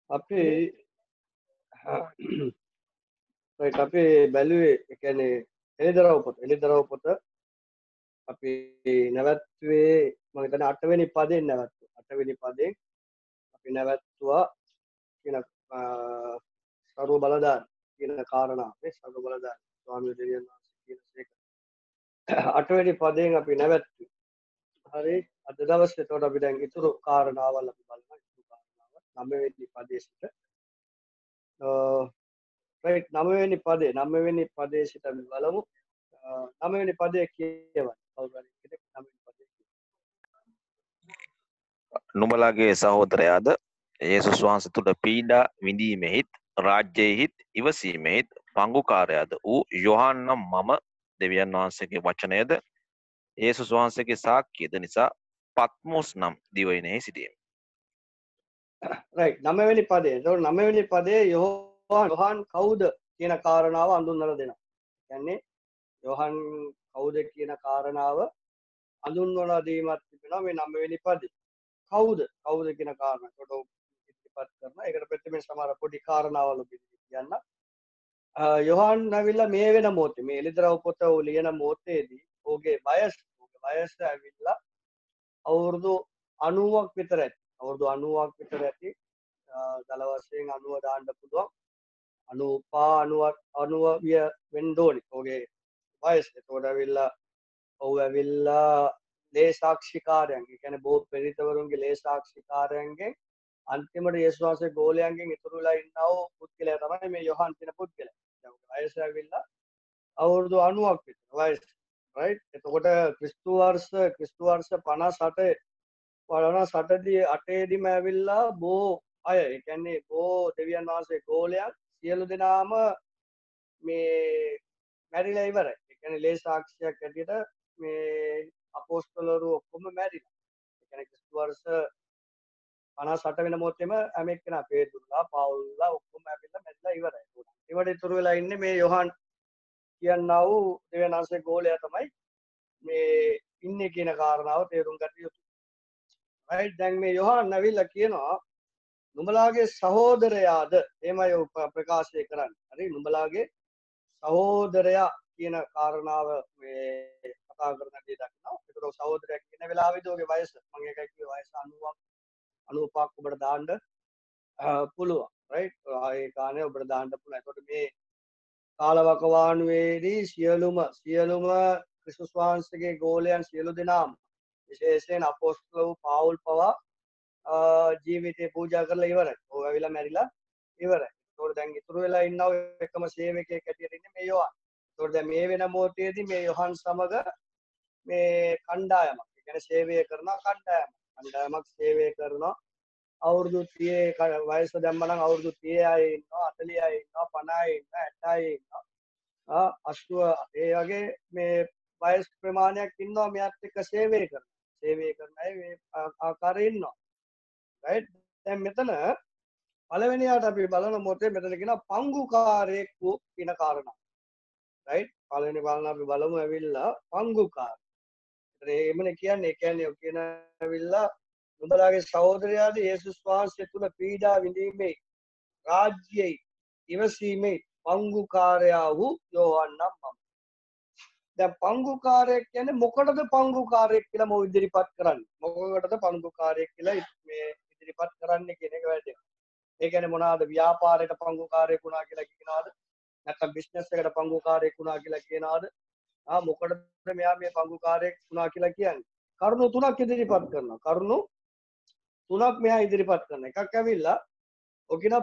අපි රයිට් අපි බැලුවේ ඒ කියන්නේ එළිදරව් පොත අපි නැවැත්තුවේ මම හිතන්නේ 8 වෙනි පදයෙන් නැවැත්තුවා. 8 වෙනි පදයෙන් අපි නැවැත්තුවා කියන සර්ව බලදාන කියන කාරණා මේ සර්ව බලදාන ස්වාමීන් වහන්සේ කියන සේක 8 වෙනි පදයෙන් අපි නැවැත්තුවේ. හරි අද දවසේ එතකොට අපි දැන් ඉතුරු කාරණාවල් අපි බලනවා. ඉතුරු කාරණාව 9 වෙනි පදයේ සිට රයිට් 9 වෙනි පදයේ සිට අපි බලමු. 9 වෙනි පදයේ කියවන්න. කවුරු හරි කෙනෙක් 9 වෙනි පදයේ නුඹලාගේ සහෝදරයාද යේසුස් වහන්සේ තුළ පීඩා විඳීමෙහිත් රාජ්‍යයෙහිත් ඉවසීමෙහිත් පංගුකාරයාද වූ යොහාන් නම් මම දෙවියන් වහන්සේගේ වචනයද යේසුස් වහන්සේගේ සාක්කියද නිසා පත්මොස් නම් දිවයිනෙහි සිටීමි. රයිට් 9 වෙනි පදේ. ඒතකොට 9 වෙනි පදේ යොහාන් කවුද කියන කාරණාව හඳුන්වලා දෙනවා. කියන්නේ යොහාන් කවුද කියන කාරණාව හඳුන්වලා දීමක් තිබෙනවා මේ 9 වෙනි පදේ. කවුද කියන කාරණා. ඒකට ඉතිපත් කරනවා. ඒකට ප්‍රතිමේ සමහර පොඩි කාරණාවල් කියන්න. යොහාන් ඇවිල්ලා මේ වෙන මොහොතේ මේ එළිදරව් පොත ලියන මොහොතේදී ඔහුගේ වයස ඇවිල්ලා අවුරුදු 90ක් විතර ඇති. අවුරුදු 90ක් විතර ඇති. දල වශයෙන් 90 දාන්න පුළුවන්. 90 වෙන්න ඕනේ. ඔහුගේ වයස. ඒතකොට ඇවිල්ලා ලේ සාක්ෂිකාරයන්. ඒ කියන්නේ බොහෝ පෙරිතවරුන්ගේ ලේ සාක්ෂිකාරයන්ගෙන් අන්තිමට යේසුස් වහන්සේ ගෝලයන්ගෙන් ඉතුරු වෙලා ඉන්නා වූ පුද්ගලයා තමයි මේ යොහාන් කියන පුද්ගලයා. දැන් ඔහුගේ වයස ඇවිල්ලා අවුරුදු 90ක් විතර වයස. රයිට්. එතකොට ක්‍රිස්තු වර්ෂ 58 දී 8 දීම ඇවිල්ලා බොහෝ අය ඒ කියන්නේ බොහෝ දෙවියන් වහන්සේ ගෝලයන් සියලු දෙනාම මේ මැරිලා ඉවරයි. ඒ කියන්නේ ලේ සාක්ෂියක් ඇටියට මේ අපොස්තලවරු ඔක්කොම මැරිලා. ඒ කියන්නේ ක්‍රිස්තු වර්ෂ 58 වෙන මොහොතේම හැම එක්කෙනා පේතුරුලා පවුල්ලා ඔක්කොම ඇවිල්ලා මැරිලා ඉවරයි. ඒවට ඉතුරු වෙලා ඉන්නේ මේ යොහාන් කියන්නා වූ දෙවියන් වහන්සේ ගෝලයා තමයි මේ ඉන්නේ කියන කාරණාව තේරුම් ගන්න යුතුයි. රයිට් දැන් මේ යොහාන් ඇවිල්ලා කියනවා නුඹලාගේ සහෝදරයාද එහෙමයි ප්‍රකාශය කරන්නේ. හරි නුඹලාගේ සහෝදරයා කියන කාරණාව මේ කතා කරන දේ දක්වනවා. ඒතකොට සහෝදරයා කියන වෙලාවෙදී ඔහුගේ වයස මම ඒකයි කිව්වේ වයස 90ක් 95ක් ඔබට දාන්න පුළුවන්. රයිට් ඒ ගානේ ඔබට දාන්න පුළුවන්. ඒතකොට මේ කාලවකවානුවේදී සියලුම ක්‍රිස්තුස් වහන්සේගේ ගෝලයන් සියලු දෙනාම විශේෂයෙන් අපොස්තල වූ පාවුල් පවා ජීවිතේ පූජා කරලා ඉවරයි. ඔහු ඇවිල්ලා මැරිලා ඉවරයි. ඒතකොට දැන් ඉතුරු වෙලා ඉන්නව එකම සේවකයෙක් හැටියට ඉන්නේ මේ යොහාන්. ඒතකොට දැන් මේ වෙන මොහොතේදී මේ යොහාන් සමග මේ කණ්ඩායමක්. ඒ කියන්නේ සේවය කරන කණ්ඩායමක් සේවය කරනවා. අවුරුදු 30 වයස දැම්මනම් අවුරුදු 30 අය ඉන්නවා 40 අය ඉන්නවා 50 අය ඉන්නවා 60 අය ඉන්නවා 80 ඒ වගේ මේ වයස් ප්‍රමාණයක් ඉන්නවා මෙයාත් එක්ක සේවය කරන අය මේ ආකාරයෙන් ඉන්නවා රයිට් දැන් මෙතන පළවෙනියට අපි බලන මොහොතේ මෙතන කියනවා පංගුකාරයෙක් වූ කියන කාරණා රයිට් පළවෙනි බලන අපි බලමු ඇවිල්ලා පංගුකාර එමනේ කියන්නේ ඒ කියන්නේ කියන ඇවිල්ලා නුඹලාගේ සහෝදරයාද යේසුස් වහන්සේ තුල පීඩා විඳීමේ රාජ්‍යයේ ඉවසීමේ පංගුකාරයා වූ යෝහන් නම් මම. දැන් පංගුකාරයෙක් කියන්නේ මොකටද පංගුකාරයෙක් කියලා මම ඉදිරිපත් කරන්නේ? මොකකටද පංගුකාරයෙක් කියලා මේ ඉදිරිපත් කරන්නේ කියන එක වැදගත්. ඒ කියන්නේ මොනවාද ව්‍යාපාරයට පංගුකාරයෙක් වුණා කියලා කියනවාද? නැත්නම් බිස්නස් එකට පංගුකාරයෙක් වුණා කියලා කියනවාද? මොකටද මෙයා මේ පංගුකාරයෙක් වුණා කියලා කියන්නේ? කරුණු තුනක් ඉදිරිපත් කරනවා. කරුණු තුනක් මෙයා ඉදිරිපත් කරන එකක් ඇවිල්ලා ඔකින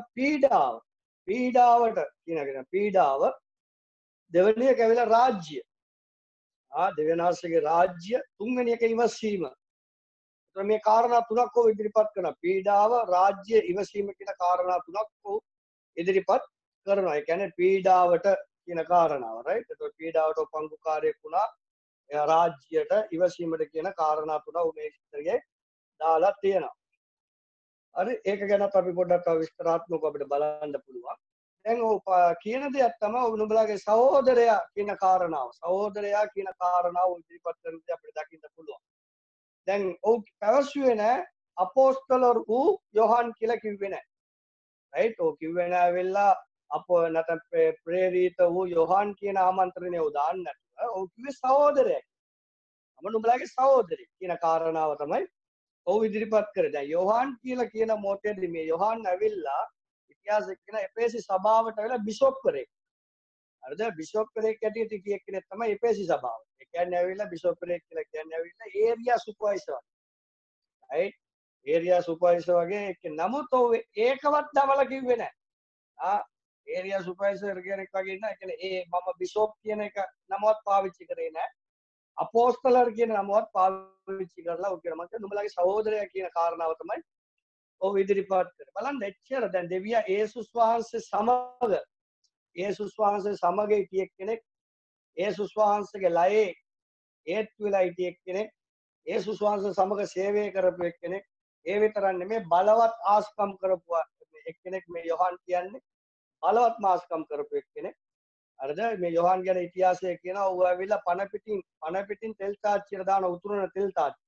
පීඩාවට කියන පීඩාව දෙවෙනි එක ඇවිල්ලා රාජ්‍ය දෙවියන්වහන්සේගේ රාජ්‍ය තුන්වෙනි එක ඉවසීම මේ කාරණා තුනක් ඔය ඉදිරිපත් කරන පීඩාව රාජ්‍ය ඉවසීම කියන කාරණා තුනක් ඔය ඉදිරිපත් කරනවා ඒ කියන්නේ පීඩාවට කියන කාරණාව රයිට් ඒතකොට පීඩාවට පංගුකාරයෙක් වුණා රාජ්‍යයට ඉවසීමට කියන කාරණා තුන උනේ ඉස්තරේ දාලා තියෙනවා හරි ඒක ගැනත් අපි පොඩ්ඩක් විස්තරාත්මකව අපිට බලන්න පුළුවන්. දැන් කියන දෙයක් තමයි නුඹලාගේ සහෝදරයා කියන කාරණාව. සහෝදරයා කියන කාරණාව ඉදිරිපත් කරනදී අපිට දකින්න පුළුවන්. දැන් ඔව් පැවසුවේ නැහැ අපෝස්තල වූ යොහන් කියලා කිව්වේ නැහැ. right? ඕක කිව්වේ නෑ ඇවිල්ලා අපෝ නැත්නම් ප්‍රේරිත වූ යොහන් කියන ආමන්ත්‍රණය උදාන්න නැතුව ඔව් කිව්වේ සහෝදරයෙක්. මම නුඹලාගේ සහෝදරයෙක් කියන කාරණාව තමයි ඔව් ඉදිරිපත් කරේ. දැන් යොහන් කියලා කියන මොහොතේදී මේ යොහන් ඇවිල්ලා ඉතිහාසෙ කියන එපේසි සභාවට ඇවිල්ලා බිෂොප්වරයෙක්. හරිද? බිෂොප්වරයෙක් ඇටියට හිටිය කෙනෙක් තමයි එපේසි සභාව. ඒ කියන්නේ ඇවිල්ලා බිෂොප්වරයෙක් කියලා කියන්නේ ඇවිල්ලා area supervisor. right? Area supervisor වගේ නමුත් ඔව් ඒකවත් දමලා කිව්වේ නෑ. ඒරියා සුපර්වයිසර් කෙනෙක් වගේ ඉන්න. ඒ කියන්නේ ඒ මම බිෂොප් කියන එක නමවත් පාවිච්චි කරේ නෑ. අපෝස්තලර් කියන නමවත් පාවිච්චි කරලා ඔව් කියන මම නුඹලාගේ සහෝදරයා කියන කාරණාව තමයි ඔව් ඉදිරිපත් කරේ. බලන්න එච්චර දැන් දෙවියා යේසුස් වහන්සේ සමග යේසුස් වහන්සේ සමග හිටිය කෙනෙක්, යේසුස් වහන්සේගේ ලයේ ඒත්තු වෙලා හිටිය කෙනෙක්, යේසුස් වහන්සේ සමග සේවය කරපු කෙනෙක්. ඒ විතරක් නෙමෙයි බලවත් ආස්කම් කරපු එක්කෙනෙක් මේ යොහන් කියන්නේ. බලවත් මාස්කම් කරපු එක්කෙනෙක්. හරිද? මේ යොහන් ගැන ඉතිහාසය කියනවා ඌ ඇවිල්ලා පණ පිටින් තෙල් තාච්චියට දාන උතුරන තෙල්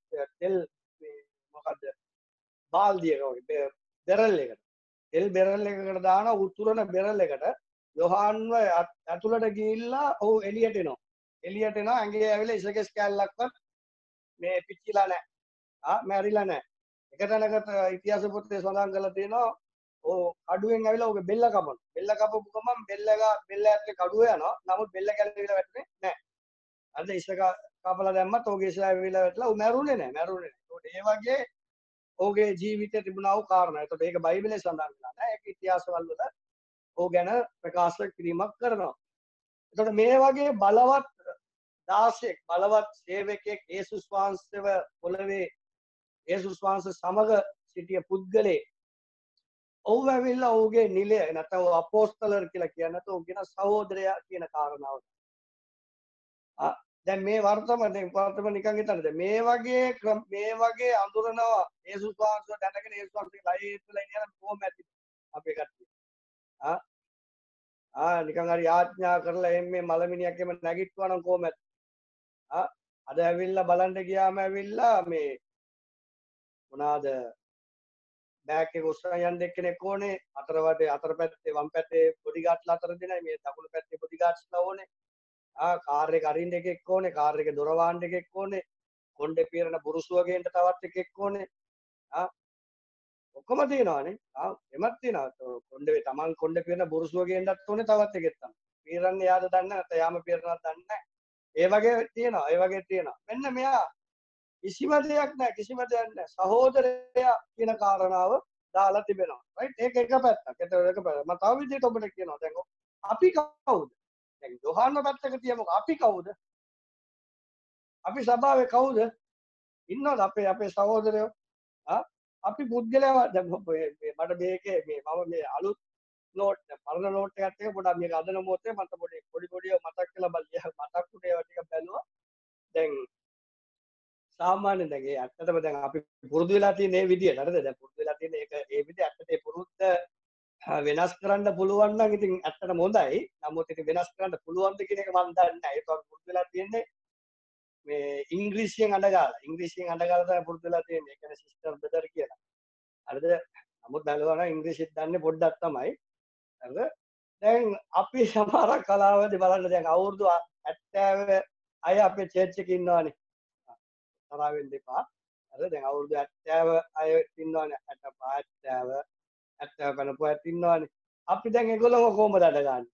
මොකද්ද? බාල්දියක වගේ බෙරල් එකට. තෙල් බෙරල් එකකට දාන උතුරන බෙරල් එකට යොහන්ව ඇතුළට ගිහිල්ලා ඔහු එළියට එනවා. එළියට එනවා ඇඟේ ඇවිල්ලා ඉසකස් කැල්ලක්වත් මේ පිච්චිලා නැහැ. මැරිලා නැහැ. එක තැනකට ඉතිහාස පොතේ සඳහන් කරලා තියෙනවා ඔව් කඩුවෙන් ඇවිල්ලා ඔහුගේ බෙල්ල කපනවා. බෙල්ල කපපු ගමන් බෙල්ල ඇතුලේ කඩුව යනවා. නමුත් බෙල්ල කැලවිලා වැටුනේ නැහැ. අද ඉසක කපලා දැම්මත් ඔහුගේ ඉස ඇවිල්ලා වැටලා ඔහු මැරුණේ නැහැ. ඒකට ඒ වගේ ඔහුගේ ජීවිතේ තිබුණා වූ කාරණා. ඒකට ඒක බයිබලයේ සඳහන් වෙලා නැහැ. ඒක ඉතිහාසවල වල ඔහු ගැන ප්‍රකාශ කිරීමක් කරනවා. එතකොට මේ වගේ බලවත් දාසෙක් බලවත් සේවකයෙක් යේසුස් වහන්සේව පොළවේ යේසුස් වහන්සේ සමග සිටිය පුද්ගලයෙක් ඔහු ඇවිල්ලා ඔහුගේ නිලය නැත්නම් අපෝස්තලර් කියලා කියන්නේ නැත්නම් ඔහු කියන සහෝදරයා කියන කාරණාව. දැන් මේ වර්තම නිකන් හිතන්නද මේ වගේ අඳුරනවා යේසුස් වහන්සේ දැනගෙන යේසුස් වහන්සේගේ ලයේ ඉඳලා ඉන්න කොහොමද අපේ කට්ටිය. නිකන් හරි යාඥා කරලා එම්මේ මලමිනියක් එම නැගිට්ටුවා නම් කොහොමද? අද ඇවිල්ලා බලන්න ගියාම ඇවිල්ලා මේ මොනවාද බෑක් එක උස්සන යන්න එක්කෙනෙක් ඕනේ අතර පැත්තේ වම් පැත්තේ බොඩිගාඩ්ස්ලා අතර දෙනයි මේ දකුණු පැත්තේ බොඩිගාඩ්ස්ලා ඕනේ. කාර් එක අරින්න එකෙක් ඕනේ, කාර් එකේ දොර වහන්න එකෙක් ඕනේ, කොණ්ඩේ පීරන බුරුසුව ගේන්න තවත් එකෙක් ඕනේ. ඔක්කොම තියෙනවානේ. එමත් තියෙනවා. තමන් කොණ්ඩේ පීරන බුරුසුව ගේන්නත් ඕනේ තවත් එකෙක් තමයි. පීරන්නේ යාද දන්නේ නැත්නම් යාම පීරනවත් දන්නේ නැහැ. ඒ වගේ තියෙනවා. මෙන්න මෙයා කිසිම දෙයක් නැහැ. සහෝදරයා කියන කාරණාව දාලා තිබෙනවා. රයිට්? ඒක එක පැත්තක්. ඒක පැත්තක්. මම තව විදිහට ඔබට කියනවා. දැන් අපි කවුද? දැන් යොහන්ව පැත්තක තියමුකෝ. අපි කවුද? අපි සභාවේ කවුද? ඉන්නවද අපේ සහෝදරයෝ? අපි පුද්ගලයා දැන් මට මේකේ මම මේ අලුත් නෝට් පරණ නෝට් එකත් එක පොඩක් මේක අදන මොහොතේ මට පොඩි මතක් කරලා මතක් වුණේ ඒවා ටික බැලුවා. දැන් සාමාන්‍යයෙන් දැන් ඒ ඇත්තටම දැන් අපි පුරුදු වෙලා තියෙන මේ විදියට හරිද? දැන් පුරුදු වෙලා තියෙන ඒක ඒ විදිය ඇත්තට ඒ පුරුද්ද වෙනස් කරන්න පුළුවන් නම් ඉතින් ඇත්තටම හොඳයි. නමුත් ඒක වෙනස් කරන්න පුළුවන්ද කියන එක මම දන්නේ නැහැ. ඒක අපි පුරුදු වෙලා තියෙන්නේ මේ ඉංග්‍රීසියෙන් අඬගාලා තමයි පුරුදු වෙලා තියෙන්නේ. ඒ කියන්නේ සිස්ටර් බ්‍රදර් කියලා. හරිද? නමුත් බැලුවා නම් ඉංග්‍රීසිත් දන්නේ පොඩ්ඩක් තමයි. හරිද? දැන් අපි සමහර කලාවදී බලන්න දැන් අවුරුදු 70 අය අපේ චර්ච් එකේ ඉන්නවානේ. තරහ වෙන්න එපා. හරිද? දැන් අවුරුදු 70 අය ඉන්නවානේ. 85 70 කනපු අය ඉන්නවානේ. අපි දැන් ඒගොල්ලෝ කොහොමද අඬගන්නේ?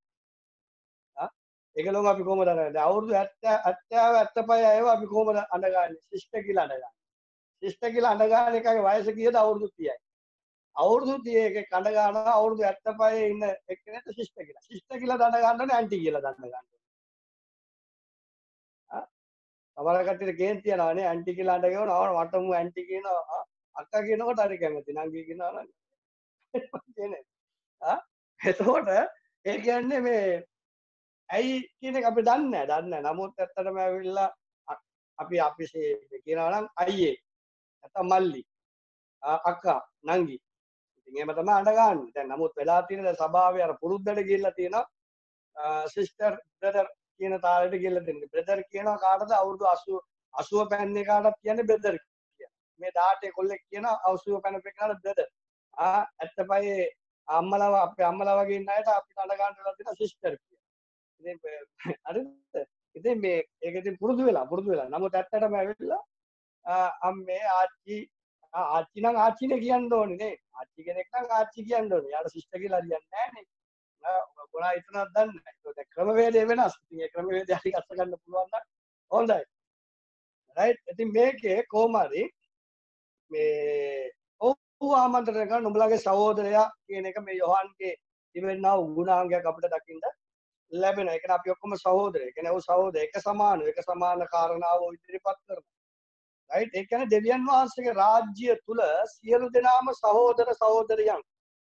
ඒගොල්ලෝ අපි කොහොමද අඬගන්නේ? දැන් අවුරුදු 70 75 අයව අපි කොහොමද අඬගන්නේ? ශිෂ්ට කියලා අඬගන්නේ. ශිෂ්ට කියලා අඬගන්න එකගේ වයස කීයද? අවුරුදු 30යි. අවුරුදු 30 කඳ ගන්නවා අවුරුදු 75 ඉන්න එක්කෙනෙක් ශිෂ්ට කියලා. ශිෂ්ට කියලා දඬ ගන්න ඕනේ ඇන්ටි කියලා දඬ ගන්න ඕනේ. සමහර කට්ටියට කේන්ති යනවානේ ඇන්ටි කියලා අඬ ගවනවා මට මු ඇන්ටි කියනවා අක්කා කියනකොට හරි කැමති නංගි කියනවා නම් කියන්නේ. එතකොට ඒ කියන්නේ මේ ඇයි කියන එක අපි දන්නේ නැහැ. නමුත් ඇත්තටම ඇවිල්ලා අපි කියනවා නම් අයියේ නැත්නම් මල්ලි අක්කා නංගි ඉතින් එහෙම තමයි අඬ ගන්න. දැන් නමුත් වෙලා තියෙන දැන් සභාවේ අර පුරුද්දට ගිහිල්ලා තියෙනවා සිස්ටර් බ්‍රදර් කියන තාලෙට ගිහිල්ලා තියෙනවා. බ්‍රදර් කියනවා කාටද අවුරුදු 80 පැන්නේ කාටද කියන්නේ බ්‍රදර් කියලා. මේ 18 කොල්ලෙක් කියනවා 80 පැනපේ කාටද බ්‍රදර්. 75 අම්මලා අපේ අම්මලා වගේ ඉන්න අයට අපිට අඬ ගන්න වෙලා තියෙන සිස්ටර් කියලා. ඉතින් හරිද? ඉතින් මේ ඒක ඉතින් පුරුදු වෙලා. නමුත් ඇත්තටම ඇවිල්ලා අම්මේ ආච්චි නම් ආච්චිනේ කියන්න ඕනේ නේ. ආච්චි කෙනෙක් නම් ආච්චි කියන්න ඕනේ. යාට සිස්ටර් කියලා හරියන්නේ නැහැ නේ. ගොනා හිතනවත් දන්නේ නැහැ. ඒක ක්‍රමවේදය වෙනස්. ඉතින් ඒ ක්‍රමවේදය හරි අස්ස ගන්න පුළුවන් නම් හොඳයි. රයිට්. ඉතින් මේකේ කොහොම හරි මේ ඔව් ආමන්ත්‍රණය කරන උඹලගේ සහෝදරයා කියන එක මේ යොහන්ගේ තිබෙනා ගුණාංගයක් අපිට දකින්න ලැබෙනවා. ඒ කියන්නේ අපි ඔක්කොම සහෝදරයෝ. ඒ කියන්නේ ඔව් සහෝදර එක සමාන කාරණාව ඉදිරිපත් කරනවා. රයිට්. ඒ කියන්නේ දෙවියන් වහන්සේගේ රාජ්‍ය තුල සියලු දෙනාම සහෝදර සහෝදරියන්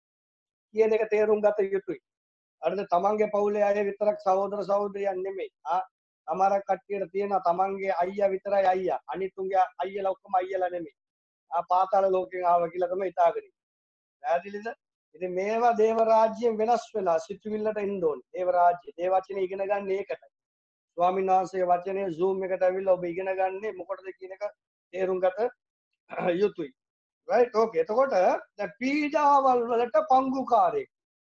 කියන එක තේරුම් ගත යුතුයි. අරද තමන්ගේ පවුලේ අය විතරක් සහෝදර සහෝදරියන් නෙමෙයි. සමහරක් කට්ටියට තියෙනවා තමන්ගේ අයියා විතරයි අයියා. අනිතුන්ගේ අයියලා ඔක්කොම අයියලා නෙමෙයි. පාතාල ලෝකෙන් ආවා කියලා තමයි හිතාගෙන ඉන්නේ. පැහැදිලිද? ඉතින් මේවා දේව රාජ්‍යයෙන් වෙනස් වෙලා සිතුවිල්ලට එන්න ඕනේ. දේව රාජ්‍ය. ඒ වචනේ ඉගෙන ගන්න ඒකටයි. ස්වාමීන් වහන්සේගේ වචනේ Zoom එකට ඇවිල්ලා ඔබ ඉගෙන ගන්නේ මොකටද කියන එක තේරුම් ගත යුතුයි. රයිට්. ඕකේ. එතකොට දැන් පීඩාවල් වලට පංගුකාරයෙක්.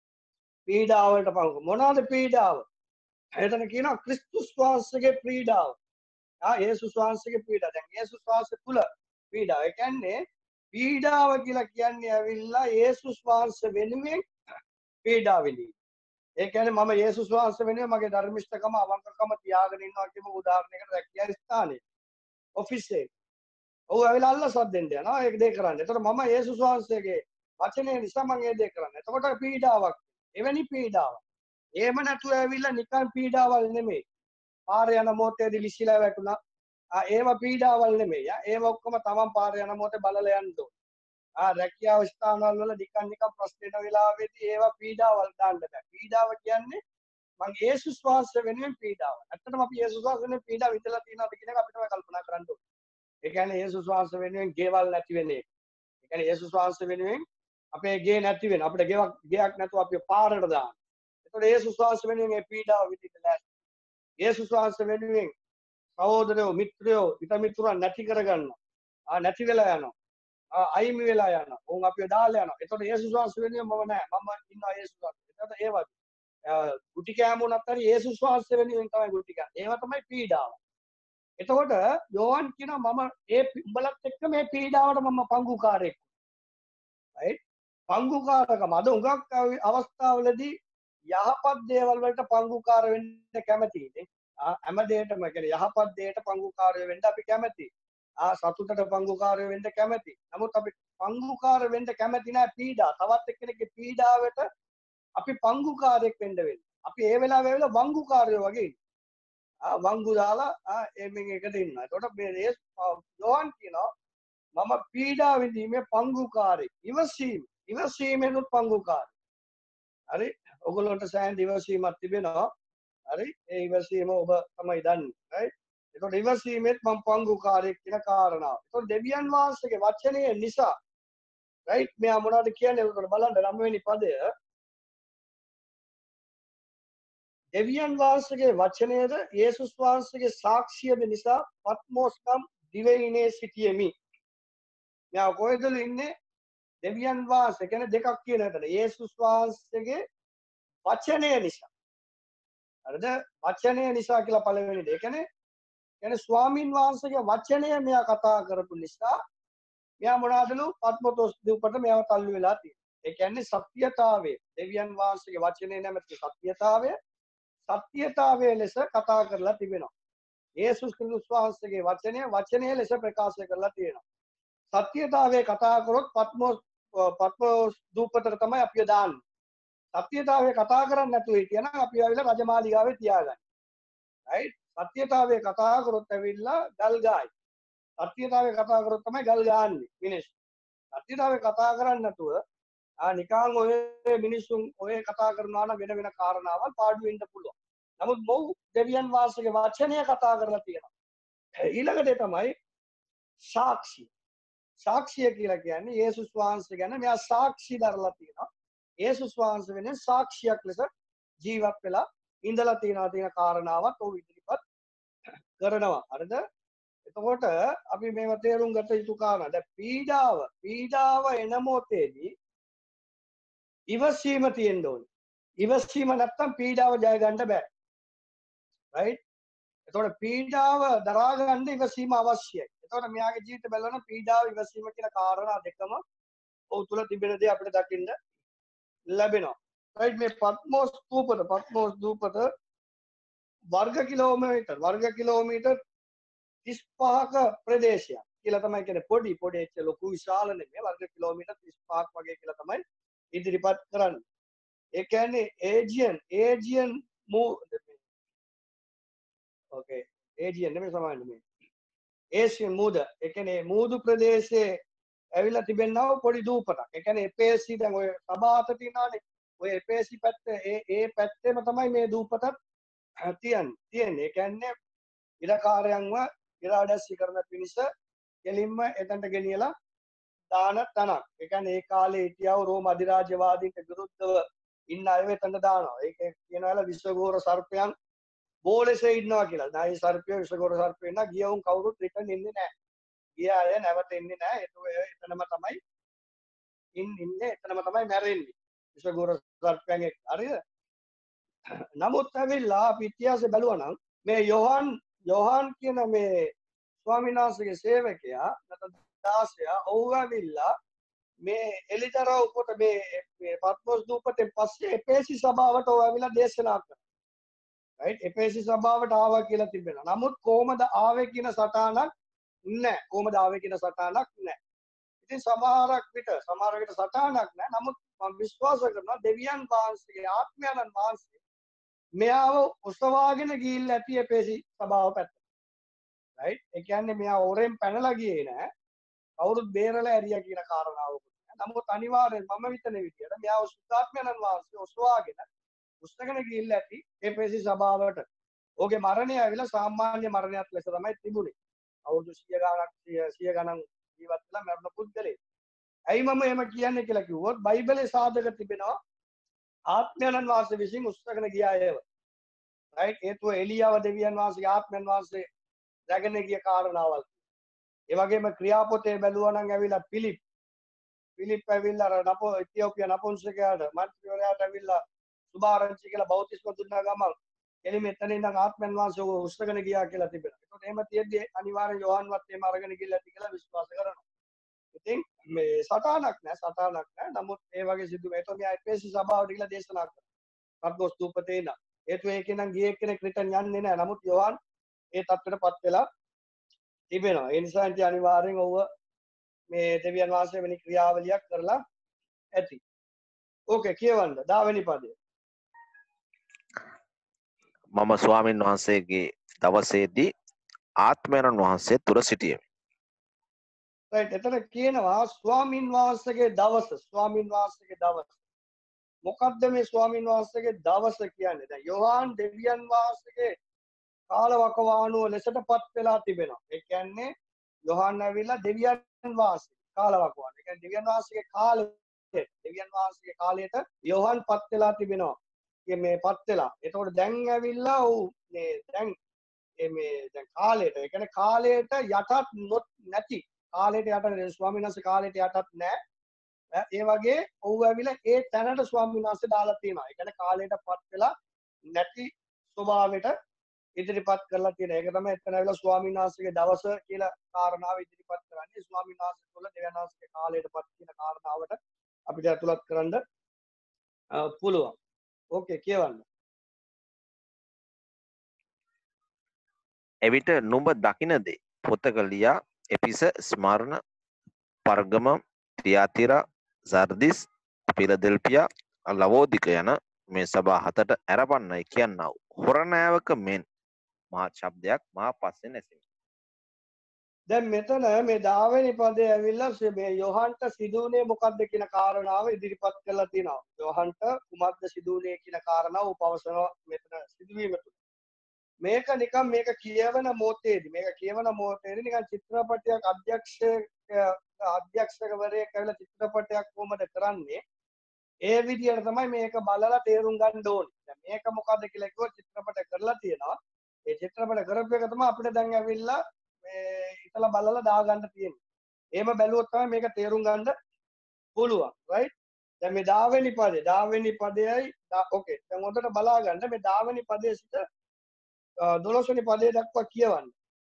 පීඩාවලට පංගු. මොනවාද පීඩාව? එතන කියනවා ක්‍රිස්තුස් වහන්සේගේ පීඩාව. යේසුස් වහන්සේගේ පීඩාව. දැන් යේසුස් වහන්සේ තුල පීඩාව. ඒ කියන්නේ පීඩාව කියලා කියන්නේ ඇවිල්ලා යේසුස් වහන්සේ වෙනුවෙන් පීඩාව විඳින. ඒ කියන්නේ මම යේසුස් වහන්සේ වෙනුවෙන් මගේ ධර්මිෂ්ඨකම අවංකකම තියාගෙන ඉන්නවා කියමු උදාහරණයකට රැකියා ස්ථානයේ ඔෆිස් එකේ. ඔව් ඇවිල්ලා අල්ලසක් දෙන්න යනවා ඒක දෙය කරන්න. එතකොට මම යේසුස් වහන්සේගේ වචනේ නිසා මම ඒ දෙය කරන්නේ. එතකොට පීඩාවක්. එවැනි පීඩාවක්. එහෙම නැතුව ඇවිල්ලා නිකන් පීඩාවල් නෙමෙයි. පාරේ යන මොහොතේදී ලිසිලා වැටුණා. ඒව පීඩාවල් නෙමෙයි. ඒව ඔක්කොම තමන් පාරේ යන මොහොතේ බලලා යන්න ඕන. රැකියාව ස්ථානවල වල නිකන් ප්‍රශ්නෙට වෙලාවෙදී ඒව පීඩාවල් දාන්න බෑ. පීඩාව කියන්නේ මං යේසුස් වහන්සේ වෙනුවෙන් පීඩාව. ඇත්තටම අපි යේසුස් වහන්සේ වෙනුවෙන් පීඩාව විඳලා තියෙනවද කියන එක අපිටම කල්පනා කරන්න ඕනේ. ඒ කියන්නේ යේසුස් වහන්සේ වෙනුවෙන් ගෙවල් නැති වෙන එක. ඒ කියන්නේ යේසුස් වහන්සේ වෙනුවෙන් අපේ ගේ නැති වෙන අපිට ගෙයක් නැතුව අපි පාරට දාන. ඒතකොට යේසුස් වහන්සේ වෙනුවෙන් මේ පීඩාව විඳින්න නැහැ. යේසුස් වහන්සේ වෙනුවෙන් සහෝදරයෝ මිත්‍රයෝ හිතමිතුරන් නැති කරගන්නවා. නැති වෙලා යනවා. අයිමි වෙලා යනවා. උන් අපිව දාලා යනවා. ඒතකොට යේසුස් වහන්සේ වෙනුවෙන් මම නැහැ. මම ඉන්නවා යේසුස් වහන්සේ. ඒතකොට ඒ වගේ ගුටි කෑම උනත් හරි යේසුස් වහන්සේ වෙනුවෙන් තමයි ගුටි කෑම. ඒවා තමයි පීඩාව. එතකොට යෝහන් කියනවා මම ඒ උඹලත් එක්ක මේ පීඩාවට මම පංගුකාරයෙක්. රයිට්? පංගුකාරකම අද උගක් අවස්ථාවලදී යහපත් දේවල් වලට පංගුකාර වෙන්න කැමතියි. හැම දෙයකටම කියන්නේ යහපත් දෙයට පංගුකාරය වෙන්න අපි කැමතියි. සතුටට පංගුකාරය වෙන්න කැමතියි. නමුත් අපි පංගුකාර වෙන්න කැමති නැහැ පීඩා. තවත් එක්කෙනෙක්ගේ පීඩාවට අපි පංගුකාරයෙක් වෙන්න වෙන්නේ. අපි ඒ වෙලාවේ වංගුකාරයෝ වගේ ඉන්නවා. වංගු දාලා එමින් එකට ඉන්නවා. ඒකට මේ යෝහන් කියනවා මම පීඩා විඳීමේ පංගුකාරයෙක්. ඉවසීමෙනුත් පංගුකාරයෙක්. හරි? ඔයගොල්ලන්ට සෑහෙන ඉවසීමක් තිබෙනවා. හරි? ඒ ඉවසීම ඔබ තමයි දන්නේ. right? ඒකට ඉවසීමෙත් මම පංගුකාරයෙක් කියන කාරණාව. ඒකට දෙවියන් වහන්සේගේ වචනය නිසා right? මෙයා මොනවද කියන්නේ? ඒකට බලන්න 9 වෙනි පදය. දෙවියන් වහන්සේගේ වචනයද යේසුස් වහන්සේගේ සාක්ෂියද නිසා පත්මෝස් නම් දිවයිනේ සිටියෙමි. මෙයා කොහෙද ඉන්නේ? දෙවියන් වහන්සේ කියන්නේ දෙකක් කියන එතන. යේසුස් වහන්සේගේ වචනය නිසා. හරිද? වචනය නිසා කියලා පළවෙනි දේ. කියන්නේ ස්වාමින් වහන්සේගේ වචනය මෙයා කතා කරපු නිසා මෙයා මොනවාදලු පත්මෝස් දීපට මෙයාව තල්ලු වෙලා තියෙනවා. ඒ කියන්නේ සත්‍යතාවය. දෙවියන් වහන්සේගේ වචනේ නැමැති සත්‍යතාවය ලෙස කතා කරලා තිබෙනවා. යේසුස් ක්‍රිස්තුස් වහන්සේගේ වචනය ලෙස ප්‍රකාශ කරලා තියෙනවා. සත්‍යතාවය කතා කරොත් පත්මෝස් දූපතට තමයි අපිව දාන්නේ. සත්‍යතාවය කතා කරන්නේ නැතුව හිටියනම් අපි ආවිලා රජමාලිගාවේ තියාගන්න. right? සත්‍යතාවය කතා කරොත් ඇවිල්ලා ගල් ගායි. සත්‍යතාවය කතා කරොත් තමයි ගල් ගහන්නේ මිනිස්සු. සත්‍යතාවය කතා කරන්නේ නැතුව නිකන් ඔය මිනිස්සුන් ඔය කතා කරනවා නම් වෙන කාරණාවල් පාඩු වෙන්න පුළුවන්. නමුත් මොහු දෙවියන් වහන්සේගේ වචනය කතා කරලා තියෙනවා. ඊළඟට තමයි සාක්ෂි. සාක්ෂිය කියලා කියන්නේ යේසුස් වහන්සේ ගැන මෙයා සාක්ෂි දරලා තියෙනවා. යේසුස් වහන්සේ වෙන සාක්ෂියක් ලෙස ජීවත් වෙලා ඉඳලා තියෙන කාරණාවක් ඔහු ඉදිරිපත් කරනවා. හරිද? එතකොට අපි මේව තේරුම් ගත යුතු කාරණා. දැන් පීඩාව එන මොහොතේදී ඉවසීම තියෙන්න ඕනේ. ඉවසීම නැත්තම් පීඩාව ජය ගන්න බෑ. right? එතකොට පීඩාව දරා ගන්න ඉවසීම අවශ්‍යයි. එතකොට මෙයාගේ ජීවිත බලන පීඩාව ඉවසීම කියන කාරණා දෙකම ඔහු තුල තිබෙන දේ අපිට දකින්න ලැබෙනවා. right? මේ පත්මෝස් ස්තූපත වර්ග කිලෝමීටර් 35ක ප්‍රදේශයක් කියලා තමයි කියන්නේ. පොඩි එච්ච ලොකු විශාල නෙමෙයි. වර්ග කිලෝමීටර් 35ක් වගේ කියලා තමයි ඉදිරිපත් කරන්නේ. ඒ කියන්නේ ඒජියන් ඕකේ ඒජියන් නෙමෙයි සමාන නෙමෙයි. ඒසියන් මූද. ඒ කියන්නේ මූදු ප්‍රදේශයේ ඇවිල්ලා තිබෙනව පොඩි දූපතක්. ඒ කියන්නේ එපේසි දැන් ඔය සභාත තියනවානේ. ඔය එපේසි පැත්ත ඒ පැත්තේම තමයි මේ දූපතත් තියෙන්නේ. ඒ කියන්නේ ඉලකාරයන්ව ඉරාඩැස්සි කරන පිණිස කෙලින්ම එතනට ගෙනියලා දාන තනක්. ඒ කියන්නේ ඒ කාලේ හිටියව රෝම අධිරාජ්‍යවාදීන්ට විරුද්ධව ඉන්න අය එතනට දානවා. ඒක කියනවල විශ්වගෝර සර්පයන් බෝලෙසේ ඉන්නවා කියලා. නායි සර්පය විශ්වගෝර සර්පය ඉන්නා ගියවුන් කවුරුත් රිටර්න් එන්නේ නැහැ. ගිය අය නැවත එන්නේ නැහැ. එතනම තමයි ඉන්නේ. එතනම තමයි මැරෙන්නේ. විශ්වගෝර සර්පයන් එක්ක. හරිද? නමුත් ඇවිල්ලා අපි ඉතිහාසය බැලුවා නම් මේ යොහාන් කියන මේ ස්වාමීන් වහන්සේගේ සේවකයා නැත්නම් දාසයා ඔහු ඇවිල්ලා මේ එලිතරව කොට මේ පත්මොස් දූපතෙන් පස්සේ එපේසි සභාවට ඔහු ඇවිල්ලා දේශනා කරා. right? එපේසි සභාවට ආවා කියලා තිබෙනවා. නමුත් කොහොමද ආවේ කියන සටහනක් නැහැ. ඉතින් සමහර විට සටහනක් නැහැ. නමුත් මම විශ්වාස කරනවා දෙවියන් වහන්සේගේ ආත්මයන් වහන්සේ මෙයාව ඔසවාගෙන ගිහිල්ලා ඇති එපේසි සභාව පැත්තට. right? ඒ කියන්නේ මෙයා ඔරෙන් පැනලා ගියේ නෑ. කවුරුත් බේරලා ඇරියා කියන කාරණාවකුත් නෑ. නමුත් අනිවාර්යෙන් මම විතන විදියට මෙයාව සුද්ධාත්මයන් වහන්සේ ඔසවාගෙන උස්සගෙන ගිහිල්ලා ඇති එපේසි සභාවට. ඕකේ මරණය ඇවිල්ලා සාමාන්‍ය මරණයක් ලෙස තමයි තිබුණේ. අවුරුදු 100 ගණන් ජීවත් වෙලා මරණ පුද්ගලෙක්. ඇයි මම එහෙම කියන්නේ කියලා කිව්වොත් බයිබලයේ සාධක තිබෙනවා ආත්මයන් වහන්සේ විසින් උස්සගෙන ගියා ඒව. right? ඒතුව එලියාව දෙවියන් වහන්සේගේ ආත්මයන් වහන්සේ රැගෙන ගිය කාරණාවල්. ඒ වගේම ක්‍රියාපොතේ බැලුවා නම් ඇවිල්ලා පිලිප් ඇවිල්ලා අර ඉතියෝපියා නපුංසකයාට මන්ත්‍රීවරයාට ඇවිල්ලා සුභාරංචි කියලා බෞතිස්ම දුන්නා ගමන් එළිම එතන ඉඳන් ආත්මයන් වහන්සේ උස්සගෙන ගියා කියලා තිබෙනවා. ඒකට එහෙම තියෙද්දි අනිවාර්යෙන් යෝහන්වත් එහෙම අරගෙන ගිහලා ඇති කියලා විශ්වාස කරනවා. ඉතින් මේ සටහනක් නැහැ. නමුත් ඒ වගේ සිදුව ඒතෝ මෙයා එපේසි සභාවට ගිහලා දේශනා කරා. පත්මොස් දූපතේ ඉඳන්. ඒතුව ඒකේ නම් ගියේ කෙනෙක් රිටර්න් යන්නේ නැහැ. නමුත් යෝහන් ඒ තත්ත්වයටපත් වෙලා තිබෙනවා. ඒ නිසා ඉතින් අනිවාර්යෙන් ඔව්ව මේ දෙවියන් වහන්සේ වෙනි ක්‍රියාවලියක් කරලා ඇති. ඕකේ කියවන්න 10 වෙනි පදය. මම ස්වාමීන් වහන්සේගේ දවසේදී ආත්මයන් වහන්සේ තුර සිටියෙමි. right එතන කියනවා ස්වාමීන් වහන්සේගේ දවස. මොකක්ද මේ ස්වාමීන් වහන්සේගේ දවස කියන්නේ? දැන් යෝහාන් දෙවියන් වහන්සේගේ කාලවකවානුව ලෙසටපත් වෙලා තිබෙනවා. ඒ කියන්නේ යෝහාන් ඇවිල්ලා දෙවියන් වහන්සේ කාලවකවානුව. ඒ කියන්නේ දෙවියන් වහන්සේගේ කාලයට යෝහාන් පත් වෙලා තිබෙනවා. මේ පත් වෙලා. එතකොට දැන් ඇවිල්ලා මේ දැන් කාලයට. ඒ කියන්නේ කාලයට යටත් නැති. කාලයට යට ස්වාමීන් වහන්සේ කාලයට යටත් නැහැ. ඒ වගේ ඔව් ඇවිල්ලා ඒ තැනට ස්වාමීන් වහන්සේ දාලා තියෙනවා. ඒ කියන්නේ කාලයට පත් වෙලා නැති ස්වභාවයට ඉදිරිපත් කරලා තියෙන. ඒක තමයි එතන ඇවිල්ලා ස්වාමීන් වහන්සේගේ දවස කියලා කාරණාව ඉදිරිපත් කරන්නේ. ස්වාමීන් වහන්සේ තුළ දෙවියන් වහන්සේගේ කාලයටපත් කියන කාරණාවට අපිට අතුලත් කරන්න පුළුවන්. ඕකේ කියවන්න. එවිට නුඹ දකින දේ පොතක ලියා එපිස ස්මරණ පර්ගම තියාතිරා සර්දිස් පිලදෙල්පියා ලවෝදික යන මේ සභා හතට ඇරපන්නයි කියන්නා වූ හොරණෑවක මෙන් මහත් ශබ්දයක් මා පස්සෙන් ඇසෙනවා. දැන් මෙතන මේ 10 වෙනි පදේ ඇවිල්ලා මේ යෝහන්ට සිදුුනේ මොකක්ද කියන කාරණාව ඉදිරිපත් කරලා තියෙනවා. යෝහන්ට කුමක්ද සිදුුනේ කියන කාරණාව පවසනවා මෙතන සිදුවීම තුළ. මේක නිකන් මේක කියවන මොහොතේදී නිකන් චිත්‍රපටයක් අධ්‍යක්ෂකවරයෙක් කියලා චිත්‍රපටයක් කොහොමද කරන්නේ? ඒ විදිහට තමයි මේක බලලා තේරුම් ගන්න ඕනේ. දැන් මේක මොකද්ද කියලා කිව්වොත් චිත්‍රපට කරලා තියෙනවා. ඒ චිත්‍රපට කරපු එක තමයි අපිට දැන් ඇවිල්ලා මේ ඉතලා බලලා දාගන්න තියෙන්නේ. එහෙම බැලුවොත් තමයි මේක තේරුම් ගන්න පුළුවන්. right? දැන් මේ 10 වෙනි පදයයි ඕකේ දැන් හොඳට බලා ගන්න මේ 10 වෙනි පදයේ සිට 12 වෙනි පදය දක්වා කියවන්න.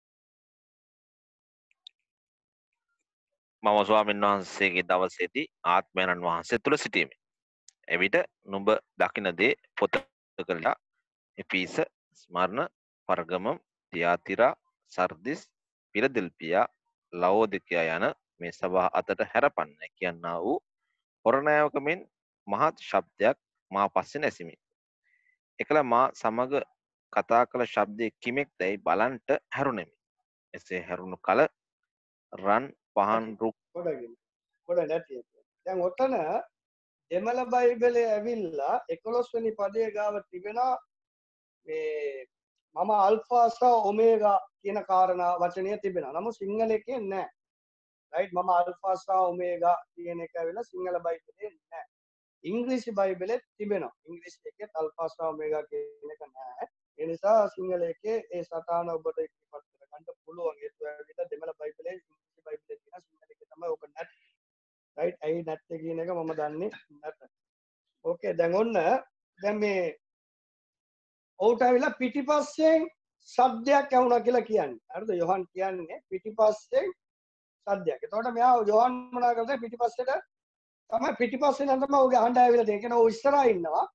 මම ස්වාමීන් වහන්සේගේ දවසේදී ආත්මයන්න් වහන්සේ තුළ සිටීමේ. එවිට නුඹ දකින දේ පොතකලා එපිස ස්මරණ පර්ගමම් තියාතිරා සර්දිස් පිලදෙල්පියා ලවෝදිකයා යන මේ සභා අතට හැරපන්න කියන්නා වූ හොරණෑවකමින් මහත් ශබ්දයක් මා පස්සෙන් ඇසිමි. එකල මා සමග කතා කළ ශබ්දය කිමෙක් දැයි බලන්ට හැරුණෙමි. එසේ හැරුණු කල රන් පහන් රුක් පොඩ නැති. දැන් ඔතන දෙමළ බයිබලයේ ඇවිල්ලා 11 වෙනි පදයේ ගාව තිබෙනවා මේ මම අල්ෆා සහ ඔමේගා කියන කාරණා වචනය තිබෙනවා. නමුත් සිංහල එකේ නැහැ. රයිට් මම අල්ෆා සහ ඔමේගා කියන එක ඇවිල්ලා සිංහල බයිබලයේ නැහැ. ඉංග්‍රීසි බයිබලයේ තිබෙනවා. ඉංග්‍රීසි එකේ අල්ෆා සහ ඔමේගා කියන එක නැහැ. ඒ නිසා සිංහල එකේ ඒ සටහන ඔබට ඉදිරිපත් කරගන්න පුළුවන්. ඒක ඇවිල්ලා දෙමළ බයිබලයේ ඉංග්‍රීසි බයිබලයේ තියෙන සිංහල එකේ තමයි ඔක නැත්. රයිට් ඇයි නැත්තේ කියන එක මම දන්නේ නැත. ඕකේ දැන් ඔන්න දැන් මේ ඔහුට ඇවිල්ලා පිටිපස්සෙන් සද්දයක් ඇහුණා කියලා කියන්නේ. හරිද? යොහන් කියන්නේ පිටිපස්සෙන් සද්දයක්. එතකොට මෙයා යොහන් මොනවා කරද පිටිපස්සට තමයි පිටිපස්සේ නම් තමයි ඔහුගේ හඬ ඇවිල්ලා තියෙන්නේ. කියන්නේ ඔහු ඉස්සරහා ඉන්නවා.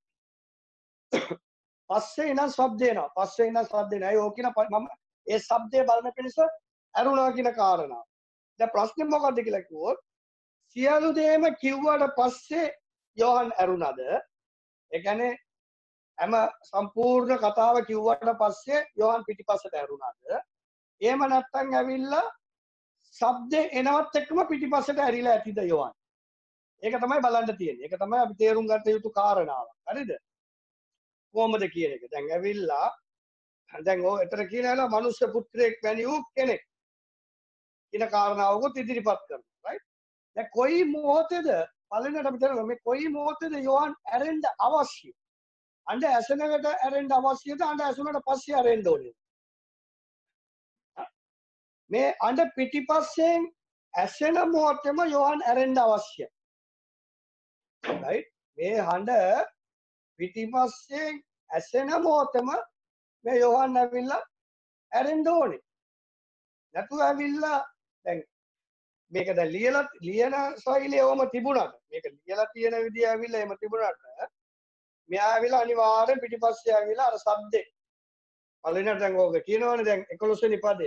පස්සේ ඉඳන් ශබ්ද එනවා. පස්සේ ඉඳන් ශබ්ද එනවා. ඒ ඕක කියන මම ඒ ශබ්දය බලන පිණිස ඇරුණා කියන කාරණාව. දැන් ප්‍රශ්නේ මොකද්ද කියලා කිව්වොත් සියලු දේම කිව්වට පස්සේ යොහන් ඇරුණාද? ඒ කියන්නේ හැම සම්පූර්ණ කතාව කිව්වට පස්සේ යොහන් පිටිපස්සට ඇරුණාද? එහෙම නැත්නම් ඇවිල්ලා ශබ්ද එනවත් එක්කම පිටිපස්සට ඇරිලා ඇතිද යොහන්? ඒක තමයි බලන්න තියෙන්නේ. ඒක තමයි අපි තේරුම් ගන්න යුතු කාරණාව. හරිද? කොහොමද කියන එක. දැන් ඇවිල්ලා දැන් ඔය එතන කියනවා මනුෂ්‍ය පුත්‍රයෙක් වැනි වූ කෙනෙක් කියන කාරණාවකුත් ඉදිරිපත් කරනවා. රයිට්? දැන් කොයි මොහොතේද පළවෙනිට අපි තේරුම් මේ කොයි මොහොතේද යොහන් ඇරෙන්න අවශ්‍ය? අඬ ඇසෙනකට ඇරෙන්න අවශ්‍යද? අඬ ඇසුනට පස්සේ ඇරෙන්න ඕනේ. මේ අඬ පිටිපස්සෙන් ඇසෙන මොහොතේම යොහන් ඇරෙන්න අවශ්‍යයි. රයිට්? මේ හඬ පිටිපස්සෙන් ඇසෙන මොහොතේම මේ යොහන් ඇවිල්ලා ඇරෙන්න ඕනේ. නැතුව ඇවිල්ලා දැන් මේක දැන් ලියන ශෛලිය ඔහම තිබුණාට මේක ලියලා තියෙන විදිය ඇවිල්ලා එහෙම තිබුණාට මෙයා ඇවිල්ලා අනිවාර්යෙන් පිටිපස්සේ ඇවිල්ලා අර શબ્දේ පළවෙනිට දැන් ඕක කියනවනේ දැන් 11 වෙනි පදය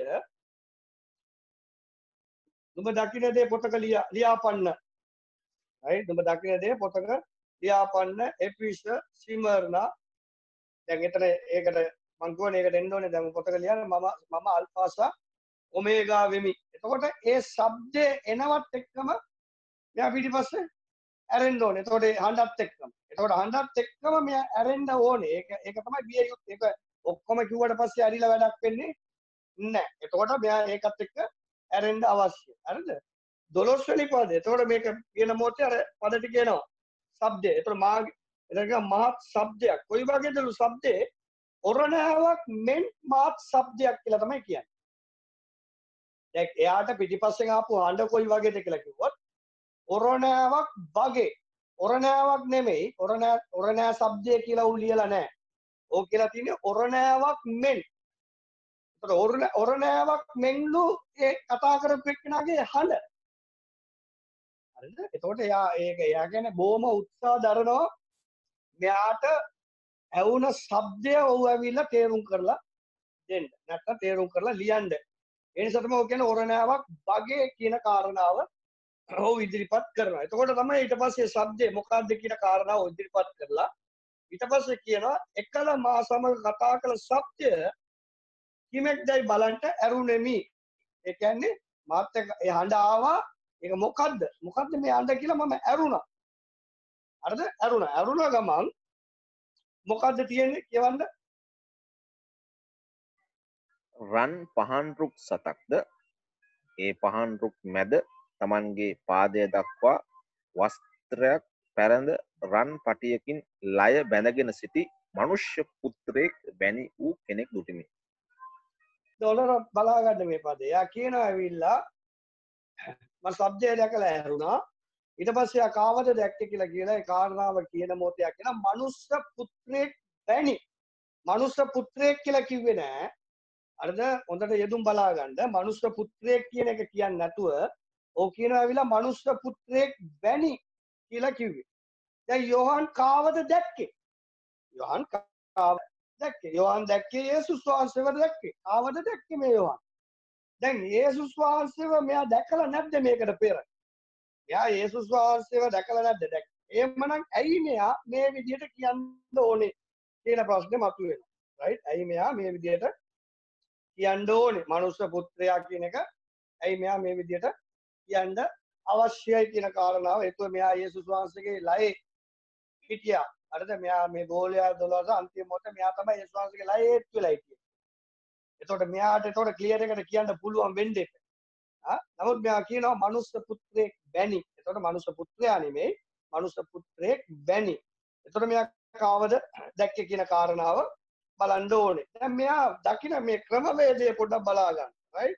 නුඹ දකින්න දේ පොතක ලියාපන්න. right නුඹ දකින්න දේ පොතක ලියාපන්න එපිස සිමර්නා දැන් එතන ඒකට මං කියවනේ ඒකට එන්න ඕනේ දැන් පොතක ලියන්න මම අල්ෆාසා ඔමේගා වෙමි. එතකොට ඒ શબ્දේ එනවත් එක්කම මෙයා පිටිපස්සේ ඇරෙන්න ඕනේ. එතකොට හඬත් එක්කම. එතකොට හඬත් එක්කම මෙයා ඇරෙන්න ඕනේ. ඒක තමයි බිය යුත්. ඒක ඔක්කොම කිව්වට පස්සේ ඇරිලා වැඩක් වෙන්නේ නැහැ. එතකොට මෙයා ඒකත් එක්ක ඇරෙන්න අවශ්‍යයි. හරිද? 12 වෙනි පදේ. එතකොට මේක කියන මොහොතේ අර පද ටික එනවා. શબ્දය. එතකොට එතන මහත් શબ્දයක්. කොයි වගේදලු શબ્දේ? ඔරණාවක් මෙන් මහත් શબ્දයක් කියලා තමයි කියන්නේ. දැන් එයාට පිටිපස්සෙන් ආපු හඬ කොයි වගේද කියලා කිව්වොත් ඔරණාවක් වගේ. ඔරණාවක් නෙමෙයි. ඔරණා શબ્දය කියලා උ ලියලා නැහැ. ඕක කියලා තියෙන්නේ ඔරණාවක් මෙන්. එතකොට ඔරණාවක් මෙන්ලු ඒ කතා කරපු එක්කෙනාගේ හඬ. හරිද? එතකොට එයා කියන්නේ බොහොම උත්සාහ දරනවා මෙයාට ඇවුන શબ્දය ඔහු ඇවිල්ලා තේරුම් කරලා දෙන්න. නැත්නම් තේරුම් කරලා ලියන්න. ඒ නිසා තමයි ඔය කියන්නේ ඔරණාවක් වගේ කියන කාරණාව ඔහු ඉදිරිපත් කරනවා. එතකොට තමයි ඊට පස්සේ શબ્දේ මොකක්ද කියන කාරණාව ඉදිරිපත් කරලා ඊට පස්සේ කියනවා එකල මා සමග කතා කළ සත්‍ය කිමෙක්දයි බලන්ට ඇරුණෙමි. ඒ කියන්නේ මාත් එක්ක ඒ හඬ ආවා. ඒක මොකද්ද? මොකද්ද මේ හඬ කියලා මම ඇරුණා. හරිද? ඇරුණා ගමන් මොකද්ද තියෙන්නේ කියවන්න? රන් පහන් රුක් සතක්ද ඒ පහන් රුක් මැද තමන්ගේ පාදය දක්වා වස්ත්‍රයක් පැරඳ රන් පටියකින් ලය බැඳගෙන සිටි මනුෂ්‍ය පුත්‍රයෙක් වැනි වූ කෙනෙක් දුටිමි. ඩොලර් බලාගන්න මේ පදේ. එයා කියනවා ඇවිල්ලා මම શબ્දය දැකලා ඇරුණා. ඊට පස්සේ ආ කාවද දැක්කේ කියලා කියලා ඒ කාරණාව කියන මොහොතයක් කියන මනුස්ස පුත්‍රයෙක් වැනි මනුස්ස පුත්‍රයෙක් කියලා කිව්වේ නෑ. අරද හොඳට යෙදුම් බලා ගන්න. මනුස්ස පුත්‍රයෙක් කියන එක කියන්නේ නැතුව ඔව් කියනවා ඇවිල්ලා මනුස්ස පුත්‍රයෙක් වැනි කියලා කිව්වේ. දැන් යෝහන් කාවද දැක්කේ? යෝහන් කාව දැක්කේ. යෝහන් දැක්කේ යේසුස් වහන්සේව දැක්කේ. කාවද දැක්කේ මේ යෝහන්? දැන් යේසුස් වහන්සේව මෙයා දැකලා නැද්ද මේකට පෙර? එයා යේසුස් වහන්සේව දැකලා නැද්ද? එහෙමනම් ඇයි මෙයා මේ විදිහට කියන්න ඕනේ කියන ප්‍රශ්නේ මතුවෙනවා. රයිට්? ඇයි මෙයා මේ විදිහට කියන්න ඕනේ? මනුස්ස පුත්‍රයා කියන එක ඇයි මෙයා මේ විදිහට කියන්න අවශ්‍යයි කියන කාරණාව. ඒකෝ මෙයා යේසුස් වහන්සේගේ ලයේ හිටියා. හරිද? මෙයා මේ ගෝලයා 12 අන්තිම මොහොතේ මෙයා තමයි යේසුස් වහන්සේගේ ලයේ ඒත් වෙලා හිටියේ. එතකොට මෙයාට එතකොට ක්ලියර් එකට කියන්න පුළුවන් වෙන්නේ. නමුත් මෙයා කියනවා මනුස්ස පුත්‍රයෙක් වැනි. එතකොට මනුස්ස පුත්‍රයා නෙමෙයි මනුස්ස පුත්‍රයෙක් වැනි. එතකොට මෙයා කාවද දැක්කේ කියන කාරණාව බලන්න ඕනේ. දැන් මෙයා දකින මේ ක්‍රමවේදය පොඩ්ඩක් බලා ගන්න. රයිට්?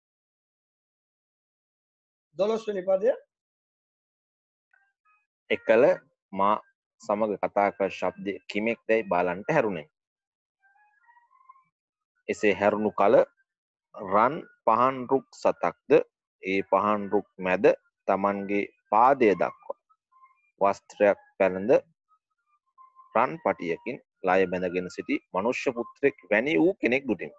12 වෙනි පදය එකල මා සමග කතා කර ශබ්දය කිමෙක් දැයි බලන්ට හැරුණේ. එසේ හැරුණු කල රන් පහන් රුක් සතක්ද ඒ පහන් රුක් මැද තමන්ගේ පාදය දක්වා වස්ත්‍රයක් පැළඳ රන් පටියකින් ලය බැඳගෙන සිටි මනුෂ්‍ය පුත්‍රයෙක් වැනි වූ කෙනෙක් දුටිමි.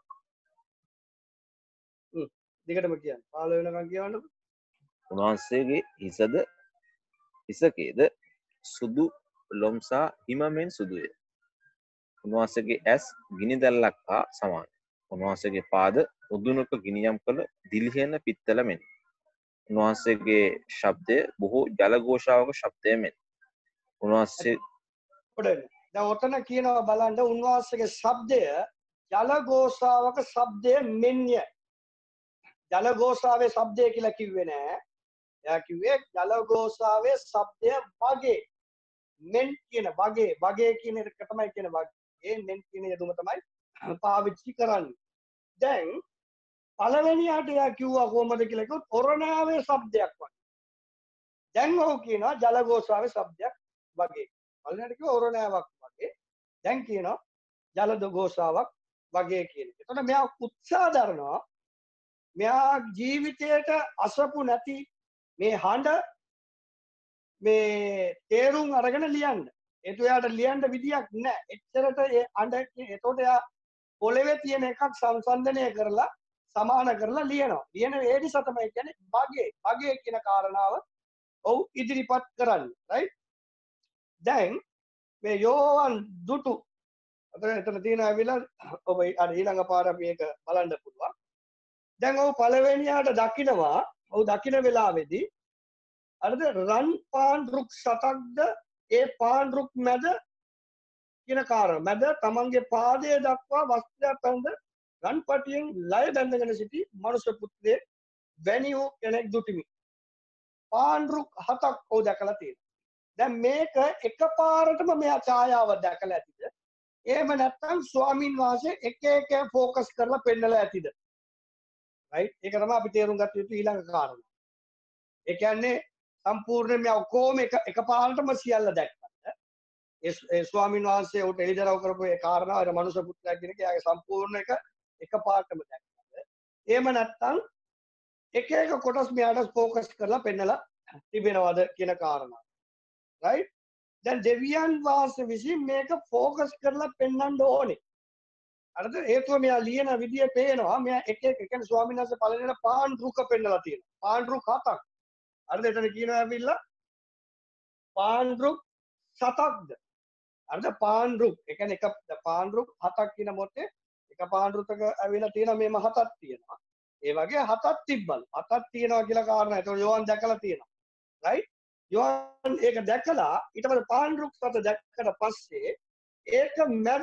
දිගටම කියන්න. 15 වෙනකන් කියවන්නකො. උන්වහන්සේගේ හිසකේද සුදු ලොම්සා හිමමෙන් සුදුය. උන්වහන්සේගේ ඇස් ගිනි දැල්ලක් හා සමානයි. උන්වහන්සේගේ පාද උදුනක ගිනියම් කළ දිලිහෙන පිත්තල මෙන්. උන්වහන්සේගේ ශබ්දය බොහෝ ජලഘോഷාවක ශබ්දය මෙන්. උන්වහන්සේ දැන් ඔතන කියනවා බලන්න උන්වහන්සේගේ ශබ්දය ජලഘോഷාවක ශබ්දය මෙන්ය. ජලഘോഷාවේ ශබ්දය කියලා කිව්වේ නෑ. එයා කිව්වේ ජලഘോഷාවේ ශබ්දය වගේ. මෙන් කියන වගේ කියන එක තමයි කියන වගේ මෙන් කියන යෙදුම තමයි පාවිච්චි කරන්නේ. දැන් පළවෙනියට එයා කිව්වා කොහොමද කියලා කිව්වොත් ඔරණාවේ ශබ්දයක් වගේ. දැන් ඔහු කියනවා ජලഘോഷාවේ ශබ්දයක් වගේ. පළවෙනියට කිව්වා ඔරණාවක් වගේ. දැන් කියනවා ජලഘോഷාවක් වගේ කියන එක. එතකොට මෙයා උත්සාහ දරනවා මෙයා ජීවිතයට අසපු නැති මේ හඬ මේ තේරුම් අරගෙන ලියන්න. ඒතු එයාට ලියන්න විදියක් නැහැ. එච්චරට ඒ හඬ එතකොට එයා පොළවේ තියෙන එකක් සංසන්දනය කරලා සමාන කරලා ලියනවා. ලියන ඒ නිසා තමයි කියන්නේ වගේ කියන කාරණාව ඔව් ඉදිරිපත් කරන්නේ. රයිට්? දැන් මේ යෝහන් දුටු එතන තියෙන ඇවිල්ලා ඔබ අර ඊළඟ පාර මේක බලන්න පුළුවන්. දැන් ඔව් පළවෙනියට දකින්නවා ඔව් දකින්න වෙලාවේදී අරද රන් පාන් රුක් සතක්ද ඒ පාන් රුක් මැද කියන කාරණා මැද තමන්ගේ පාදය දක්වා වස්ත්‍රයක් පැළඳ රන් පටියෙන් ලය බැඳගෙන සිටි මනුෂ්‍ය පුත්‍රයෙක් වැනි වූ කෙනෙක් දුටිමි. පාන් රුක් 7ක් ඔව් දැකලා තියෙනවා. දැන් මේක එකපාරටම මෙයා ඡායාව දැකලා ඇතිද? එහෙම නැත්නම් ස්වාමින් වහන්සේ එක එක ફોකස් කරලා පෙන්නලා ඇතිද? රයිට්? ඒක තමයි අපි තේරුම් ගත යුතු ඊළඟ කාරණා. ඒ කියන්නේ සම්පූර්ණයෙන්ම ඔක්කොම එකපාරටම සියල්ල දැක්කත් ඒ ස්වාමින් වහන්සේ උට එළිදරව් කරපු ඒ කාරණාව අර මනුෂ්‍ය පුත්‍රයා කියන එක යාගේ සම්පූර්ණ එකපාරටම දැක්කත් එහෙම නැත්නම් එක එක කොටස් මෙයාට ફોකස් කරලා පෙන්නලා තිබෙනවද කියන කාරණාව. රයිට්? දැන් දෙවියන් වහන්සේ විසින් මේක ફોකස් කරලා පෙන්වන්න ඕනේ. අරද හේතුව මෙයා ලියන විදිය පේනවා මෙයා එක එක කියන්නේ ස්වාමීන් වහන්සේ පළවෙනිට පාන් රුක පෙන්නලා තියෙනවා. පාන් රුක් 7ක්. අරද එතන කියනවා ඇවිල්ලා පාන් රුක් 7ක්ද? අරද පාන් රුක්. ඒ කියන්නේ එක පාන් රුක් 7ක් කියන මොතේ එක පාන් රුකක ඇවිල්ලා තියෙනවා මේම 7ක් තියෙනවා. ඒ වගේ 7ක් තිබ්බලු. 7ක් තියෙනවා කියලා කාරණා. ඒක යෝහන් දැකලා තියෙනවා. රයිට්? යෝහන් ඒක දැකලා ඊට පස්සේ පාන් රුක් 7 දැක්කට පස්සේ ඒක මැද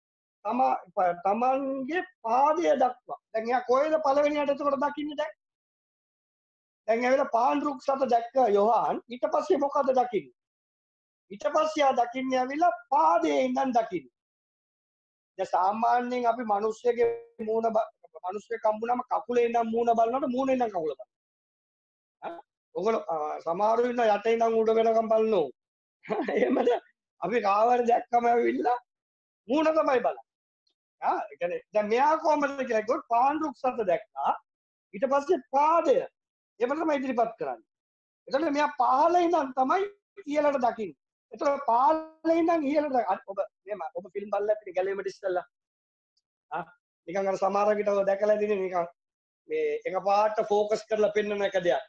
තමන්ගේ පාදය දක්වා. දැන් එයා කොහෙද පළවෙනියට එතකොට දකින්නේ දැන්? දැන් ඇවිල්ලා පාන් රුක් 7 දැක්ක යෝහන් ඊට පස්සේ මොකද දකින්නේ? ඊට පස්සේ ආ දකින්නේ ඇවිල්ලා පාදයේ ඉඳන් දකින්නේ. දැන් සාමාන්‍යයෙන් අපි මිනිස්සුගේ මූණ මිනිස්සුගේ කම්බුනම කකුලේ ඉඳන් මූණ බලනකොට මූණේ ඉඳන් කකුල බලනවා. ඔගොල්ලෝ සමහරු ඉන්න යට ඉඳන් උඩ වෙනකම් බලනෝ. එහෙමද? අපි කාවර දැක්කම ඇවිල්ලා මූණ තමයි බලන්නේ. ඒ කියන්නේ දැන් මෙයා කොහමද කියලා කිව්වොත් පාන්රුක් සත දැක්කා. ඊට පස්සේ පාදය එහෙම තමයි ඉදිරිපත් කරන්නේ. එතකොට මෙයා පහළ ඉඳන් තමයි ඉහළට දකින්නේ. එතකොට පහළ ඉඳන් ඉහළට ඔබ ෆිල්ම් බලලා ඇති ගැලීමට ඉස්සෙල්ලා නිකන් අර සමහර විට ඔය දැකලා ඉන්නේ නිකන් මේ එකපාරට ෆෝකස් කරලා පෙන්වන එක දෙයක්.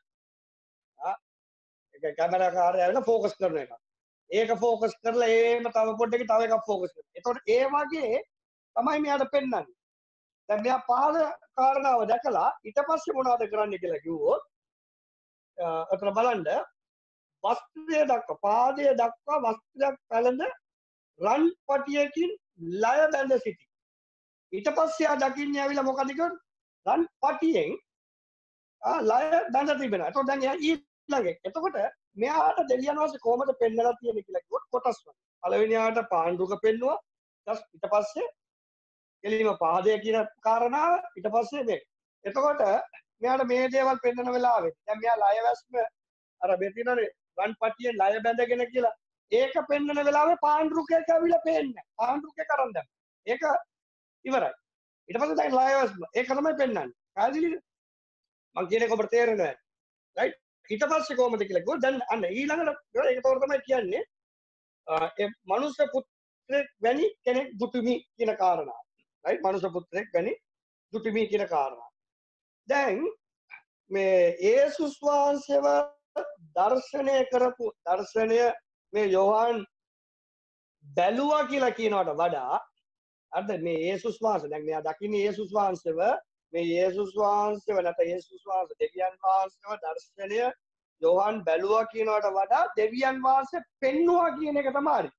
ඒක කැමරා කාර්යය ඇවිල්ලා ෆෝකස් කරන එක. ඒක ෆෝකස් කරලා ඒම තව පොඩ්ඩකින් තව එකක් ෆෝකස් කරනවා. එතකොට ඒ වගේ තමයි මෙයාට පෙන්වන්නේ. දැන් මෙයා පහළ කාරණාව දැකලා ඊට පස්සේ මොනවද කරන්න කියලා කිව්වොත් අතන බලන්න වස්ත්‍රය දක්වා පාදය දක්වා වස්ත්‍රයක් පැළඳ රන් පටියකින් ලය බැඳ සිටි. ඊට පස්සේ ආ දකින්නේ ඇවිල්ලා මොකද කියන්නේ? රන් පටියෙන් ලය බැඳ තිබෙනවා. එතකොට දැන් එයා ඊළඟ. එතකොට මෙයාට දෙවියන් වහන්සේ කොහොමද පෙන්වලා තියෙන්නේ කියලා කිව්වොත් කොටස් වලින්. පළවෙනි ආට පාණ්ඩුක පෙන්නුවා. ඊට පස්සේ එළිම පාදය කියන කාරණාව ඊට පස්සේ මේ. එතකොට මෙයාට මේ දේවල් පෙන්වන වෙලාවෙත් දැන් මෙයා ලය වැස්ම අර බෙතිනනේ රන් පටියෙන් ලය බැඳගෙන කියලා ඒක පෙන්වන වෙලාවේ පාණ්ඩුකයක් ඇවිල්ලා පේන්නේ. පාණ්ඩුකේ කරන් දැන්. ඒක ඉවරයි. ඊට පස්සේ දැන් ලය වැස්ම ඒක තමයි පෙන්වන්නේ. කාදිලිද? මං කියන්නේ ඔබට තේරෙනවා. රයිට්? ඊට පස්සේ කොහොමද කියලා කිව්වොත් දැන් අන්න ඊළඟට ඒක තමයි කියන්නේ ඒ මනුෂ්‍ය පුත්‍රෙක් වැනි කෙනෙක් දුටුමි කියන කාරණාව. රයිට්? මනුෂ්‍ය පුත්‍රෙක් වැනි දුටුමි කියන කාරණාව. දැන් මේ යේසුස් වහන්සේව දර්ශනය කරපු දර්ශනය මේ යෝහාන් බැලුවා කියලා කියනවට වඩා අද මේ යේසුස් වහන්සේ දැන් මෙයා දකින්නේ යේසුස් වහන්සේව මේ යේසුස් වහන්සේව නැත්නම් යේසුස් වහන්සේ දෙවියන් වහන්සේව දර්ශනය යෝහාන් බැලුවා කියනවට වඩා දෙවියන් වහන්සේ පෙන්නවා කියන එක තමයි.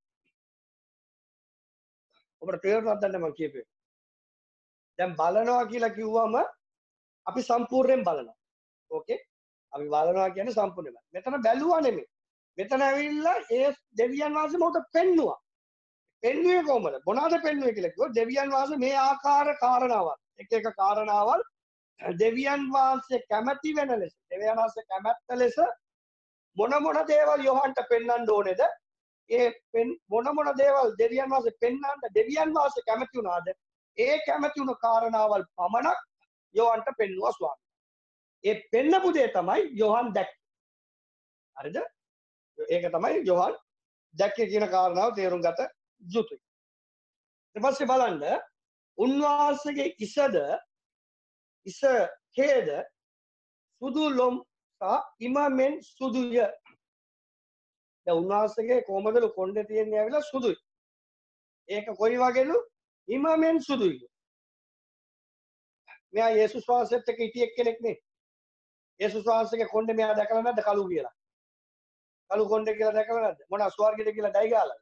ඔබට තේරුණාද දැන් මම කියපේ? දැන් බලනවා කියලා කිව්වම අපි සම්පූර්ණයෙන් බලනවා. ඕකේ? අපි බලනවා කියන්නේ සම්පූර්ණයෙන්. මෙතන බැලුවා නෙමෙයි. මෙතන ඇවිල්ලා ඒ දෙවියන් වහන්සේ මොකට පෙන්නවා. පෙන්වුවේ කොහමද? මොනවාද පෙන්වුවේ කියලා කිව්වොත් දෙවියන් වහන්සේ මේ ආකාර කාරණාවල් එක කාරණාවල් දෙවියන් වහන්සේ කැමැති වෙන ලෙස දෙවියන් වහන්සේ කැමැත්ත ලෙස මොන දේවල් යෝහන්ට පෙන්වන්න ඕනේද? ඒ මොන දේවල් දෙවියන් වහන්සේ පෙන්වන්න දෙවියන් වහන්සේ කැමැති වුණාද? ඒ කැමැති වුණ කාරණාවල් පමණක් යෝහන්ට පෙන්වුවා ස්වාමී. ඒ පෙන්නපු දේ තමයි යෝහන් දැක්කේ. හරිද? ඒක තමයි යෝහන් දැක්කේ කියන කාරණාව තේරුම් ගත යුතුයි. ඊට පස්සේ බලන්න උන්වහන්සේගේ ඉස කේද සුදු ලොම් සහ ඉමමෙන් සුදුය. දැන් උන්වහන්සේගේ කොහමදලු කොණ්ඩේ තියෙන්නේ ඇවිල්ලා සුදුයි. ඒක කොයි වගේලු? ඉමමෙන් සුදුයි. මෙයා යේසුස් වහන්සේත් එක්ක හිටියෙක් කෙනෙක් නේ. යේසුස් වහන්සේගේ කොණ්ඩේ මෙයා දැකලා නැද්ද කළු කියලා? කළු කොණ්ඩේ කියලා දැකලා නැද්ද? මොනවා ස්වර්ගෙට කියලා ඩයි ගාලා?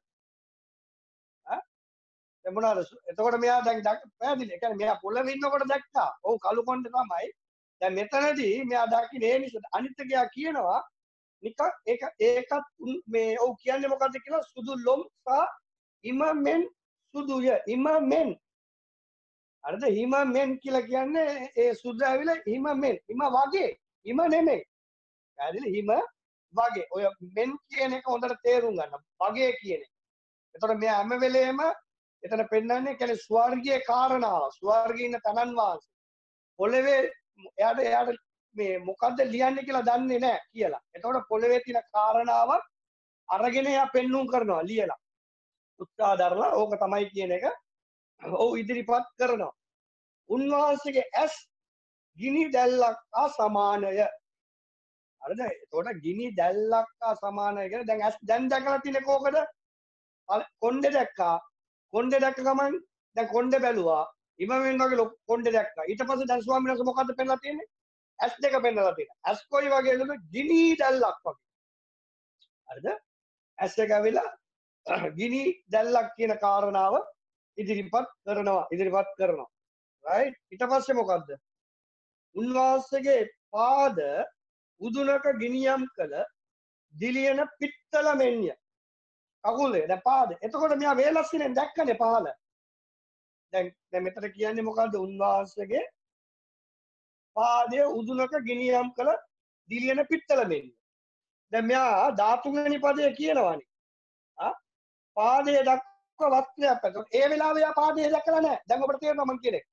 දැන් මොනවාද? එතකොට මෙයා දැන් පැහැදිලි. ඒ කියන්නේ මෙයා පොළවේ ඉන්නකොට දැක්කා. ඔව් කළු කොණ්ඩේ තමයි. දැන් මෙතනදී මෙයා දකින්නේ ඒ නිසා අනිත් එකයා කියනවා නිකන් ඒකත් මේ ඔව් කියන්නේ මොකද්ද කියලා සුදු ලොම් සහ ඉමමෙන් සුදුය. ඉමමෙන්. හරිද? ඉමමෙන් කියලා කියන්නේ ඒ සුදු ඇවිල්ලා ඉමමෙන්. ඉම වගේ. ඉම නෙමෙයි. පැහැදිලි? ඉම වගේ. ඔය මෙන් කියන එක හොඳට තේරුම් ගන්න. වගේ කියන එක. එතකොට මෙයා හැම වෙලේම එතන පෙන්වන්නේ කියන්නේ ස්වර්ගීය කාරණාව. ස්වර්ගයේ ඉන්න තනන් වාසී. පොළවේ එයාට මේ මොකද්ද ලියන්නේ කියලා දන්නේ නැහැ කියලා. එතකොට පොළවේ තියෙන කාරණාව අරගෙන එයා පෙන්눔 කරනවා ලියලා. උත්සාහ දරලා ඕක තමයි කියන එක ඔව් ඉදිරිපත් කරනවා. උන්වහන්සේගේ ඇස් ගිනි දැල්ලක් හා සමානය. හරිද? එතකොට ගිනි දැල්ලක් හා සමානය කියන්නේ දැන් ඇස් දැන් දැකලා තියෙන්නේ කොහොමද? කොණ්ඩේ දැක්කා. කොණ්ඩේ දැක්ක ගමන් දැන් කොණ්ඩේ බැලුවා. ඉමමෙන් වගේ කොණ්ඩේ දැක්කා. ඊට පස්සේ දැන් ස්වාමීන් වහන්සේ මොකද්ද පෙන්නලා තියෙන්නේ? ඇස් දෙක පෙන්නලා තියෙනවා. ඇස් කොයි වගේද? ගිනි දැල්ලක් වගේ. හරිද? ඇස් එක ඇවිල්ලා ගිනි දැල්ලක් කියන කාරණාව ඉදිරිපත් කරනවා. right? ඊට පස්සේ මොකද්ද? උන්වහන්සේගේ පාද උදුනක ගිනියම් කළ දිලියන පිත්තල මෙන්ය. කකුලේ දැන් පාද. එතකොට මෙයා වේලස්සිනෙන් දැක්කනේ පහළ. දැන් මෙතන කියන්නේ මොකද්ද? උන්වහන්සේගේ පාදයේ උදුනක ගිනියම් කළ දිලියන පිත්තල මෙන්න. දැන් මෙයා 13 වෙනි පදයේ කියනවානේ. පාදයේ දක්වා වස්ත්‍රයක් පැතුන. ඒ වෙලාවේ යා පාදයේ දැකලා නැහැ. දැන් ඔබට තේරෙනවා මම කියන්නේ.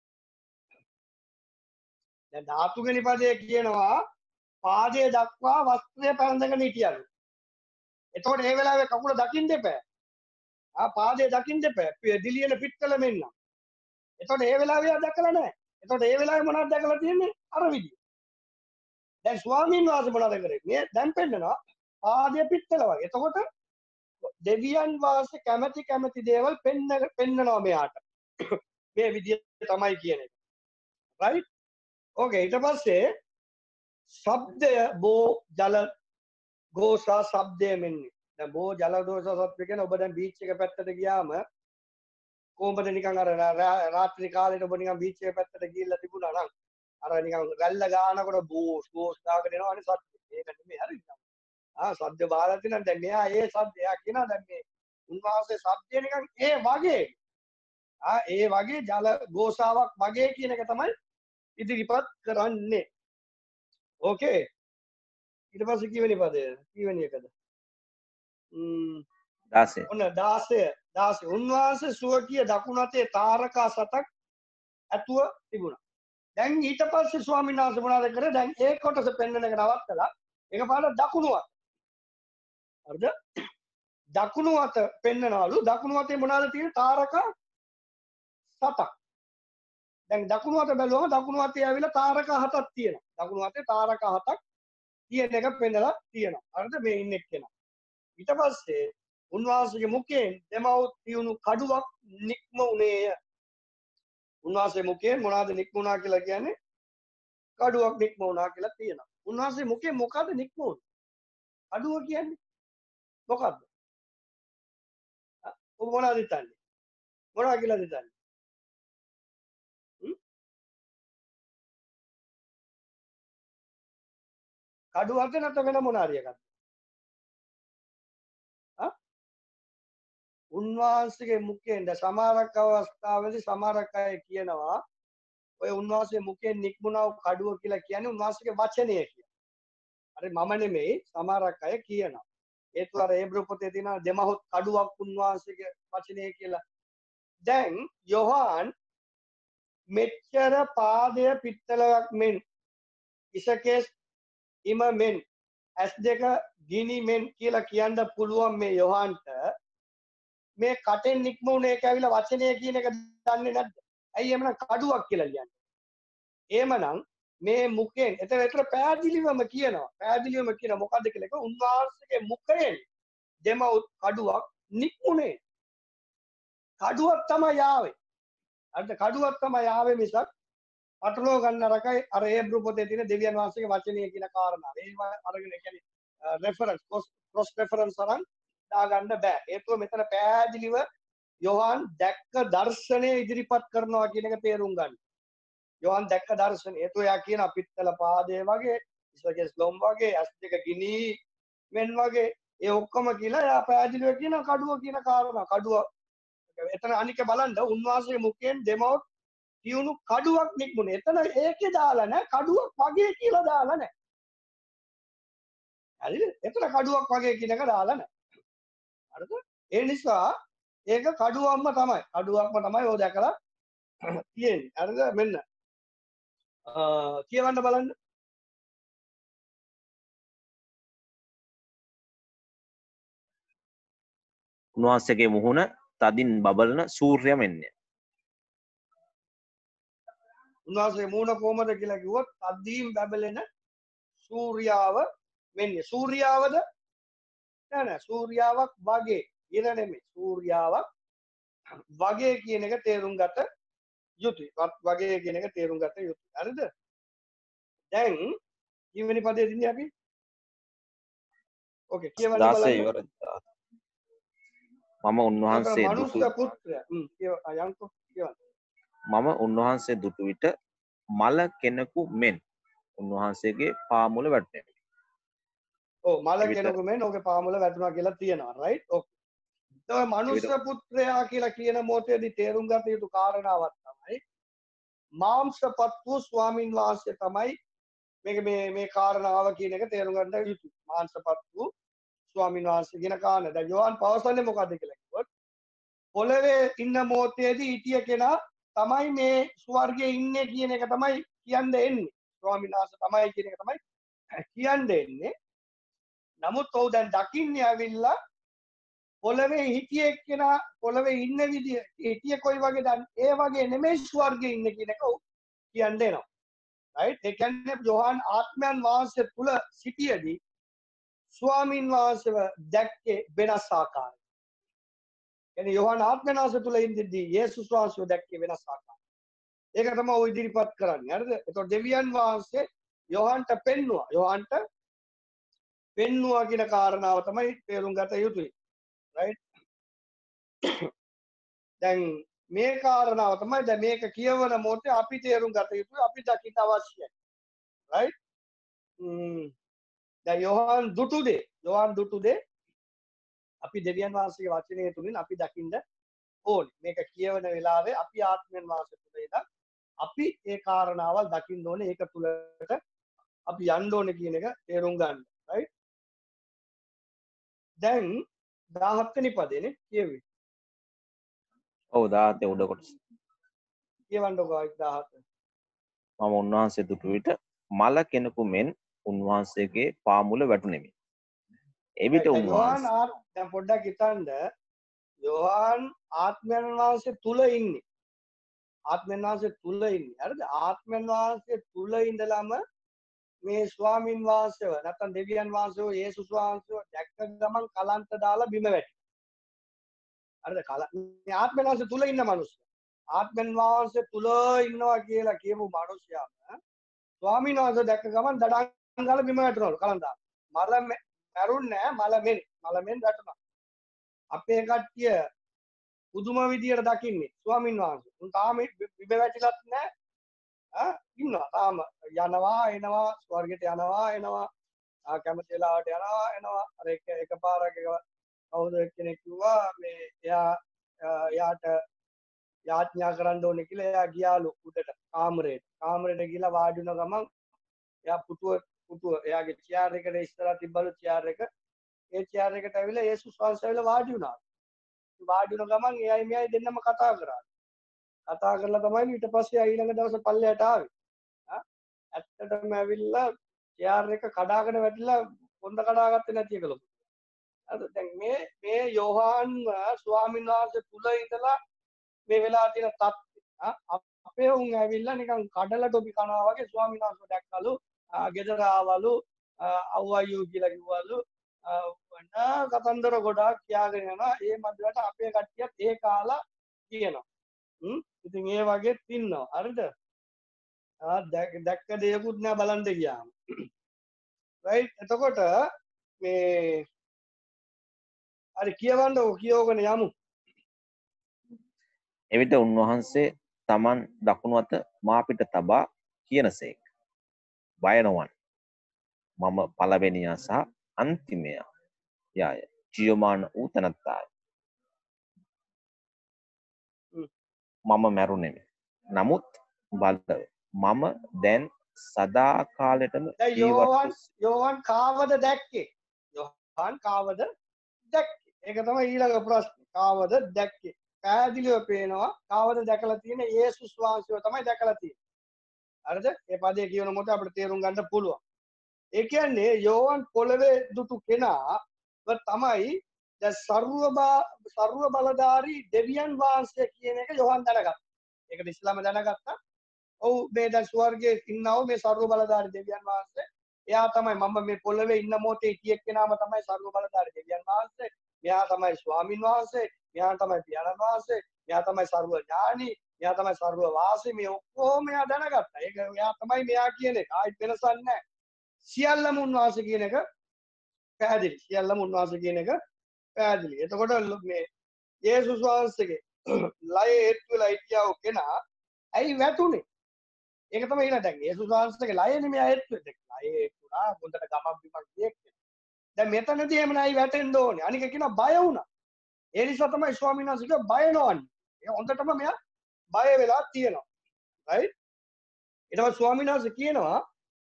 දැන් 13 වෙනි පදයේ කියනවා පාදයේ දක්වා වස්ත්‍රය පැනඳගෙන හිටියලු. එතකොට ඒ වෙලාවේ කකුල දකින්න එපා. පාදයේ දකින්න එපා. දිලියන පිත්තල මෙන්න. එතකොට ඒ වෙලාවේ යා දැකලා නැහැ. එතකොට ඒ වෙලාවේ මොනවද දැකලා තියෙන්නේ? අර විදිය. දැන් ස්වාමීන් වහන්සේ මොනවද කරේ? මේ දැන් පෙන්නනවා පාදයේ පිත්තල වගේ. එතකොට දෙවියන් වහන්සේ කැමැති දේවල් පෙන්නනවා මෙයාට. මේ විදිය තමයි කියන්නේ. රයිට්? ඕකේ ඊට පස්සේ ශබ්දය බෝ ජල ගෝසා ශබ්දය මෙන්නේ. දැන් බෝ ජල ගෝසා ශබ්ද කියන්නේ ඔබ දැන් බීච් එක පැත්තට ගියාම කොහොමද නිකන් අර රාත්‍රී කාලේට ඔබ නිකන් බීච් එක පැත්තට ගිහිල්ලා තිබුණා නම් අර නිකන් රැල්ල ගානකොට බෝස් දාගෙන එනවනේ ශබ්ද. ඒක නෙමෙයි හරිද? ශබ්ද බාලා තියෙනවා. දැන් මෙයා ඒ ශබ්ද එයා කියනවා දැන් මේ උන්වහන්සේ ශබ්දය නිකන් ඒ වගේ ඒ වගේ ජල ගෝසාවක් වගේ කියන එක තමයි ඉදිරිපත් කරන්නේ. ඕකේ ඊට පස්සේ කීවෙනි පදය? කීවෙනි එකද? 16. ඔන්න 16 උන්වහන්සේ සුවකීය දකුණු අතේ තාරකා 7ක් ඇතුව තිබුණා. දැන් ඊට පස්සේ ස්වාමීන් වහන්සේ මොනවද කරේ? දැන් ඒ කොටස පෙන්වන එක නවත්තලා එකපාරට දකුණු අත. හරිද? දකුණු අත පෙන්නනවලු. දකුණු අතේ මොනවද තියෙන්නේ? තාරකා 7ක්. දැන් දකුණු අත බැලුවම දකුණු අතේ ඇවිල්ලා තාරකා 7ක් තියෙනවා. දකුණු අතේ තාරකා 7ක් තියෙන එක පෙන්නලා තියෙනවා. හරිද? මේ ඉන්නේ කෙනා. ඊට පස්සේ උන්වහන්සේගේ මුඛයෙන් දෙමව් තියුණු කඩුවක් නික්ම උනේය. උන්වහන්සේ මුඛයෙන් මොනවද නික්ම වුණා කියලා කියන්නේ? කඩුවක් නික්ම වුණා කියලා තියෙනවා. උන්වහන්සේ මුඛයෙන් මොකද නික්ම වුනේ? කඩුව කියන්නේ මොකද්ද? ඔබ මොනවද හිතන්නේ? මොනවා කියලාද හිතන්නේ? කඩුවක්ද නැත්නම් වෙන මොන හරි එකක්ද? උන්වහන්සේගේ මුඛයෙන් ද සමහරක් අවස්ථාවලදී සමහරක් අය කියනවා ඔය උන්වහන්සේ මුඛයෙන් නික්මුණා වූ කඩුව කියලා කියන්නේ උන්වහන්සේගේ වචනය කියලා. හරි මම නෙමෙයි සමහරක් අය කියනවා. ඒත් අර හේබ්‍රු පොතේ තියෙන දෙමහොත් කඩුවක් උන්වහන්සේගේ වචනය කියලා. දැන් යෝහාන් මෙච්චර පාදය පිත්තලයක් මෙන් ඉසකේස් ඉම මෙන් ඇස් දෙක ගිනි මෙන් කියලා කියන්න පුළුවන් මේ යෝහාන්ට මේ කටෙන් නික්ම වුණ එක ඇවිල්ලා වචනය කියන එක දන්නේ නැද්ද? ඇයි එමනම් කඩුවක් කියලා කියන්නේ? එහෙමනම් මේ මුඛයෙන් එතන පැහැදිලිවම කියනවා. පැහැදිලිවම කියන මොකද්ද කියලා එක උන්වහන්සේගේ මුඛයෙන් දෙමව් කඩුවක් නික්මුනේ. කඩුවක් තමයි ආවේ. අර කඩුවක් තමයි ආවේ මිසක් අටලෝ ගන්න රකයි අර හේබ්‍රු පොතේ තියෙන දෙවියන් වහන්සේගේ වචනය කියන කාරණා. ඒව අරගෙන කියන්නේ රෙෆරන්ස් ක්‍රොස් රෙෆරන්ස් අරන් දාගන්න බෑ. ඒකෝ මෙතන පැහැදිලිව යෝහාන් දැක්ක දර්ශනය ඉදිරිපත් කරනවා කියන එක තේරුම් ගන්න. යෝහාන් දැක්ක දර්ශනය. ඒතෝ යා කියන පිත්තල පාදයේ වගේ, ඉස්වගේ ස්ලොම් වගේ, ඇස් දෙක ගිනි මෙන් වගේ ඒ ඔක්කොම කියලා යා පැහැදිලිව කියන කඩුව කියන කාරණා. කඩුව එතන අනික බලන්න උන්වහන්සේගේ මුඛයෙන් දෙමව් තියුණු කඩුවක් නික්මුනේ. එතන ඒකේ දාලා නැහැ කඩුවක් වගේ කියලා දාලා නැහැ. හරිද? එතන කඩුවක් වගේ කියන එක දාලා නැහැ. හරිද? ඒ නිසා ඒක කඩුවක්ම තමයි. කඩුවක්ම තමයි ඔය දැකලා තියෙන්නේ. හරිද? මෙන්න. කියවන්න බලන්න. උන්වහන්සේගේ මුහුණ තදින් බබලන සූර්ය මෙන්ය. උන්වහන්සේගේ මුහුණ කොහමද කියලා කිව්වොත් තදින් බබලෙන සූර්යාව මෙන්නේ. සූර්යාවද? නෑ සූර්යාවක් වගේ. ඉර නෙමෙයි. සූර්යාවක් වගේ කියන එක තේරුම් ගත යුතුයි. වගේ කියන එක තේරුම් ගත යුතුයි. හරිද? දැන් ඊවෙනි පදේ දින්නේ අපි. ඕකේ කියවන්න බලන්න. 16 ඉවරයි. මම උන්වහන්සේ මනුෂ්‍ය පුත්‍රයා යන්කෝ කියවන්න. මම උන්වහන්සේ දුටු විට මල කෙනෙකු මෙන් උන්වහන්සේගේ පාමුල වැටුණෙමි. ඔව් මල කෙනෙකු මෙන් ඔහුගේ පාමුල වැටුණා කියලා තියෙනවා. රයිට්? ඕකේ. ඒ මනුෂ්‍ය පුත්‍රයා කියලා කියන මොහොතේදී තේරුම් ගත යුතු කාරණාවක් තමයි මාංශපත් වූ ස්වාමින් වහන්සේ තමයි මේ කාරණාව කියන එක තේරුම් ගන්න යුතුයි. මාංශපත් වූ ස්වාමීන් වහන්සේ කියන කාරණා. දැන් යෝහන් පවසන්නේ මොකද්ද කියලා කිව්වොත් පොළවේ ඉන්න මොහොතේදී හිටිය කෙනා තමයි මේ ස්වර්ගයේ ඉන්නේ කියන එක තමයි කියන්නේ එන්නේ. ස්වාමීන් වහන්සේ තමයි කියන එක තමයි කියන්නේ එන්නේ. නමුත් ඔව් දැන් දකින්නේ ඇවිල්ලා පොළවේ හිටියේ කෙනා පොළවේ ඉන්න විදිය හිටියේ කොයි වගේ දැන් ඒ වගේ නෙමෙයි ස්වර්ගයේ ඉන්නේ කියන එක කියන්නේ එනවා. right? ඒ කියන්නේ යෝහන් ආත්මයන් වහන්සේ තුල සිටියේදී ස්වාමීන් වහන්සේව දැක්කේ වෙනස් ආකාරයකට. කියන්නේ යෝහන් ආත්මයන් වහන්සේ තුල ඉඳිද්දී යේසුස් වහන්සේව දැක්කේ වෙනස් ආකාරයකට. ඒක තමයි ඔය ඉදිරිපත් කරන්නේ. හරිද? ඒතකොට දෙවියන් වහන්සේ යෝහන්ට පෙන්නුවා. යෝහන්ට පෙන්නුවා කියන කාරණාව තමයි තේරුම් ගත යුතුයි. right? දැන් මේ කාරණාව තමයි දැන් මේක කියවන මොහොතේ අපි තේරුම් ගත යුතුයි. අපි දකින්න අවශ්‍යයි. right? දැන් යෝහන් දුටුදේ අපි දෙවියන් වහන්සේගේ වචනය තුලින් අපි දකින්න ඕනේ. මේක කියවන වෙලාවේ අපි ආත්මයන් වහන්සේ තුල ඉඳන් අපි ඒ කාරණාවල් දකින්න ඕනේ. ඒක තුලට අපි යන්න ඕනේ කියන එක තේරුම් ගන්න. right? දැන් 17 වෙනි පදේනේ කියුවේ. ඔව් 17 උඩ කොටස. කියවන්නකෝ 17. මම උන්වහන්සේ දුටු විට මල කෙනෙකු මෙන් උන්වහන්සේගේ පාමුල වැටුනෙමි. එවිට උන්වහන්සේ දැන් පොඩ්ඩක් හිතන්න යෝහන් ආත්මයන් වහන්සේ තුල ඉන්නේ. ආත්මයන් වහන්සේ තුල ඉන්නේ. හරිද? ආත්මයන් වහන්සේ තුල ඉඳලම මේ ස්වාමින් වහන්සේව නැත්නම් දෙවියන් වහන්සේව යේසුස් වහන්සේව දැක්ක ගමන් කලන්ත දාලා බිම වැටෙනවා. හරිද? මේ ආත්මයන් වහන්සේ තුල ඉන්න මිනිස්සු. ආත්මයන් වහන්සේ තුල ඉන්නවා කියලා කියපු මිනිසයාම ස්වාමීන් වහන්සේ දැක්ක ගමන් දඩං ගාලා බිම වැටෙනවලු කලන්ත දාලා. මල මැරුන්නේ නැහැ මලමෙන් වැටුණා. අපේ කට්ටිය පුදුම විදියට දකින්නේ ස්වාමීන් වහන්සේ. උන් තාම බිම වැටිලත් නැහැ. ඉන්නවා තාම යනවා එනවා ස්වර්ගයට යනවා එනවා කැමති වෙලාවට යනවා එනවා අර එකපාරක කවුද කෙනෙක් කිව්වා මේ එයාට යාඥා කරන්න ඕනේ කියලා එයා ගියාලු උඩට කාමරේට ගිහලා වාඩි වුණ ගමන් එයා පුටුව එයාගේ චෙයාර් එකට ඉස්සරහ තිබ්බලු චෙයාර් එක ඒ චෙයාර් එකට ඇවිල්ලා යේසුස් වහන්සේ ඇවිල්ලා වාඩි වුණා. වාඩි වුණ ගමන් එයයි මෙයයි දෙන්නම කතා කරා. කතා කරලා තමයි ඊට පස්සේ ඊළඟ දවසේ පල්ලයට ආවේ. ඇත්තටම ඇවිල්ලා චෙයාර් එක කඩාගෙන වැටිලා කොන්ද කඩාගත්තේ නැති එකලු. හරිද? දැන් මේ යෝහාන් ස්වාමීන් වහන්සේ තුල ඉඳලා මේ වෙලා තියෙන තත්ත්වය අපේ උන් ඇවිල්ලා නිකන් කඩලා ඩොබි කනවා වගේ ස්වාමීන් වහන්සේ දැක්කලු ගෙදර ආවලු අව්වයියෝ කියලා කිව්වලු කතන්දර ගොඩාක් කියාගෙන යනවා. ඒ මැදට අපේ කට්ටියත් ඒ කාලා කියනවා. ඉතින් ඒ වගේත් ඉන්නවා. හරිද? දැක්ක දෙයක්වත් නෑ බලන්න ගියාම. right? එතකොට මේ හරි කියවගෙන යමු. එවිට උන්වහන්සේ තමන් දකුණු අත මා පිට තබා කියනසේක. බය නොවන්න. මම පළවෙනියා සහ අන්තිමයා යාය. ජීවමාන වූ තැනැත්තාය. මම මැරුණෙමි. නමුත් බලව මම දැන් සදා කාලෙටම යෝහන් කාවද දැක්කේ? ඒක තමයි ඊළඟ ප්‍රශ්නේ. කාවද දැක්කේ? පැහැදිලිව පේනවා කාවද දැකලා තියෙන යේසුස් වහන්සේව තමයි දැකලා තියෙන්නේ. හරිද? මේ පදේ කියවන මොකද අපිට තේරුම් ගන්න පුළුවන්. ඒ කියන්නේ යෝහන් පොළවේ දුටු කෙනා තමයි දැන් සර්ව බලධාරී දෙවියන් වහන්සේ කියන එක යෝහන් දැනගත්තා. ඒකට ඉස්ලාම දැනගත්තා. ඔව් මේ දැන් ස්වර්ගයේ ඉන්නව මේ සර්ව බලධාරී දෙවියන් වහන්සේ. එයා තමයි මම මේ පොළවේ ඉන්න මොහොතේ හිටියෙක් කෙනාම තමයි සර්ව බලධාරී දෙවියන් වහන්සේ. මෙයා තමයි ස්වාමින් වහන්සේ. මෙයා තමයි පියාණන් වහන්සේ. මෙයා තමයි සර්ව ඥානී. මෙයා තමයි සර්ව වාසී. මේ ඔක්කොම එයා දැනගත්තා. ඒක එයා තමයි මෙයා කියන එක. ආයි වෙනසක් නැහැ. සියල්ලම උන්වහන්සේ කියන එක පැහැදිලි. සියල්ලම උන්වහන්සේ කියන එක පැහැදිලි. එතකොට මේ යේසුස් වහන්සේගේ ලයේ හේතු වෙලා හිටියව කෙනා ඇයි වැටුනේ? ඒක තමයි ඊළඟ දැන් යේසුස් වහන්සේගේ ලයනේ මෙයා හේතු වෙන්නේ. ලයේ හේතුණා හොඳට ගමක් බිමක් ගියෙක්. දැන් මෙතනදී එහෙම නයි වැටෙන්න ඕනේ. අනික කියනවා බය වුණා. ඒ නිසා තමයි ස්වාමීන් වහන්සේ කිව්වා බය නොවන්න. ඒ හොඳටම මෙයා බය වෙලා තියෙනවා. right? ඊට පස්සේ ස්වාමීන් වහන්සේ කියනවා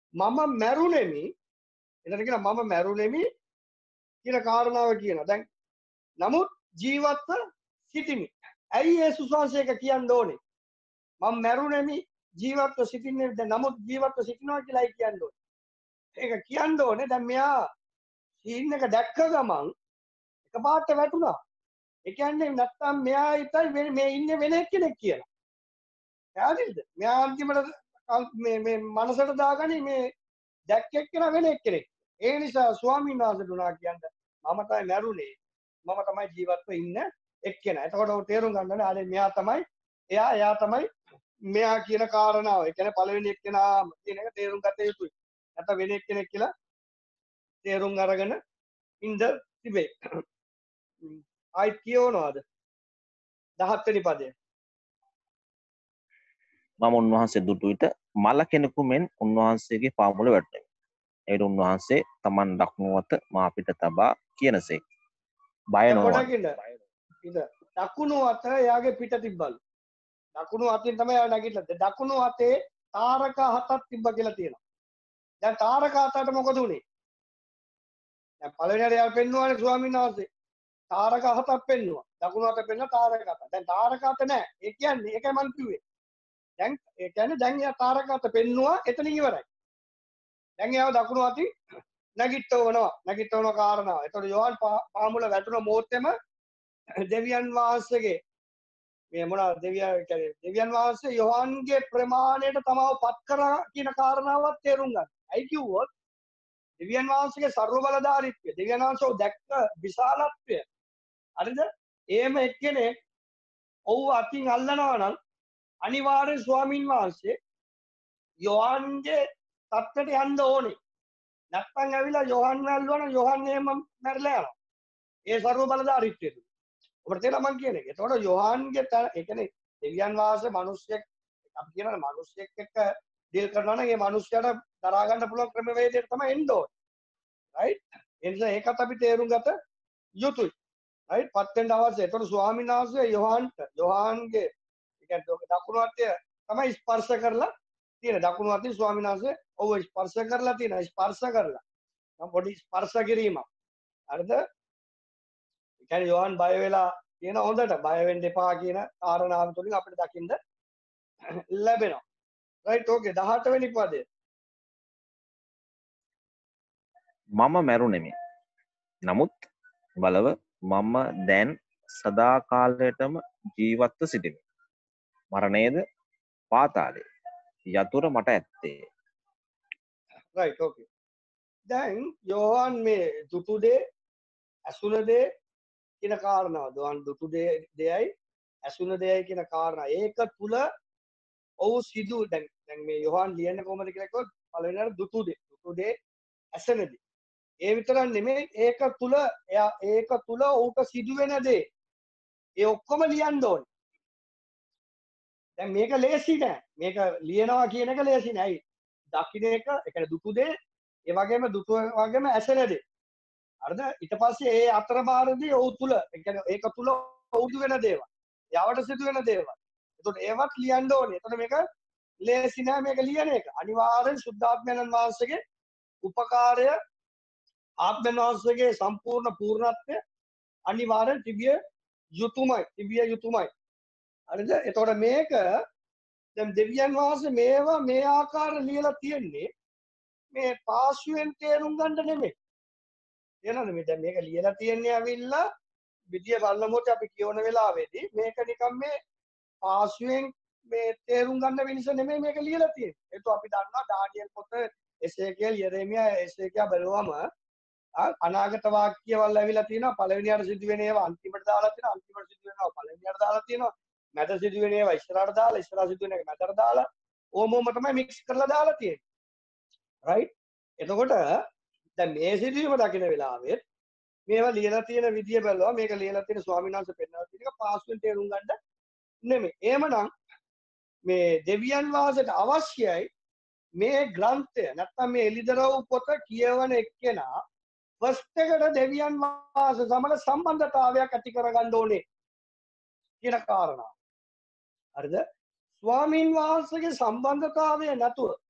මම මැරුණෙමි එතන කියන මම මැරුණෙමි කියන කාරණාව කියනවා. දැන් නමුත් ජීවත්ව සිටිමි. ඇයි යේසුස් වහන්සේ ඒක කියන්න ඕනේ? මම මැරුණෙමි ජීවත්ව සිටින්නේ දැන් නමුත් ජීවත්ව සිටිනවා කියලායි කියන්න ඕනේ. ඒක කියන්න ඕනේ දැන් මෙයා සීන් එක දැක්ක ගමන් එකපාරට වැටුණා. ඒ කියන්නේ නැත්තම් මෙයා හිතයි මේ ඉන්නේ වෙන එක්කෙනෙක් කියලා. පැහැදිලිද? මෙයා අන්තිමට මේ මනසට දාගනි මේ දැක්ක එක්කෙනා වෙන එක්කෙනෙක්. ඒ නිසා ස්වාමීන් වහන්සේට උනා කියන්නේ මම තමයි මැරුණේ. මම තමයි ජීවත්ව ඉන්න එක්කෙනා. එතකොට ඔය තේරුම් ගන්න ඕනේ අනේ මෙයා තමයි එයා තමයි මෙයා කියන කාරණාව. ඒ කියන්නේ පළවෙනි එක්කෙනා කියන එක තේරුම් ගත යුතුයි. නැත්නම් වෙන එක්කෙනෙක් කියලා තේරුම් අරගෙන ඉඳ තිබේ. ආයි කියවනවාද? 17 වෙනි පදය. මම උන්වහන්සේ දුටු විට මල කෙනෙකු මෙන් උන්වහන්සේගේ පාමුල වැටුණෙමි. එවිට උන්වහන්සේ තමන් දකුණු අත මා පිට තබා කියනසේක. බය නොවන්න. දකුණු අත එයාගේ පිට තිබ්බලු. දකුණු අතින් තමයි එයා නැගිටලා. දකුණු අතේ තාරක 7ක් තිබ්බ කියලා තියෙනවා. දැන් තාරක 7ට මොකද උනේ? දැන් පළවෙනි හරිය එයා පෙන්නුවානේ ස්වාමීන් වහන්සේ. තාරක 7ක් පෙන්නුවා. දකුණු අත පෙන්න තාරක 7. දැන් තාරක 7 නැහැ. ඒ කියන්නේ ඒකයි මම කිව්වේ. දැන් ඒ කියන්නේ දැන් එයා තාරක 7 පෙන්නුවා එතනින් ඉවරයි. දැන් එයාව දකුණු අතින් නැගිටවනවා කාරණාව. එතකොට යෝහන් පාමුල වැටුණ මොහොතේම දෙවියන් වහන්සේගේ මේ මොනවාද දෙවියන් වහන්සේ යෝහන්ගේ ප්‍රමාණයට තමව පත් කරා කියන කාරණාවත් තේරුම් ගන්න. ඇයි කිව්වොත් දෙවියන් වහන්සේගේ ਸਰව බලධාරීත්වය දෙවියන් වහන්සේ දැක්ක විශාලත්වය හරිද? එහෙම එක්කෙනෙක් ඔව් අතින් අල්ලනවා නම් අනිවාර්යෙන් ස්වාමින් වහන්සේ යෝහන්ගේ තත්ත්වයට යන්න ඕනේ. නැත්තම් ඇවිල්ලා යෝහන් වැල්ලුවා නම් යෝහන් එහෙම මැරලා යනවා. ඒ ਸਰව බලධාරීත්වය. ඔබට තේරෙනවා මම කියන්නේ. ඒතකොට යෝහන්ගේ ඒ කියන්නේ දෙවියන් වහන්සේ මිනිස්සෙක් අපි කියනවා මිනිස්සෙක් එක්ක ඩීල් කරනවා නම් ඒ මිනිස්සයාට දරා ගන්න පුළුවන් ක්‍රමවේදයට තමයි එන්න ඕනේ. රයිට්? ඒ නිසා ඒකත් අපි තේරුම් ගත යුතුයි. රයිට්? පත් වෙන්න අවශ්‍යයි. ඒතකොට ස්වාමීන් වහන්සේ යෝහන්ගේ ඒ කියන්නේ දකුණු අතය තමයි ස්පර්ශ කරලා තියෙන. දකුණු අතින් ස්වාමීන් වහන්සේ ඔව් ස්පර්ශ කරලා තියෙනවා. ස්පර්ශ කරලා. මම පොඩි ස්පර්ශ කිරීමක්. හරිද? ඒ කියන්නේ යෝහන් බය වෙලා කියන හොඳට බය වෙන්න එපා කියන කාරණාව තුළින් අපිට දකින්න ලැබෙනවා. රයිට් ඕකේ 18 වෙනි පදය. මම මැරුණෙමි. නමුත් බලව මම දැන් සදාකාලයටම ජීවත්ව සිටිමි. මරණයද පාතාලය යතුර මට ඇත්තේ. Right okay. දැන් යෝහන් මේ දුටු දේ ඇසුන දේ කියන කාරණාව යෝහන් දුටු දෙයයි ඇසුන දෙයයි කියන කාරණා ඒක තුල ඔව් සිදු දැන් මේ යෝහන් ලියන්නේ කොහොමද කියලා කිව්වොත් පළවෙනිට දුටු දේ ඇසෙනදී ඒ විතරක් නෙමෙයි ඒක තුල ඌට සිදුවෙන දේ ඒ ඔක්කොම ලියන්න ඕනේ. දැන් මේක ලේසි නෑ. මේක ලියනවා කියන එක ලේසි නෑ. ඇයි? දකින්න එක ඒ කියන්නේ දුටු දේ ඒ වගේම ඇසෙන දේ. හරිද? ඊට පස්සේ ඒ අතරමාරදී ඔව් තුල ඒ කියන්නේ ඒක තුල ඔවුදු වෙන දේවල්. යවට සිදු වෙන දේවල්. එතකොට ඒවත් ලියන්න ඕනේ. එතකොට මේක ලේසි නෑ මේක ලියන එක. අනිවාර්යෙන් සුද්ධාත්මයන් වහන්සේගේ උපකාරය ආත්මයන් වහන්සේගේ සම්පූර්ණ පූර්ණත්වය අනිවාර්යෙන් තිබිය යුතුමයි. හරිද? එතකොට මේක දැන් දෙවියන් වහන්සේ මේවා මේ ආකාර ලියලා තියෙන්නේ මේ පාස්ුවෙන් තේරුම් ගන්න නෙමෙයි. තේරෙනවද? මේ දැන් මේක ලියලා තියන්නේ ඇවිල්ලා විදිය බලනකොට අපි කියවන වෙලාවේදී මේක නිකන් මේ පාස්ුවෙන් මේ තේරුම් ගන්න වෙනස නෙමෙයි මේක ලියලා තියෙන්නේ. ඒක අපි දන්නවා දානියෙල් පොත එසේකියල් යෙරේමියා එසේකියා බලවම අනාගත වාක්‍යවල ඇවිල්ලා තියෙනවා පළවෙනියට සිදුවෙන ඒවා අන්තිමට දාලා තියෙනවා අන්තිමට සිදුවෙනවා පළවෙනියට දාලා තියෙනවා මැද සිදුවෙන ඒවා ඉස්සරහට දාලා ඉස්සරහ සිදුවෙන එක මැදට දාලා ඕම තමයි මික්ස් කරලා දාලා තියෙන්නේ රයිට් එතකොට දැන් මේ සිදුවීම දකින වෙලාවෙත් මේවා ලියලා තියෙන විදිය බලනවා මේක ලියලා තියෙන ස්වාමීන් වහන්සේ පෙන්නනවා කියන එක පාස්වෙන් තේරුම් ගන්න නෙමෙයි එහෙමනම් මේ දෙවියන් වහන්සේට අවශ්‍යයි මේ ග්‍රන්ථය නැත්නම් මේ එලිදරව් පොත කියවන එක්කෙනා ෆස්ට් එකට දෙවියන් වහන්සේ සමග සම්බන්ධතාවයක් ඇති කරගන්න ඕනේ කියන කාරණා. හරිද? ස්වාමීන් වහන්සේගේ සම්බන්ධතාවය නැතුව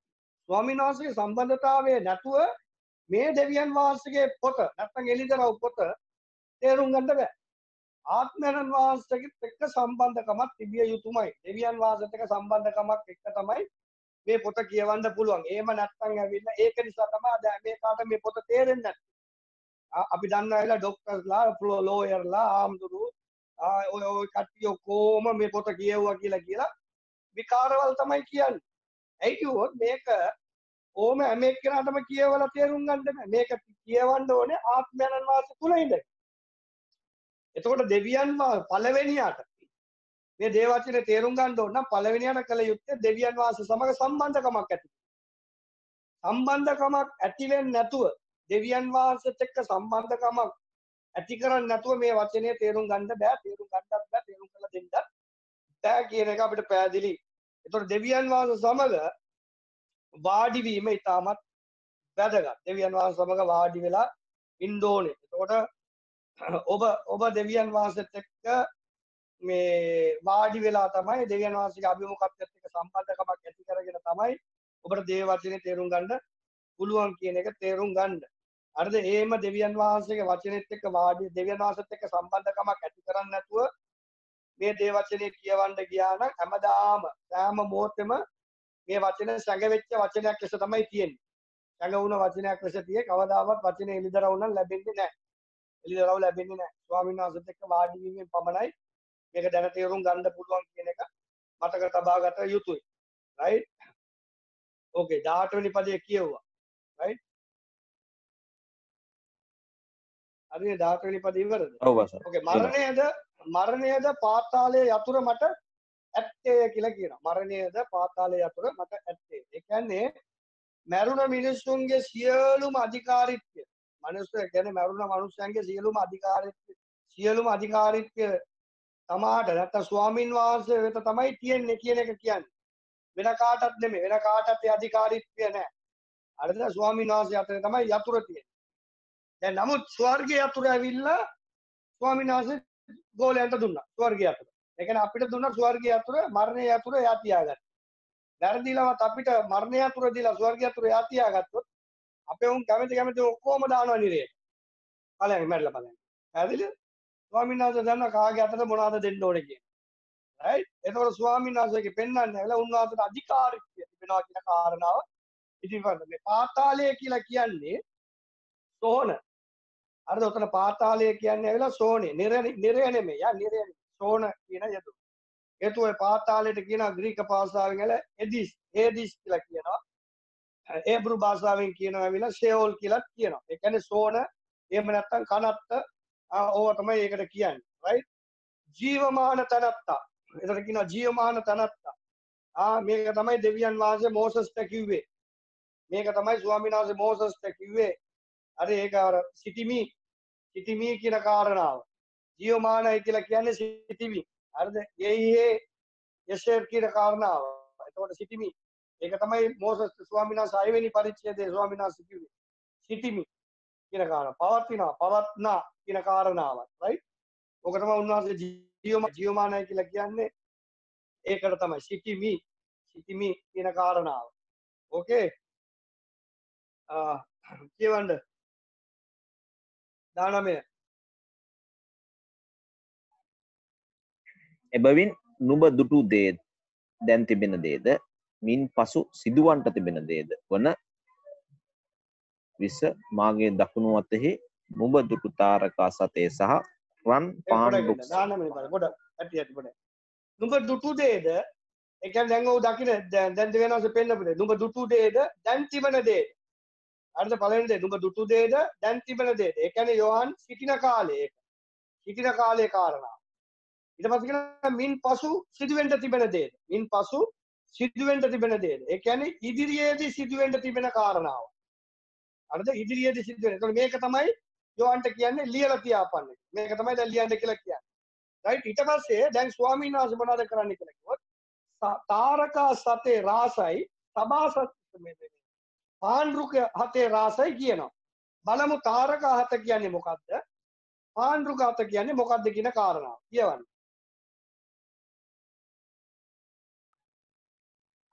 ස්වාමීන් වහන්සේගේ සම්බන්ධතාවය නැතුව මේ දෙවියන් වහන්සේගේ පොත නැත්නම් එළිදරව් පොත තේරුම් ගන්න බෑ. ආත්මයන් වහන්සේගෙත් එක්ක සම්බන්ධකමක් තිබිය යුතුමයි. දෙවියන් වහන්සේත් එක්ක සම්බන්ධකමක් එක්ක තමයි මේ පොත කියවන්න පුළුවන්. එහෙම නැත්නම් ඇවිල්ලා ඒක නිසා තමයි දැන් මේ කාට මේ පොත තේරෙන්නේ නැත්තේ. අපි දන්නවා ඇවිල්ලා ડોක්ටර්ස්ලා, ලෝයර්ලා, ආම්දුරු ඔය කට්ටිය ඔක්කොම මේ පොත කියවුවා කියලා විකාරවල් තමයි කියන්නේ. ඇයි කිව්වොත් මේක ඕම හැම එක්කෙනාටම කියවලා තේරුම් ගන්න බෑ. මේක කියවන්න ඕනේ ආත්මයන් වහන්සේ තුල ඉඳන්. එතකොට දෙවියන් පළවෙනියට මේ දේව වචනේ තේරුම් ගන්න ඕන නම් පළවෙනියට කළ යුත්තේ දෙවියන් වහන්සේ සමග සම්බන්ධකමක් ඇති. සම්බන්ධකමක් ඇති වෙන්නේ නැතුව දෙවියන් වහන්සේත් එක්ක සම්බන්ධකමක් ඇති කරන්නේ නැතුව මේ වචනේ තේරුම් ගන්න බෑ. තේරුම් ගන්නත් බෑ. තේරුම් කරලා දෙන්නත් බෑ කියන එක අපිට පැහැදිලි. එතකොට දෙවියන් වහන්සේ සමග වාඩි වීම ඉතාමත් වැදගත්. දෙවියන් වහන්සේ සමග වාඩි වෙලා ඉන්න ඕනේ. එතකොට ඔබ දෙවියන් වහන්සේත් එක්ක මේ වාඩි වෙලා තමයි දෙවියන් වහන්සේගේ අභිමුඛත්වයට එක්ක සම්බන්ධකමක් ඇති කරගෙන තමයි ඔබට දේව වචනේ තේරුම් ගන්න පුළුවන් කියන එක තේරුම් ගන්න. හරිද? එහෙම දෙවියන් වහන්සේගේ වචනේත් එක්ක වාඩි දෙවියන් වහන්සේත් එක්ක සම්බන්ධකමක් ඇති කරන්නේ නැතුව මේ දේව වචනේ කියවන්න ගියා නම් හැමදාම සෑම මොහොතෙම මේ වචන සැඟවෙච්ච වචනයක් ලෙස තමයි තියෙන්නේ. සැඟවුණ වචනයක් ලෙස තියෙ කවදාවත් වචනේ එළිදරව් නම් ලැබෙන්නේ නැහැ. එළිදරව් ලැබෙන්නේ නැහැ. ස්වාමීන් වහන්සේත් එක්ක වාඩි වීමෙන් පමණයි මේක දැන තේරුම් ගන්න පුළුවන් කියන එක මතක තබා ගත යුතුයි. right? okay 18 වෙනි පදයේ කියවුවා. right? හරිනේ 18 වෙනි පදේ ඉවරද? ඔව් බස. okay මරණයද පාතාලයේ යතුර මට ඇත්තේ කියලා කියනවා. මරණයද පාතාලයේ යතුර මට ඇත්තේ. ඒ කියන්නේ මරුණ මිනිසුන්ගේ සියලුම අධිකාරීත්වය මනුස්ස කියන්නේ මරුණ මනුස්සයන්ගේ සියලුම අධිකාරීත්වය තමාට නැත්නම් ස්වාමින් වහන්සේ වෙත තමයි තියෙන්නේ කියන එක කියන්නේ. වෙන කාටවත් නෙමෙයි. වෙන කාටවත් ඒ අධිකාරීත්වය නැහැ. හරිද? ස්වාමින් වහන්සේ අතරේ තමයි යතුර තියෙන්නේ. දැන් නමුත් ස්වර්ගයේ යතුර ඇවිල්ලා ස්වාමින් වහන්සේ ගෝලයන්ට දුන්නා. ස්වර්ගයේ යතුර. ඒ කියන්නේ අපිට දුන්න ස්වර්ගයේ යතුර මරණයේ යතුර එයා තියාගත්තා. වැරදිලවත් අපිට මරණයේ යතුර දීලා ස්වර්ගයේ යතුර එයා තියාගත්තොත් අපේ උන් කැමති ඔක්කොම දානවා නිරේට. ඵලයන් මැරලා ඵලයන්. හරිද? ස්වාමීන් වහන්සේ දන්න කාගේ අතට මොනවද දෙන්න ඕනේ කියන. right? එතකොට ස්වාමීන් වහන්සේගේ පෙන්වන්නේ නැහැ. උන්වහන්සේට අධිකාරීත්වය තිබෙනවා කියන කාරණාව ඉදිරිපත් මේ පාතාලය කියලා කියන්නේ සෝන. හරිද? උතන පාතාලය කියන්නේ ඇවිල්ලා සෝනේ. නිරය නෙමෙයි. නිරය සෝන කියන යතු. ඒතු ඔය පාතාලයට කියනවා ග්‍රීක භාෂාවෙන් ඇල එදිස් කියලා කියනවා. ඒබ්‍රු භාෂාවෙන් කියනවා ඇවිල්ලා ෂෙෝල් කියලා කියනවා. ඒ කියන්නේ සෝන එහෙම නැත්නම් කනත්ත ඕවා තමයි ඒකට කියන්නේ. right? ජීවමාන තනත්තා. ඒකට කියනවා ජීවමාන තනත්තා. මේක තමයි දෙවියන් වහන්සේ මෝසස්ට කිව්වේ. මේක තමයි ස්වාමීන් වහන්සේ මෝසස්ට කිව්වේ. අර ඒක අර සිටිමි කියන කාරණාව. ජීවමානයි කියලා කියන්නේ සිටිමි. හරිද? ඒ යෂර් කියන කාරණාව. එතකොට සිටිමි. ඒක තමයි මෝසස් ස්වාමීන් වහන්සේ 6 වෙනි පරිච්ඡේදයේ ස්වාමීන් වහන්සේ කිව්වේ. සිටිමි කියන කාරණාව. පවත්නා කියන කාරණාව. right? ඔක තමයි උන්වහන්සේ ජීවමානයි කියලා කියන්නේ. ඒකට තමයි සිටිමි කියන කාරණාව. okay? කියවන්න 19 එබැවින් නුඹ දුටු දේ දැන් තිබෙන දේද මින් පසු සිදුවන්ට තිබෙන දේද වන විස මාගේ දකුණු අතෙහි නුඹ දුටු තාරකා සතේ සහ රන් පාන් රුක්ස නුඹ දුටු දේද ඒ කියන්නේ දැන් ඔව් දකින්න දැන් දෙවෙනවසේ පෙන්නපු දේ නුඹ දුටු දේද දැන් තිබෙන දේද හරිද පළවෙනි දේ නුඹ දුටු දේද දැන් තිබෙන දේද ඒ කියන්නේ යෝහන් සිටින කාලේ කාරණා ඊට පස්සේ කියනවා මින් පසු සිදුවෙන්න තිබෙන දේද ඒ කියන්නේ ඉදිරියේදී සිදුවෙන්න තිබෙන කාරණාව හරිද ඉදිරියේදී සිදුවෙන. ඒතකොට මේක තමයි යෝහන්ට කියන්නේ ලියලා තියාපන්නේ. මේක තමයි දැන් ලියන්න කියලා කියන්නේ. right? ඊට පස්සේ දැන් ස්වාමීන් වහන්සේ මොනවද කරන්නේ කියලා කිව්වොත් තාරකා සතේ රාසයි සබාසත් පාන් රුක හතේ රාසයි කියනවා. බලමු තාරකා හත කියන්නේ මොකද්ද? පාන් රුක හත කියන්නේ මොකද්ද කියන කාරණාව. කියවන්න.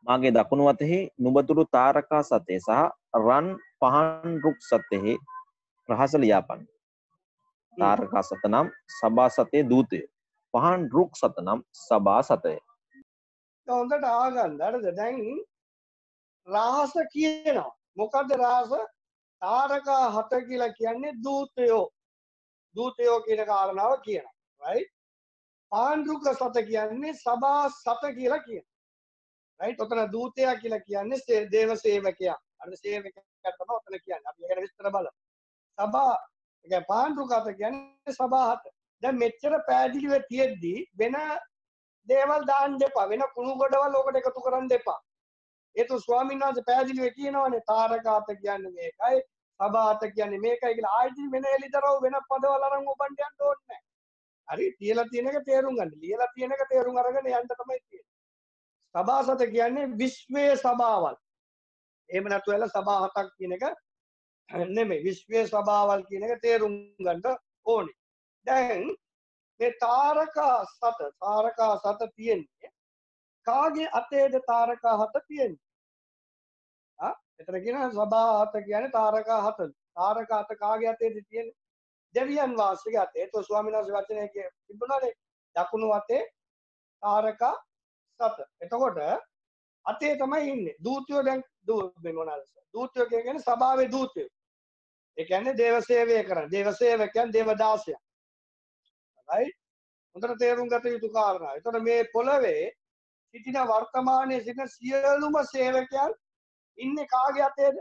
මාගේ දකුණු අතෙහි නුඹතුරු තාරකා සතේ සහ රන් පහන් රුක් සතෙහි රහස ලියාපන්න. තාරකා සත නම් සභා සතේ දූතය. පහන් රුක් සත නම් සභා සතය. හොඳට ආගන්න. හරිද? දැන් රහස කියනවා. මොකද්ද රහස? තාරකා 7 කියලා කියන්නේ දූතයෝ. දූතයෝ කියන කාරණාව කියනවා. right? පාණ්ඩුක සත කියන්නේ සභා සත කියලා කියනවා. right? ඔතන දූතයා කියලා කියන්නේ දේව සේවකයා. අර සේවකයා තමයි ඔතන කියන්නේ. අපි ඒකට විස්තර බලමු. සභා ඒ කියන්නේ පාණ්ඩුක සත කියන්නේ සභා 7. දැන් මෙච්චර පැහැදිලිව තියෙද්දි වෙන දේවල් දාන්න එපා. වෙන කුණු ගොඩවල් ඕකට එකතු කරන්න එපා. ඒතු ස්වාමීන් වහන්සේ පැහැදිලිව කියනවානේ තාරකාත කියන්නේ මේකයි, සභාත කියන්නේ මේකයි කියලා. ආයෙත් වෙන එලිතරව වෙන පදවල් අරන් ඔබන්ට යන්න ඕනේ නැහැ. හරි තියලා තියෙන එක තේරුම් ගන්න. ලියලා තියෙන එක තේරුම් අරගෙන යන්න තමයි තියෙන්නේ. සභාසත කියන්නේ විශ්වයේ සභාවල්. එහෙම නැතු වෙලා සභා 7ක් කියන එක නෙමෙයි. විශ්වයේ සභාවල් කියන එක තේරුම් ගන්න ඕනේ. දැන් මේ තාරකා සත තියෙන්නේ කාගේ අතේද තාරකා 7 තියෙන්නේ? එතන කියනවා සභා 7 කියන්නේ තාරකා 7. තාරකා 7 කාගේ අතේද තියෙන්නේ? දෙවියන් වහන්සේගේ අතේ. ඒක ස්වාමීන් වහන්සේ වචනේ තිබුණානේ. දකුණු අතේ තාරකා 7. එතකොට අතේ තමයි ඉන්නේ. දූතයෝ දැන් මොනවාද? දූතයෝ කියන්නේ සභාවේ දූතයෝ. ඒ කියන්නේ දේව සේවය කරන. දේව සේවකයන් දේවදාසයන්. right? හොඳට තේරුම් ගත යුතු කාරණා. එතකොට මේ පොළවේ සිටින වර්තමානයේ සිටින සියලුම සේවකයන් ඉන්නේ කාගේ අතේද?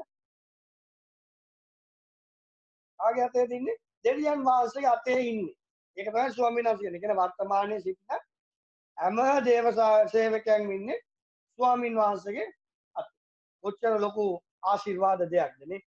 කාගේ අතේද ඉන්නේ? දෙවියන් වහන්සේගේ අතේ ඉන්නේ. ඒක තමයි ස්වාමීන් වහන්සේ කියන්නේ. කියන්නේ වර්තමානයේ සිටින හැම දේව සේවකයන් ඉන්නේ ස්වාමීන් වහන්සේගේ අතේ. කොච්චර ලොකු ආශිර්වාද දෙයක්ද නේ?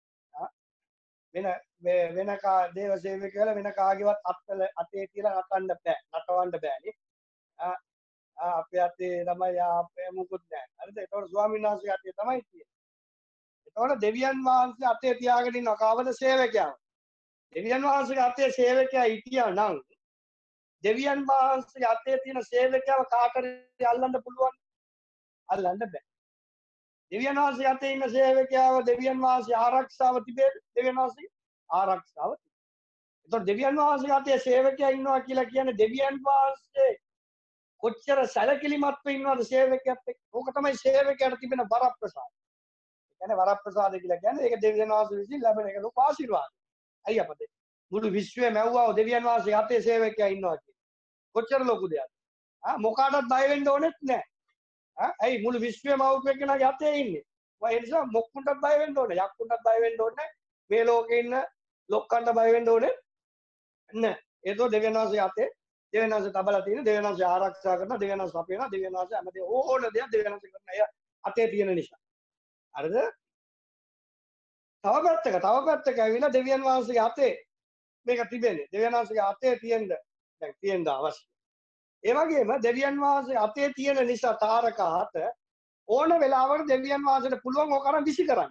වෙන දේව සේවකයල වෙන කාගේවත් අතේ තියලා නටන්න බෑ. නටවන්න බෑනේ. අපේ අතේ තමයි අපේ මුකුත් නැහැ. හරිද? ඒතකොට ස්වාමීන් වහන්සේ අතේ තමයි තියෙන්නේ. ඒතකොට දෙවියන් වහන්සේ අතේ තියාගෙන ඉන්න කවද සේවකයා? දෙවියන් වහන්සේගේ අතේ සේවකයා හිටියා නම් දෙවියන් වහන්සේගේ අතේ තියෙන සේවකයාව කාටද අල්ලන්න පුළුවන්? අල්ලන්න බෑ. දෙවියන් වහන්සේ අතේ ඉන්න සේවකයාව දෙවියන් වහන්සේ ආරක්ෂාව තිබේ. දෙවියන් වහන්සේ ආරක්ෂාව තිබේ. ඒතකොට දෙවියන් වහන්සේගේ අතේ සේවකයා ඉන්නවා කියලා කියන්නේ දෙවියන් වහන්සේ කොච්චර සැලකිලිමත්ව ඉන්නවද සේවකයාත් එක්ක? ඕක තමයි සේවකයාට තිබෙන වරප්‍රසාද. ඒ කියන්නේ වරප්‍රසාද කියලා කියන්නේ ඒක දෙවියන් වහන්සේ විසින් ලැබෙන එක ලොකු ආශිර්වාදයක්. අයිය අපතේ මුළු විශ්වයම ඇව්වා දෙවියන් වහන්සේ අතේ සේවකයා ඉන්නවා කියන්නේ. කොච්චර ලොකු දෙයක්ද? මොකාටවත් බය වෙන්න ඕනෙත් නැහැ. ඇයි මුළු විශ්වයම අවුප් එක්කනගේ අතේ ඉන්නේ. ඒ නිසා මොක්කුන්ටත් බය වෙන්න ඕනේ. යක්කුන්ටත් බය වෙන්න ඕනේ. මේ ලෝකේ ඉන්න ලොක්කන්ට බය වෙන්න ඕනේ නැහැ. ඒතෝ දෙවියන් වහන්සේ අතේ දෙවියන් වහන්සේ තබලා තියෙන දෙවියන් වහන්සේ ආරක්ෂා කරන දෙවියන් වහන්සේ අපේන දෙවියන් වහන්සේ හැමදේ ඕන දෙයක් දෙවියන් වහන්සේ කරන අය අතේ තියෙන නිසා. හරිද? තව පැත්තක ඇවිල්ලා දෙවියන් වහන්සේගේ අතේ මේක තිබෙන්නේ. දෙවියන් වහන්සේගේ අතේ තියෙන්න අවශ්‍යයි. ඒ වගේම දෙවියන් වහන්සේ අතේ තියෙන නිසා තාරකා 7 ඕන වෙලාවකට දෙවියන් වහන්සේට පුළුවන් ඕක අරන් විසි කරන්න.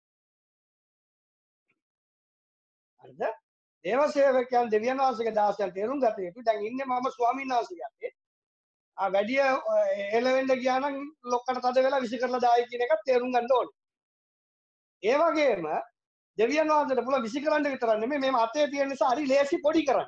හරිද? දේව සේවකයන් දෙවියන් වහන්සේගේ දාසයන් තේරුම් ගත යුතු. දැන් ඉන්නේ මම ස්වාමීන් වහන්සේගේ අතේ. වැඩි එළවෙන්න ගියා නම් ලොක්කට තද වෙලා විසි කරලා දායි කියන එක තේරුම් ගන්න ඕනේ. ඒ වගේම දෙවියන් වහන්සේට පුළුවන් විසි කරන්න විතරක් නෙමෙයි මේ අතේ තියෙන නිසා හරි ලේසි පොඩි කරන්න.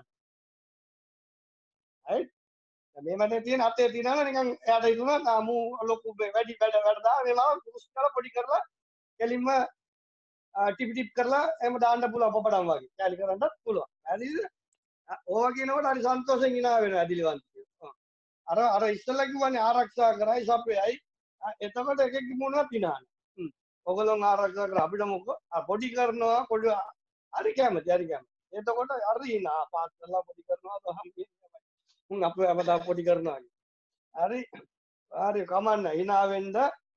right? මේ මතේ තියෙන අතේ තියනවා නිකන් එයාට හිතුණා මූ ලොකු වැඩි වැඩ දා මේවා පුරුස් කරලා පොඩි කරලා කෙලින්ම ටිප් ටිප් කරලා එහෙම දාන්න පුළුවන් පොපඩම් වගේ. කැලි කරන්නත් පුළුවන්. හරිද? ඕවා කියනකොට හරි සන්තෝෂෙන් hina වෙනවා ඇදිලිවන්ත. අර ඉස්සෙල්ලා කිව්වනේ ආරක්ෂා කරයි සප්පේයි. එතකොට එකෙක් මොනවද hinaන. ඔයගොල්ලෝ ආරක්ෂා කර අපිට මොකෝ පොඩි කරනවා පොඩි හරි කැමති. එතකොට හරි hina පාස් කරලා පොඩි කරනවා උන් අපේ අපදා පොඩි කරනවා. හරි කමන්න hina වෙන්න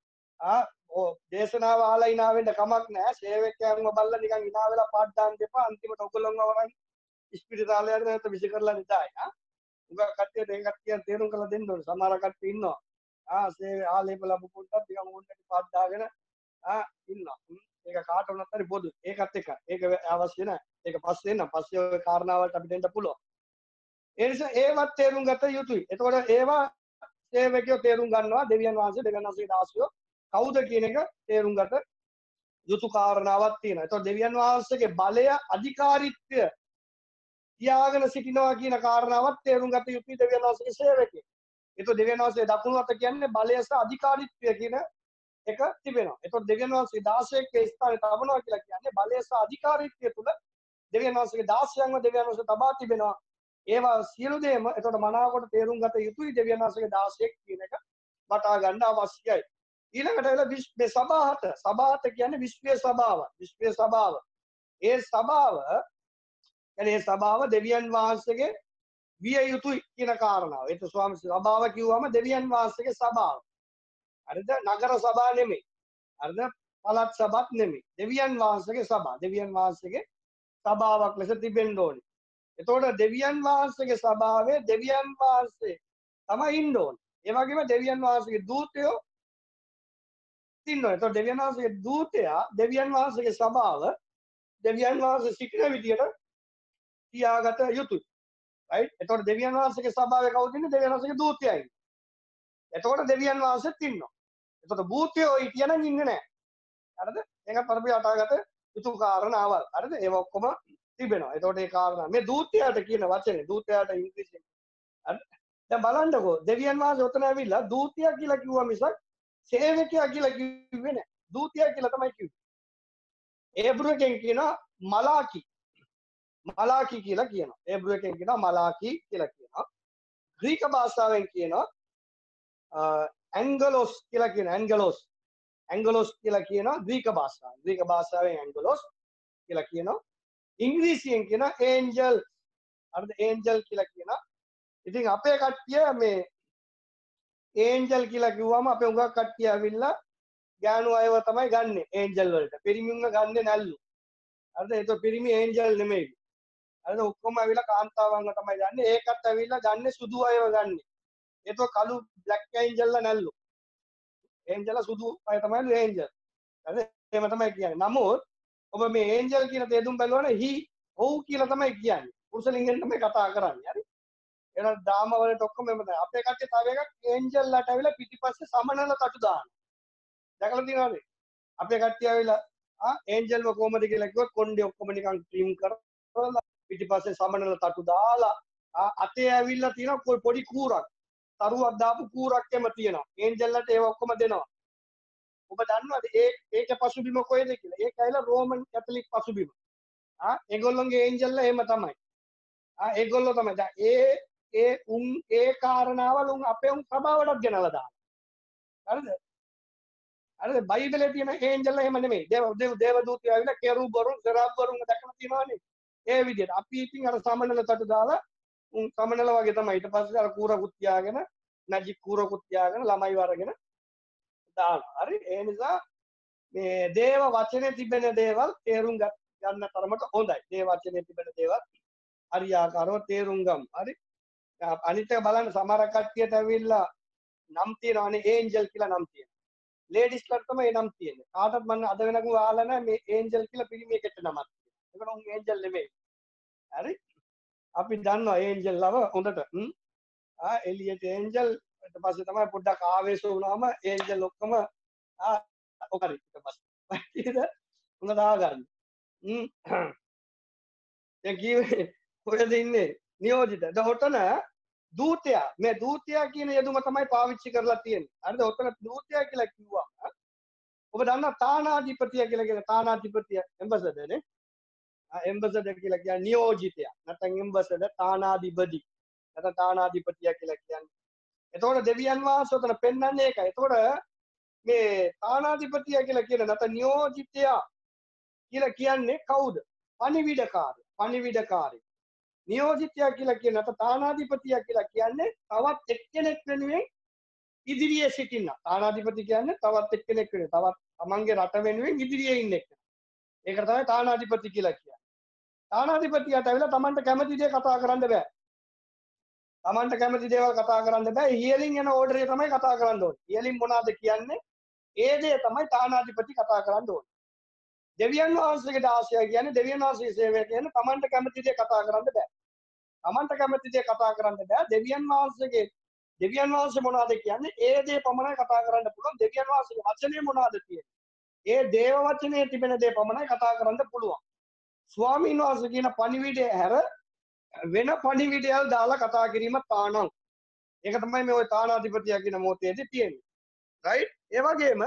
දේශනාව අහලා hina වෙන්න කමක් නැහැ. සේවකයන්ව බලලා නිකන් hina වෙලා පාඩ් දාන්න එපා. අන්තිමට ඔයගොල්ලෝම වරන් ඉස්පිරිතාලයට නැත්නම් විසි කරලා නිදායි. උගා කට්ටියට ඒ කට්ටිය තේරුම් කරලා දෙන්න ඕනේ. සමහර කට්ටිය ඉන්නවා. ආලේප ලැබු පොඩ්ඩක් නිකන් ඕන්ට පාඩ් දාගෙන ඉන්නවා. ඒක කාට වුණත් හරි පොදු. ඒකත් එක. ඒක අවශ්‍ය නැහැ. ඒක පස්සේ එන්න. පස්සේ ඔය කාරණාවලට අපිට එන්න පුළුවන්. ඒ නිසා ඒවත් තේරුම් ගත යුතුයි. එතකොට ඒවා සේවකයෝ තේරුම් ගන්නවා දෙවියන් වහන්සේ දාසියෝ කවුද කියන එක තේරුම් ගත යුතු කාරණාවක් තියෙනවා. ඒතකොට දෙවියන් වහන්සේගේ බලය අධිකාරීත්වය තියාගෙන සිටිනවා කියන කාරණාවත් තේරුම් ගත යුතුයි දෙවියන් වහන්සේගේ සේවකයෙක්. ඒතකොට දෙවියන් වහන්සේ දකුණු අත කියන්නේ බලය සහ අධිකාරීත්වය කියන එක තිබෙනවා. ඒතකොට දෙවියන් වහන්සේ 16ක ස්ථානයේ තබනවා කියලා කියන්නේ බලය සහ අධිකාරීත්වය තුල දෙවියන් වහන්සේගේ 16න්ව දෙවියන් වහන්සේ තබා තිබෙනවා. ඒවා සියලු දේම ඒතකොට මනාවකට තේරුම් ගත යුතුයි දෙවියන් වහන්සේගේ 16ක් කියන එක වටා ගන්න අවශ්‍යයි. ඊළඟට වෙලා මේ සභාත කියන්නේ විශ්වීය සභාව. විශ්වීය සභාව. ඒ සභාව කියන්නේ ඒ සභාව දෙවියන් වහන්සේගේ විය යුතුයි කියන කාරණාව. ඒක ස්වාමීන් සභාව කිව්වම දෙවියන් වහන්සේගේ සභාව. හරිද? නගර සභා නෙමෙයි. හරිද? පළාත් සභාත් නෙමෙයි. දෙවියන් වහන්සේගේ සභාව. දෙවියන් වහන්සේගේ සභාවක් ලෙස තිබෙන්න ඕනේ. එතකොට දෙවියන් වහන්සේගේ සභාවේ දෙවියන් වහන්සේ තමයි ඉන්න ඕනේ. ඒ වගේම දෙවියන් වහන්සේගේ දූතයෝ ඉන්නවා. එතකොට දෙවියන් වහන්සේගේ දූතයා දෙවියන් වහන්සේගේ සභාව දෙවියන් වහන්සේ සිටින විදියට තියාගත යුතුයි. right? එතකොට දෙවියන් වහන්සේගේ සභාවේ කවුද ඉන්නේ? දෙවියන් වහන්සේගේ දූතයයි ඉන්නේ. එතකොට දෙවියන් වහන්සේත් ඉන්නවා. එතකොට භූතයෝ හිටියනම් ඉන්නේ නැහැ. හරිද? ඒක පරිපූර්ණ අටාගත යුතු කාරණාවල්. හරිද? ඒව ඔක්කොම තිබෙනවා. එතකොට ඒ කාරණා මේ දූතයාට කියන වචනේ දූතයාට ඉංග්‍රීසියෙන් හරි. දැන් බලන්නකෝ දෙවියන් වහන්සේ උතන ඇවිල්ලා දූතයා කියලා කිව්වා මිසක් සේවකයා කියලා කිව්වේ නැහැ. දූතයා කියලා තමයි කිව්වේ. ඒබ්‍රු එකෙන් කියනවා මලාකි. මලාකි කියලා කියනවා. ඒබ්‍රු එකෙන් කියනවා මලාකි කියලා කියනවා. ග්‍රීක භාෂාවෙන් කියනවා ඇන්ගලොස් කියලා කියනවා. ඇන්ගලොස් කියලා කියනවා ග්‍රීක භාෂාවෙන්. ග්‍රීක භාෂාවෙන් ඇන්ගලොස් කියලා කියනවා. ඉංග්‍රීසියෙන් කියනවා ඒන්ජල්. හරිද? ඒන්ජල් කියලා කියනවා. ඉතින් අපේ කට්ටිය මේ ඒන්ජල් කියලා කිව්වම අපේ උගක් කට්ටිය ඇවිල්ලා ගෑනු අයව තමයි ගන්නෙ ඒන්ජල් වලට. පිරිමින්ව ගන්නෙ නැල්ලු. හරිද? ඒක පිරිමි ඒන්ජල් නෙමෙයි. හරිද? ඔක්කොම ඇවිල්ලා කාන්තාවන්ව තමයි ගන්නෙ. ඒකත් ඇවිල්ලා ගන්නෙ සුදු අයව ගන්නෙ. ඒක කළු බ්ලැක් ඒන්ජල්ලා නැල්ලු. ඒන්ජල්ලා සුදු අය තමයි ඒන්ජල්. හරිද? එහෙම තමයි කියන්නේ. නමුත් ඔබ මේ ඒන්ජල් කියන තේරුම් බැලුවනේ හි ඔව් කියලා තමයි කියන්නේ. පුරුෂ ලිංගෙන් තමයි කතා කරන්නේ. හරි? එහෙනම් ඩ්‍රාමා වලට ඔක්කොම එහෙම තමයි. අපේ කට්ටිය තව එකක් ඒන්ජල්ලාට ඇවිල්ලා පිටිපස්සේ සමනල තටු දානවා. දැකලා තියෙනවද? අපේ කට්ටිය ඇවිල්ලා ඒන්ජල්ව කොහමද කියලා කිව්වොත් කොණ්ඩේ ඔක්කොම නිකන් ක්‍රීම් කරලා පිටිපස්සේ සමනල තටු දාලා අතේ ඇවිල්ලා තියෙන පොඩි කූරක්. තරුවක් දාපු කූරක් එම තියෙනවා. ඒන්ජල්ලාට ඒව ඔක්කොම දෙනවා. ඔබ දන්නවද ඒක පසුබිම කොහෙද කියලා? ඒක ඇවිල්ලා රෝමන් කැතලික් පසුබිම. ඒගොල්ලෝගේ ඒන්ජල්ලා එහෙම තමයි. ඒගොල්ලෝ තමයි. දැන් ඒ කාරණාවල උන් අපේ උන් සභාවටත් ගෙනලා දානවා. හරිද? හරිද? බයිබලයේ තියෙන ඒන්ජල්ලා එහෙම නෙමෙයි. දේවදූතයෝ ඇවිල්ලා කෙරුබ් වරුන් සෙරාබ් වරුන් දැකලා තියෙනවනේ. ඒ විදිහට අපි ඉතින් අර සමනල තටු දාලා උන් සමනල වගේ තමයි. ඊට පස්සේ අර කූරකුත් තියාගෙන මැජික් කූරකුත් තියාගෙන ළමයි වරගෙන දානවා. හරි? ඒ නිසා මේ දේව වචනේ තිබෙන දේවල් තේරුම් ගන්න තරමට හොඳයි. දේව වචනේ තිබෙන දේවල් හරියාකාරව තේරුම් ගමු. හරි? අනිත් එක බලන්න සමහර කට්ටියට ඇවිල්ලා නම් තියනවානේ ඒන්ජල් කියලා නම් තියෙනවා. ලේඩිස්ලට තමයි නම් තියෙන්නේ. කාටවත් මම අද වෙනකම් ආලා නැහැ මේ ඒන්ජල් කියලා පිරිමියෙකුට නමක් තියෙනවා. ඒක උන් ඒන්ජල් නෙමෙයි. හරි? අපි දන්නවා ඒන්ජල් ලව හොඳට. එලියට ඒන්ජල් ඊට පස්සේ තමයි පොඩ්ඩක් ආවේශ වුණාම ඒන්ජල් ඔක්කොම ඔකරි ඊට පස්සේ. ඊට උන දාගන්න. දැන් කීවේ කොහෙද ඉන්නේ? නියෝජිත. දැන් ඔතන දූතයා මේ දූතයා කියන යෙදුම තමයි පාවිච්චි කරලා තියෙන්නේ. හරිද? ඔතන දූතයා කියලා කිව්වම ඔබ දන්නා තානාධිපතිය කියලා කියන තානාධිපතිය එම්බසඩර් නේ. එම්බසඩර් කියලා කියන්නේ නියෝජිතයා. නැත්නම් එම්බසඩර් තානාධිපති. නැත්නම් තානාධිපතිය කියලා කියන්නේ. එතකොට දෙවියන් වහන්සේ උතන පෙන්වන්නේ ඒකයි. එතකොට මේ තානාධිපතිය කියලා කියන නැත්නම් නියෝජිතයා කියලා කියන්නේ කවුද? පණිවිඩකාරය. පණිවිඩකාරය. නියෝජිතයා කියලා කියන නැත්නම් තානාධිපතිය කියලා කියන්නේ තවත් එක්කෙනෙක් වෙනුවෙන් ඉදිරියේ සිටින. තානාධිපති කියන්නේ තවත් එක්කෙනෙක් වෙනුවෙන් තවත් තමන්ගේ රට වෙනුවෙන් ඉදිරියේ ඉන්න එක. ඒකට තමයි තානාධිපති කියලා කියන්නේ. තානාධිපතියට ඇවිල්ලා තමන්ට කැමති දේ කතා කරන්න බෑ. තමන්ට කැමති දේවල් කතා කරන්න බෑ. ඉහලින් යන ඕඩර් එක තමයි කතා කරන්න ඕනේ. ඉහලින් මොනවද කියන්නේ? ඒ දේ තමයි තානාධිපති කතා කරන්න ඕනේ. දෙවියන් වහන්සේගේ දාසයා කියන්නේ දෙවියන් වහන්සේගේ සේවය කියන්නේ තමන්ට කැමති දේ කතා කරන්න බෑ. තමන්ට කැමති දේ කතා කරන්න බෑ. දෙවියන් වහන්සේගේ දෙවියන් වහන්සේ මොනවද කියන්නේ? ඒ දේ පමණයි කතා කරන්න පුළුවන්. දෙවියන් වහන්සේගේ වචනේ මොනවද කියන්නේ? ඒ දේව වචනේ තිබෙන දේ පමණයි කතා කරන්න පුළුවන්. ස්වාමීන් වහන්සේ කියන පණිවිඩය හැර වෙන පණිවිඩයල් දාලා කතා කිරීම තානම්. ඒක තමයි මේ ওই තානාධිපතියා කියන මොහොතේදී තියෙන්නේ. රයිට්? ඒ වගේම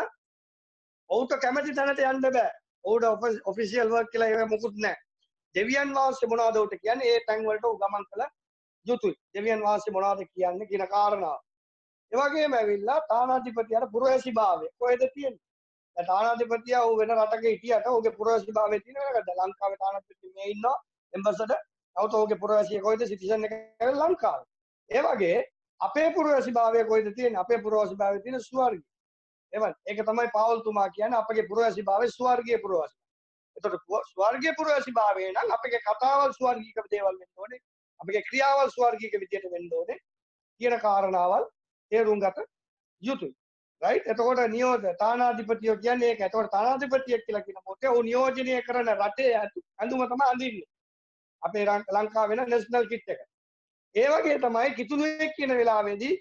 ඔහුට කැමැති තැනට යන්න බෑ. ඔහුට ඔෆිෂියල් වර්ක් කියලා ඒව මොකුත් නැහැ. දෙවියන් වහන්සේ මොනවද උට කියන්නේ? ඒ තැන් වලට උ ගමන් කළ යුතුයි. දෙවියන් වහන්සේ මොනවද කියන්නේ කියන කාරණාව. ඒ වගේම ඇවිල්ලා තානාධිපතියාට පුරවැසිභාවය කොහෙද තියෙන්නේ? දැන් තානාධිපතියා ඔහු වෙන රටක හිටියට ඔහුගේ පුරවැසිභාවය තියෙන වෙනකද? ලංකාවේ තානාධිපති මේ ඉන්නවා එම්බසඩර්. නමුත් ඔහුගේ පුරවැසිය කොහෙද? සිටිසන් එක ලංකාවේ. ඒ වගේ අපේ පුරවැසිභාවය කොහෙද තියෙන්නේ? අපේ පුරවැසිභාවය තියෙන ස්වර්ගයේ. එවන් ඒක තමයි පාවුල්තුමා කියන්නේ අපගේ පුරවැසිභාවය ස්වර්ගීය පුරවැසි. එතකොට ස්වර්ගීය පුරවැසිභාවය නම් අපගේ කතාවල් ස්වර්ගීක දේවල් වෙන්න ඕනේ. අපගේ ක්‍රියාවල් ස්වර්ගීක විදියට වෙන්න ඕනේ කියන කාරණාවල් තේරුම් ගත යුතුයි. රයිට්? එතකොට නියෝජ තානාධිපතියෝ කියන්නේ ඒක. එතකොට තානාධිපතියෙක් කියලා කියන මොකද? ඔහු නියෝජනය කරන රටේ ඇඳුම තමයි අඳින්නේ. අපේ ලංකාවේ වෙන නැෂනල් කිට් එක. ඒ වගේ තමයි කිතුණුවෙක් කියන වෙලාවේදී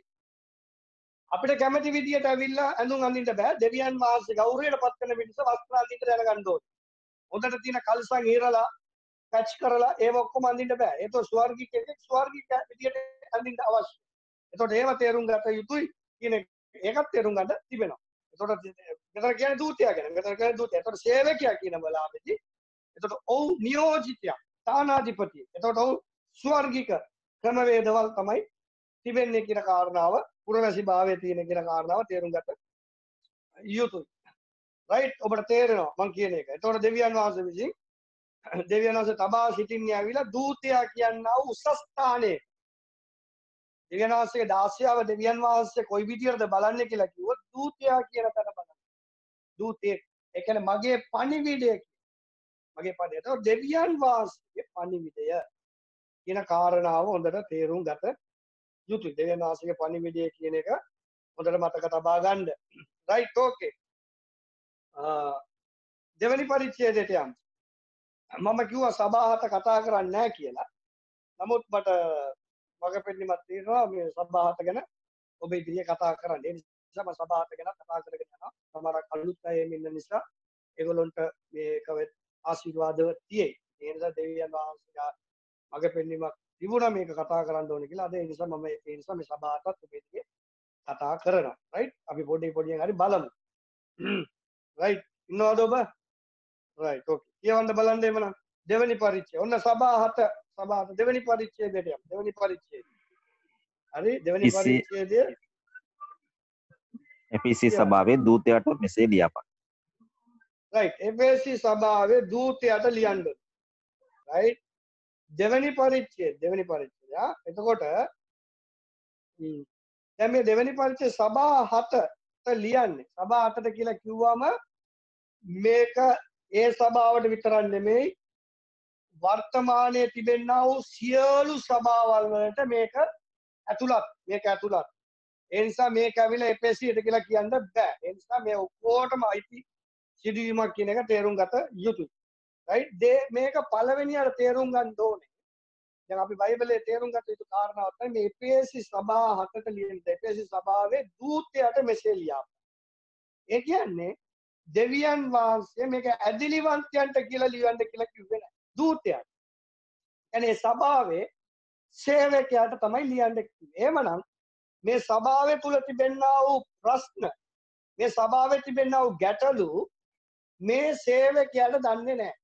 අපිට කැමති විදියට ඇවිල්ලා ඇඳුම් අඳින්න බෑ. දෙවියන් වහන්සේ ගෞරවයට පත් කරන මිනිස්ස වස්ත්‍ර අඳින්න දැනගන්න ඕනේ. හොඳට තියෙන කල්සන් ඉරලා පැච් කරලා ඒව ඔක්කොම අඳින්න බෑ. ඒක ස්වර්ගික එකෙක් ස්වර්ගික විදියට අඳින්න අවශ්‍යයි. එතකොට ඒව තේරුම් ගත යුතුයි කියන ඒකත් තේරුම් ගන්න තිබෙනවා. එතකොට මෙතන කියන්නේ දූතයා ගැන. මෙතන කියන්නේ දූතයා. එතකොට සේවකයා කියන බලාපෙදී එතකොට ඔව් නියෝජිතයා තානාධිපතිය. එතකොට ඔව් ස්වර්ගික ක්‍රමවේදවල් තමයි තිබෙන්නේ කියන කාරණාව පුරවැසි භාවයේ තියෙන කියන කාරණාව තේරුම් ගත යුතුයි. රයිට්? ඔබට තේරෙනවා මම කියන එක. එතකොට දෙවියන් වහන්සේ විසින් දෙවියන් වහන්සේ තබා සිටින්නේ ඇවිල්ලා දූතයා කියනවා උසස් ස්ථානයේ. දෙවියන් වහන්සේගේ දාස්යාව දෙවියන් වහන්සේ කොයි විදියටද බලන්නේ කියලා කිව්වොත් දූතයා කියන තැන බලන්න. දූතේ ඒ කියන්නේ මගේ පණිවිඩය මගේ පණිවිඩය. එතකොට දෙවියන් වහන්සේගේ පණිවිඩය කියන කාරණාව හොඳට තේරුම් ගත යුතුයි. දෙවියන් වහන්සේගේ පණිවිඩය කියන එක හොඳට මතක තබා ගන්න. රයිට්? ඕකේ. දෙවෙනි පරිච්ඡේදයට යමු. මම කිව්වා සභාවට කතා කරන්නේ නැහැ කියලා. නමුත් මට මග පෙන්නීමක් තියෙනවා මේ සභාවට ගැන ඔබ ඉදිරියේ කතා කරන්න. ඒ නිසා මම සභාවට ගැන කතා කරගෙන යනවා. සමහරක් අලුත් අය ඉන්න නිසා ඒගොල්ලන්ට මේක ආශිර්වාදව තියෙයි. ඒ නිසා දෙවියන් වහන්සේලා මග පෙන්නීමක් තිබුණා මේක කතා කරන්න ඕනේ කියලා. අද ඒ නිසා මම ඒ නිසා මේ සභාවටත් ඔබ ඉදිරියේ කතා කරනවා. රයිට්? අපි පොඩියෙන් හරි බලමු. රයිට්? ඉන්නවද ඔබ? රයිට්. ඕකේ. කියවන්න බලන්න එමනම් දෙවෙනි පරිච්ඡේදය. ඔන්න සභාවට දෙවෙනි පරිච්ඡේදයට යමු. දෙවෙනි පරිච්ඡේදය. හරි දෙවෙනි පරිච්ඡේදය එපීසී සභාවේ දූතයාට මෙසේ ලියපන්. රයිට්. එපීසී සභාවේ දූතයාට ලියන්න. රයිට්. දෙවෙනි පරිච්ඡේදය. එතකොට දැන් මේ දෙවෙනි පරිච්ඡේදය සභා 7ට ලියන්නේ. සභා 7ට කියලා කිව්වම මේක ඒ සභාවට විතරක් නෙමෙයි වර්තමානයේ තිබෙනා වූ සියලු සභාවල් වලට මේක ඇතුළත්. ඒ නිසා මේක ඇවිල්ලා එපෙසියට කියලා කියන්න බෑ. ඒ නිසා මේ ඔක්කොටම අයිති සිදුවීමක් කියන එක තේරුම් ගත යුතුයි. රයිට්? මේක පළවෙනියට තේරුම් ගන්න ඕනේ. දැන් අපි බයිබලයේ තේරුම් ගත යුතු කාරණාවක් තමයි මේ එපෙසි සභා 7ට ලියන එපෙසි සභාවේ දූතයාට මෙසේ ලියපන්. ඒ කියන්නේ දෙවියන් වහන්සේ මේක ඇදිලිවන්තයන්ට කියලා ලියන්න කියලා කිව්වේ නැහැ. දූතයාට. එනේ සභාවේ සේවකයාට තමයි ලියන්න කිව්වේ. එහෙමනම් මේ සභාවේ තුල තිබෙනා වූ ප්‍රශ්න, මේ සභාවේ තිබෙනා වූ ගැටලු මේ සේවකයාට දන්නේ නැහැ.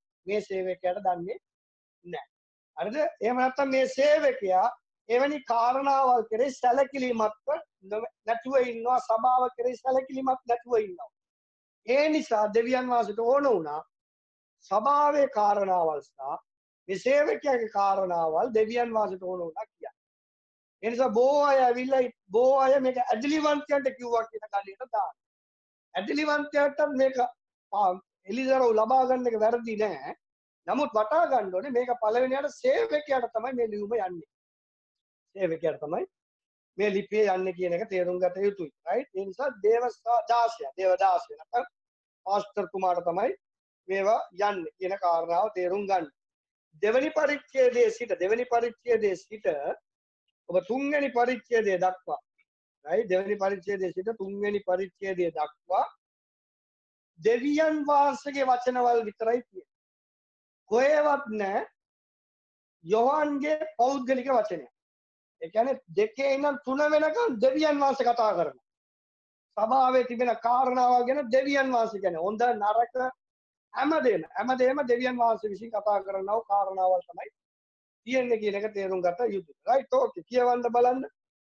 හරිද? එහෙම නැත්නම් මේ සේවකයා එවැනි කාරණාවල් කෙරෙහි සැලකිලිමත්ව නැතුව ඉන්නවා. සභාව කෙරෙහි සැලකිලිමත් නැතුව ඉන්නවා. ඒ නිසා දෙවියන් වහන්සේට ඕන වුණා සභාවේ කාරණාවල් සහ මේ සේවකයාගේ කාරණාවල් දෙවියන් වහන්සේට ඕන වුණා කියන්නේ. ඒ නිසා බොහෝ අය මේක ඇදිලිවන්තයන්ට කිව්වා කියන කලියට දානවා. ඇදිලිවන්තයන්ට මේක එලිදරව් ලබා ගන්න එක වැරදි නෑ. නමුත් වටා ගන්න ඕනේ මේක පළවෙනියට සේවකයාට තමයි මේ ලියුම යන්නේ. සේවකයාට තමයි මේ ලිපිය යන්නේ කියන එක තේරුම් ගත යුතුයි. රයිට්? ඒ නිසා දේවදාසය නැත්නම් පාස්ටර් තුමාට තමයි මේවා යන්නේ කියන කාරණාව තේරුම් ගන්න. දෙවෙනි පරිච්ඡේදයේ සිට ඔබ තුන්වෙනි පරිච්ඡේදය දක්වා right දෙවෙනි පරිච්ඡේදයේ සිට තුන්වෙනි පරිච්ඡේදය දක්වා දෙවියන් වහන්සේගේ වචනවල විතරයි තියෙන්නේ. කොහෙවත් නැහැ යොහන්ගේ පෞද්ගලික වචනය. ඒ කියන්නේ දෙකේ ඉඳන් තුන වෙනකන් දෙවියන් වහන්සේ කතා කරනවා. සභාවේ තිබෙන කාරණාවල් ගැන දෙවියන් වහන්සේ කියන්නේ හොඳ නරක හැමදේම දෙවියන් වහන්සේ විසින් කතා කරනව කාරණාවල් තමයි තියෙන්නේ කියන එක තේරුම් ගත යුතුයි. right okay කියවන්න බලන්න.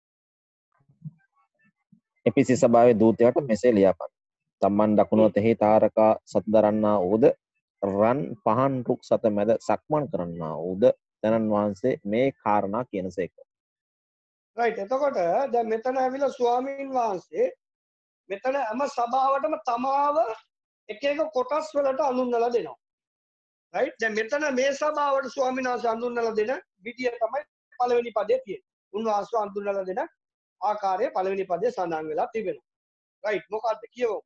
එපිසි සභාවේ දූතයාට මෙසේ ලියාපන්. තමන් දකුණතෙහි තාරකා සතදරන්නා වූද රන් පහන් රුක් සත මැද සක්මන් කරන්නා වූද තැනන් වහන්සේ මේ කාරණා කියනසේක. right එතකොට දැන් මෙතන ඇවිල්ලා ස්වාමීන් වහන්සේ මෙතන හැම සභාවටම තමාව එක එක කොටස් වලට අඳුන්වලා දෙනවා. right දැන් මෙතන මේ සභාවට ස්වාමීන් වහන්සේ අඳුන්වලා දෙන විදිය තමයි පළවෙනි පදයේ තියෙන්නේ. උන්වහන්සේ අඳුන්වලා දෙන ආකාරයේ පළවෙනි පදයේ සඳහන් වෙලා තිබෙනවා. right මොකක්ද කියවමු.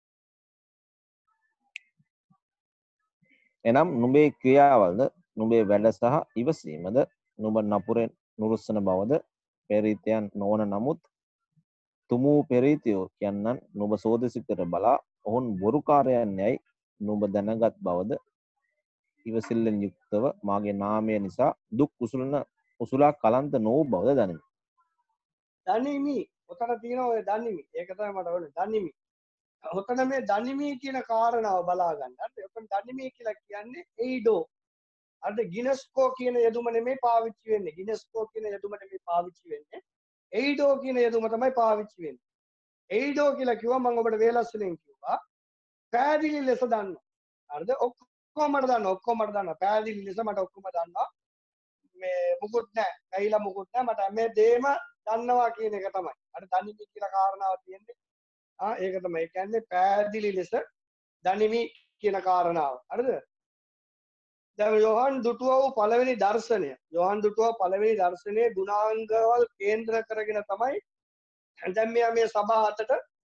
එනම් නුඹේ ක්‍රියාවල්ද නුඹේ වැඩ සහ ඉවසීමද නුඹ නපුරෙන් නුරුස්සන බවද පෙරීතයන් නොවන නමුත් තුමූ පෙරීතයෝ කියන්නන් නුඹ සෝදිසි කර බලා ඔවුන් බොරුකාරයන් යැයි නුඹ දැනගත් බවද ඉවසිල්ලෙන් යුක්තව මාගේ නාමය නිසා දුක් උසුලා කලන්ත නොවූ බවද දනිමි. දනිමි ඔතන තියෙනවා ඔය දනිමි. ඒක තමයි මට ඕනේ දනිමි. ඔතන මේ දනිමි කියන කාරණාව බලා ගන්න. හරි ඔතන දනිමි කියලා කියන්නේ එයිඩෝ. අර ගිනස්කෝ කියන යෙදුම නෙමෙයි පාවිච්චි වෙන්නේ. ගිනස්කෝ කියන යෙදුම නෙමෙයි පාවිච්චි වෙන්නේ. එයිඩෝ කියන යෙදුම තමයි පාවිච්චි වෙන්නේ. එයිඩෝ කියලා කිව්වා මම ඔබට වේලස්සලෙන් කිව්වා. පෑදිලි ලෙස දන්නවා. හරිද? ඔක්කොම මට දන්නවා. පෑදිලි ලෙස මට ඔක්කොම දන්නවා. මේ මුකුත් නැහැ. ඇහිලා මුකුත් නැහැ. මට මේ දේම දන්නවා කියන එක තමයි. අර දනිමි කියලා කාරණාව තියෙන්නේ. ඒක තමයි. ඒ කියන්නේ පෑදිලි ලෙස දනිමි කියන කාරණාව. හරිද? දැන් යෝහන් දුටුව වූ පළවෙනි දර්ශනය. යෝහන් දුටුව පළවෙනි දර්ශනයේ ගුණාංගවල කේන්ද්‍ර කරගෙන තමයි දැන් මේ සභා හතට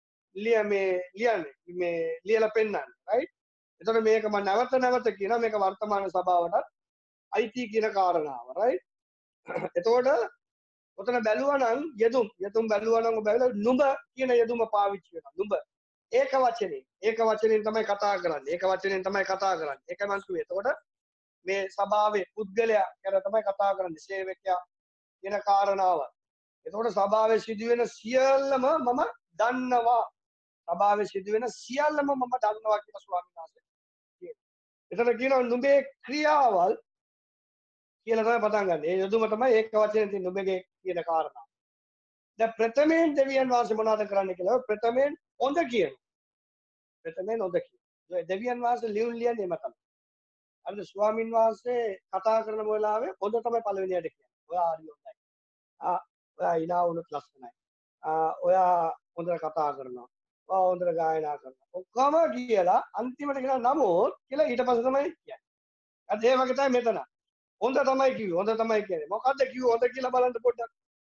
ලියලා පෙන්නන්නේ. right? එතකොට මේක මම නැවත කියනවා මේක වර්තමාන සභාවටත් අයිති කියන කාරණාව. right? එතකොට ඔතන බැලුවා නම් යෙදුම් බැලුවා නම් ඔබ නුඹ කියන යෙදුම පාවිච්චි වෙනවා. නුඹ ඒක වචනෙන් තමයි කතා කරන්නේ. ඒකයි මම කිව්වේ. එතකොට මේ සභාවේ පුද්ගලයා ගැන තමයි කතා කරන්නේ. සේවකයා කියන කාරණාව. එතකොට සභාවේ සිදුවෙන සියල්ලම මම දන්නවා. කියලා ස්වාමීන් වහන්සේ කියනවා. එතන කියනවා නුඹේ ක්‍රියාවල් කියලා තමයි පටන් ගන්න. ඒ යොදුම තමයි ඒක වචනේ තියෙන නුඹගේ කියන කාරණා. දැන් ප්‍රථමයෙන් දෙවියන් වහන්සේ මොනවද කරන්න කියලා ප්‍රථමයෙන් හොඳ කියනවා. දෙවියන් වහන්සේ ලියන්නේ මම තමයි. අර ස්වාමීන් වහන්සේ කතා කරන වෙලාවේ හොඳ තමයි පළවෙනියට කියන්නේ. ඔයා හරි හොඳයි. ඔයා ඉනා වුණත් ලස්සනයි. ඔයා හොඳට කතා කරනවා. ඔයා හොඳට ගායනා කරනවා. ඔක්කොම කියලා අන්තිමට කියන නමෝ කියලා ඊට පස්සේ තමයි කියන්නේ. අද ඒ වගේ තමයි මෙතන. හොඳ තමයි කියන්නේ. මොකද්ද කිව්වේ හොඳ කියලා බලන්න පොඩ්ඩක්.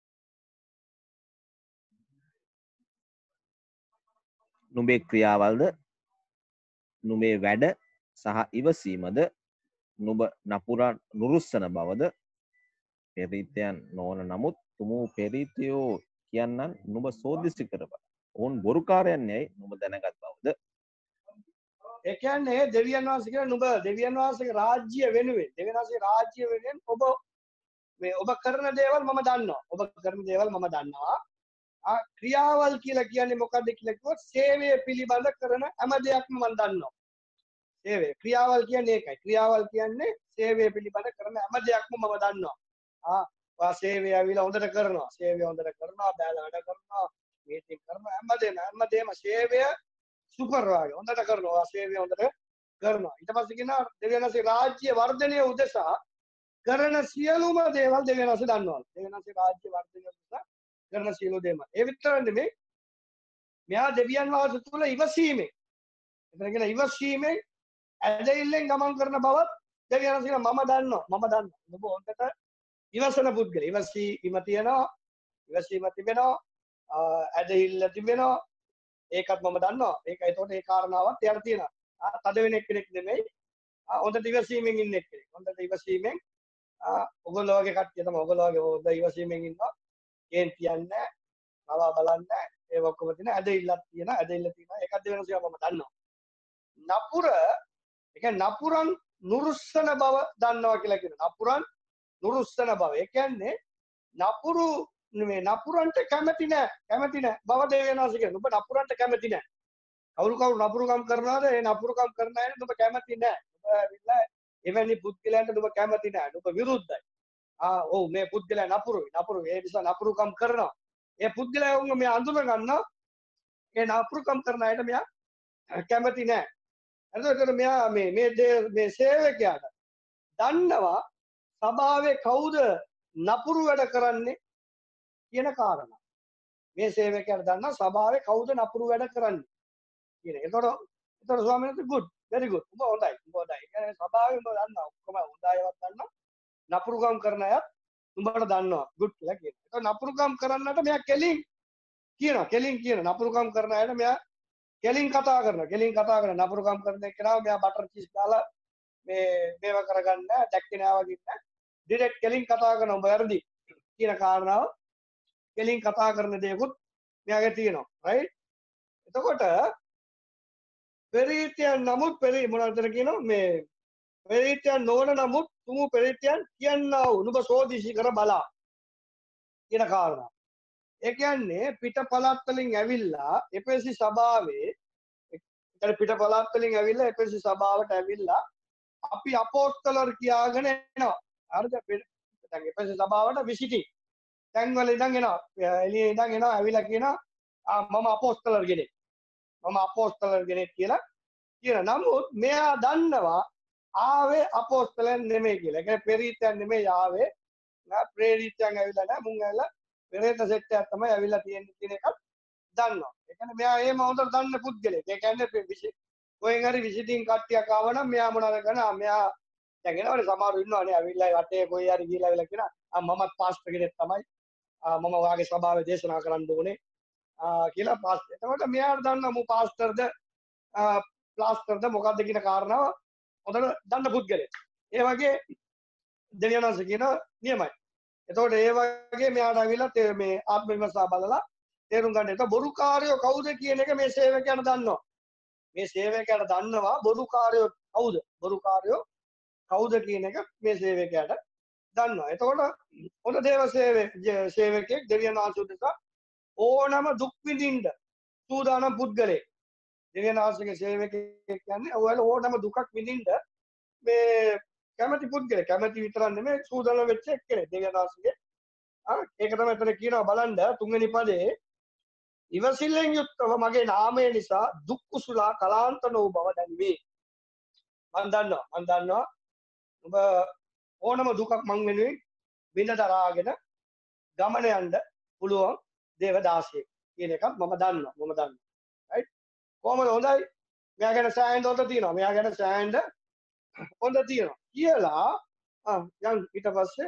නුඹේ ක්‍රියාවල්ද නුඹේ වැඩ සහ ඉවසීමද නුඹ නපුරා නුරුස්සන බවද පෙරීතයන් නොවන නමුත් තුමූ පෙරීතයෝ කියන්නන් නුඹ සෝදිසි කර බලා ඔවුන් බොරුකාරයන් යැයි නුඹ දැනගත් බවද. ඒ කියන්නේ දෙවියන් වහන්සේ කියන නුඹ දෙවියන් වහන්සේගේ රාජ්‍ය වෙනුවෙන් ඔබ කරන දේවල් මම දන්නවා. ක්‍රියාවල් කියලා කියන්නේ මොකද්ද කියලා කිව්වොත් සේවය පිළිබඳ කරන හැම දෙයක්ම මම දන්නවා. ක්‍රියාවල් කියන්නේ ඒකයි. ක්‍රියාවල් කියන්නේ සේවය පිළිබඳ කරන හැම දෙයක්ම මම දන්නවා. ඔයා සේවය ඇවිල්ලා හොඳට කරනවා. බෑලා වැඩ කරනවා. මීටින් කරනවා හැමදේම සේවය සුපර් වගේ හොඳට කරනවා. සේවය හොඳට කරනවා. ඊට පස්සේ කියනවා දෙවියන් වහන්සේ රාජ්‍ය වර්ධනය උදෙසා කරන සියලුම දේවල් දෙවියන් වහන්සේ දන්නවා. දෙවියන් වහන්සේ රාජ්‍ය වර්ධනය උදෙසා කරන සියලු දේවල්. ඒ විතර නෙමෙයි. මෙයා දෙවියන් වහන්සේ තුල ඉවසීමෙන්. එතන කියන ඉවසීමෙන් ඇදහිල්ලෙන් ගමන් කරන බවත් දෙවියන් වහන්සේ මම දන්නවා. ඔබ හොඳට ඉවසන පුද්ගල. ඉවසීම තිබෙනවා. ඇදහිල්ල තිබෙනවා. ඒකත් මම දන්නවා. ඒතකොට ඒ කාරණාවත් එයාට තියෙනවා. තද වෙන කෙනෙක් නෙමෙයි. හොඳට ඉවසීමෙන් ඉන්න කෙනෙක්. හොඳට ඉවසීමෙන් ඔයගොල්ලෝ වගේ කට්ටිය තමයි. ඔයගොල්ලෝ වගේ හොඳ ඉවසීමෙන් ඉන්නවා. කේන්ති යන්නේ කවා බලන්න ඒ ඔක්කොම තියෙන ඇදහිල්ලක් තියෙන ඇදහිල්ල තියෙනවා ඒකත් වෙනස් ඒවා මම දන්නවා. නපුර ඒ කියන්නේ නපුරන් නුරුස්සන බව දන්නවා කියලා කියනවා. නපුරන් නුරුස්සන බව. ඒ කියන්නේ නපුරු මේ නපුරන්ට කැමති නෑ බව දෙවියන්වහන්සේ කියනවා. ඔබ නපුරන්ට කැමති නෑ. කවුරු නපුරුකම් කරනවාද? ඒ නපුරුකම් කරන අයට ඔබ කැමති නෑ. ඔබ ඇවිල්ලා එවැනි පුද්ගලයන්ට ඔබ කැමති නෑ. ඔබ විරුද්ධයි. ඔව් මේ පුද්ගලයා නපුරුයි. ඒ නිසා නපුරුකම් කරනවා. ඒ පුද්ගලයා වුණ මේ අඳුන ගන්නවා. ඒ නපුරුකම් කරන අයට මෙයා කැමති නෑ. එතකොට මෙයා මේ සේවකයාට දන්නවා සභාවේ කවුද නපුරු වැඩ කරන්නේ කියන කාරණා. මේ සේවකයාට දන්නවා සභාවේ කවුද නපුරු වැඩ කරන්නේ කියන එක. එතකොට ස්වාමීන් වහන්සේ good very good. උඹ හොඳයි. ඒ කියන්නේ සභාවේ උඹ දන්නවා ඔක්කොම හොඳ අයවත් දන්නවා. නපුරුකම් කරන අයත් උඹට දන්නවා good කියලා කියනවා. එතකොට නපුරුකම් කරන්නට මෙයා කෙලින් කියන නපුරුකම් කරන අයට මෙයා කෙලින් කතා කරන නපුරුකම් කරන එක්කෙනා මෙයා බටර් චීස් දාලා මේව කරගන්න දැක්කේ නෑ වගේ නෑ. ඩිරෙක්ට් කෙලින් කතා කරන උඹ වැරදි කියන කාරණාව කෙලින් කතා කරන දේකුත් මෙයාගේ තියෙනවා. right? එතකොට පෙරීතයන් නමුත් මොනවද කියනවා මේ පෙරීතයන් නොවන නමුත් තුමු පෙරීතයන් කියන්නා වූ නුඹ සෝදිසි කර බලා කියන කාරණා. ඒ කියන්නේ පිට පළාත් වලින් ඇවිල්ලා එපෙසි සභාවේ පිට පළාත් වලින් ඇවිල්ලා එපෙසි සභාවට ඇවිල්ලා අපි අපෝස්තලර් කියාගෙන එනවා. හරිද? දැන් එපෙසි සභාවට විසිටින් තැන්වල ඉඳන් එනවා. එළියේ ඉඳන් එනවා ඇවිල්ලා කියනවා මම අපෝස්තලර් කෙනෙක් කියලා කියන. නමුත් මෙයා දන්නවා ආවේ අපෝස්තලයන් නෙමෙයි කියලා. ඒ කියන්නේ පෙරීතයන් නෙමෙයි ආවේ. ප්‍රේරිතයන් ඇවිල්ලා නෑ. මුන් ඇවිල්ලා පෙරේත සෙට් එකක් තමයි ඇවිල්ලා තියෙන්නේ කියන එකත් දන්නවා. ඒ කියන්නේ මෙයා එහෙම හොඳට දන්න පුද්ගලෙක්. ඒ කියන්නේ කොහෙන් හරි විසිටින් කට්ටියක් ආවනම් මෙයා මොනවද කරන්නේ? මෙයා දැන් එනවනේ සමහරව ඉන්නවනේ ඇවිල්ලා වටේ කොහේ හරි ගිහලා ඇවිල්ලා කියනවා මමත් පාස්ටර් කෙනෙක් තමයි. මම වාගේ සභාවේ දේශනා කරන්න ඕනේ. කියලා පාස්ටර්. එතකොට මෙයාට දන්නවා මු පාස්ටර්ද ප්ලාස්ටර්ද මොකද්ද කියන කාරණාව හොඳට දන්න පුද්ගලෙක්. ඒ වගේ දෙවියන්වහන්සේ කියන නියමයි. එතකොට ඒ වගේ මෙයාට අවිලා මේ ආත්ම විමර්ශා බලලා තේරුම් ගන්න. ඒක බොරුකාරයෝ කවුද කියන එක මේ සේවකයාට දන්නවා. මේ සේවකයාට දන්නවා බොරුකාරයෝ කවුද කියන එක මේ සේවකයාට දන්නවා. එතකොට හොඳ දේව සේවකයෙක් දෙවියන්වහන්සේ උදෙසා ඕනම දුක් විඳින්න සූදානම් පුද්ගලෙක්. දෙවියන්වහන්සේගේ සේවකයෙක් කියන්නේ ඔයාලා ඕනම දුකක් විඳින්න මේ කැමැති පුද්ගලෙක්. කැමැති විතරක් නෙමෙයි සූදානම් වෙච්ච එක්කෙනෙක් දෙවියන්වහන්සේගේ. ඒක තමයි එතන කියනවා බලන්න තුන්වෙනි පදේ ඉවසිල්ලෙන් යුක්තව මගේ නාමය නිසා දුක් කුසුලා කලාන්ත නොව බව දැනවේ. මම දන්නවා ඔබ ඕනම දුකක් මං වෙනුවෙන් විඳ දරාගෙන ගමන යන්න පුළුවන් දේවදාසියෙක් කියන එකත් මම දන්නවා. right? කොහමද හොඳයි? මෙයා ගැන සෑහෙන හොඳ තියෙනවා. කියලා යන් ඊට පස්සේ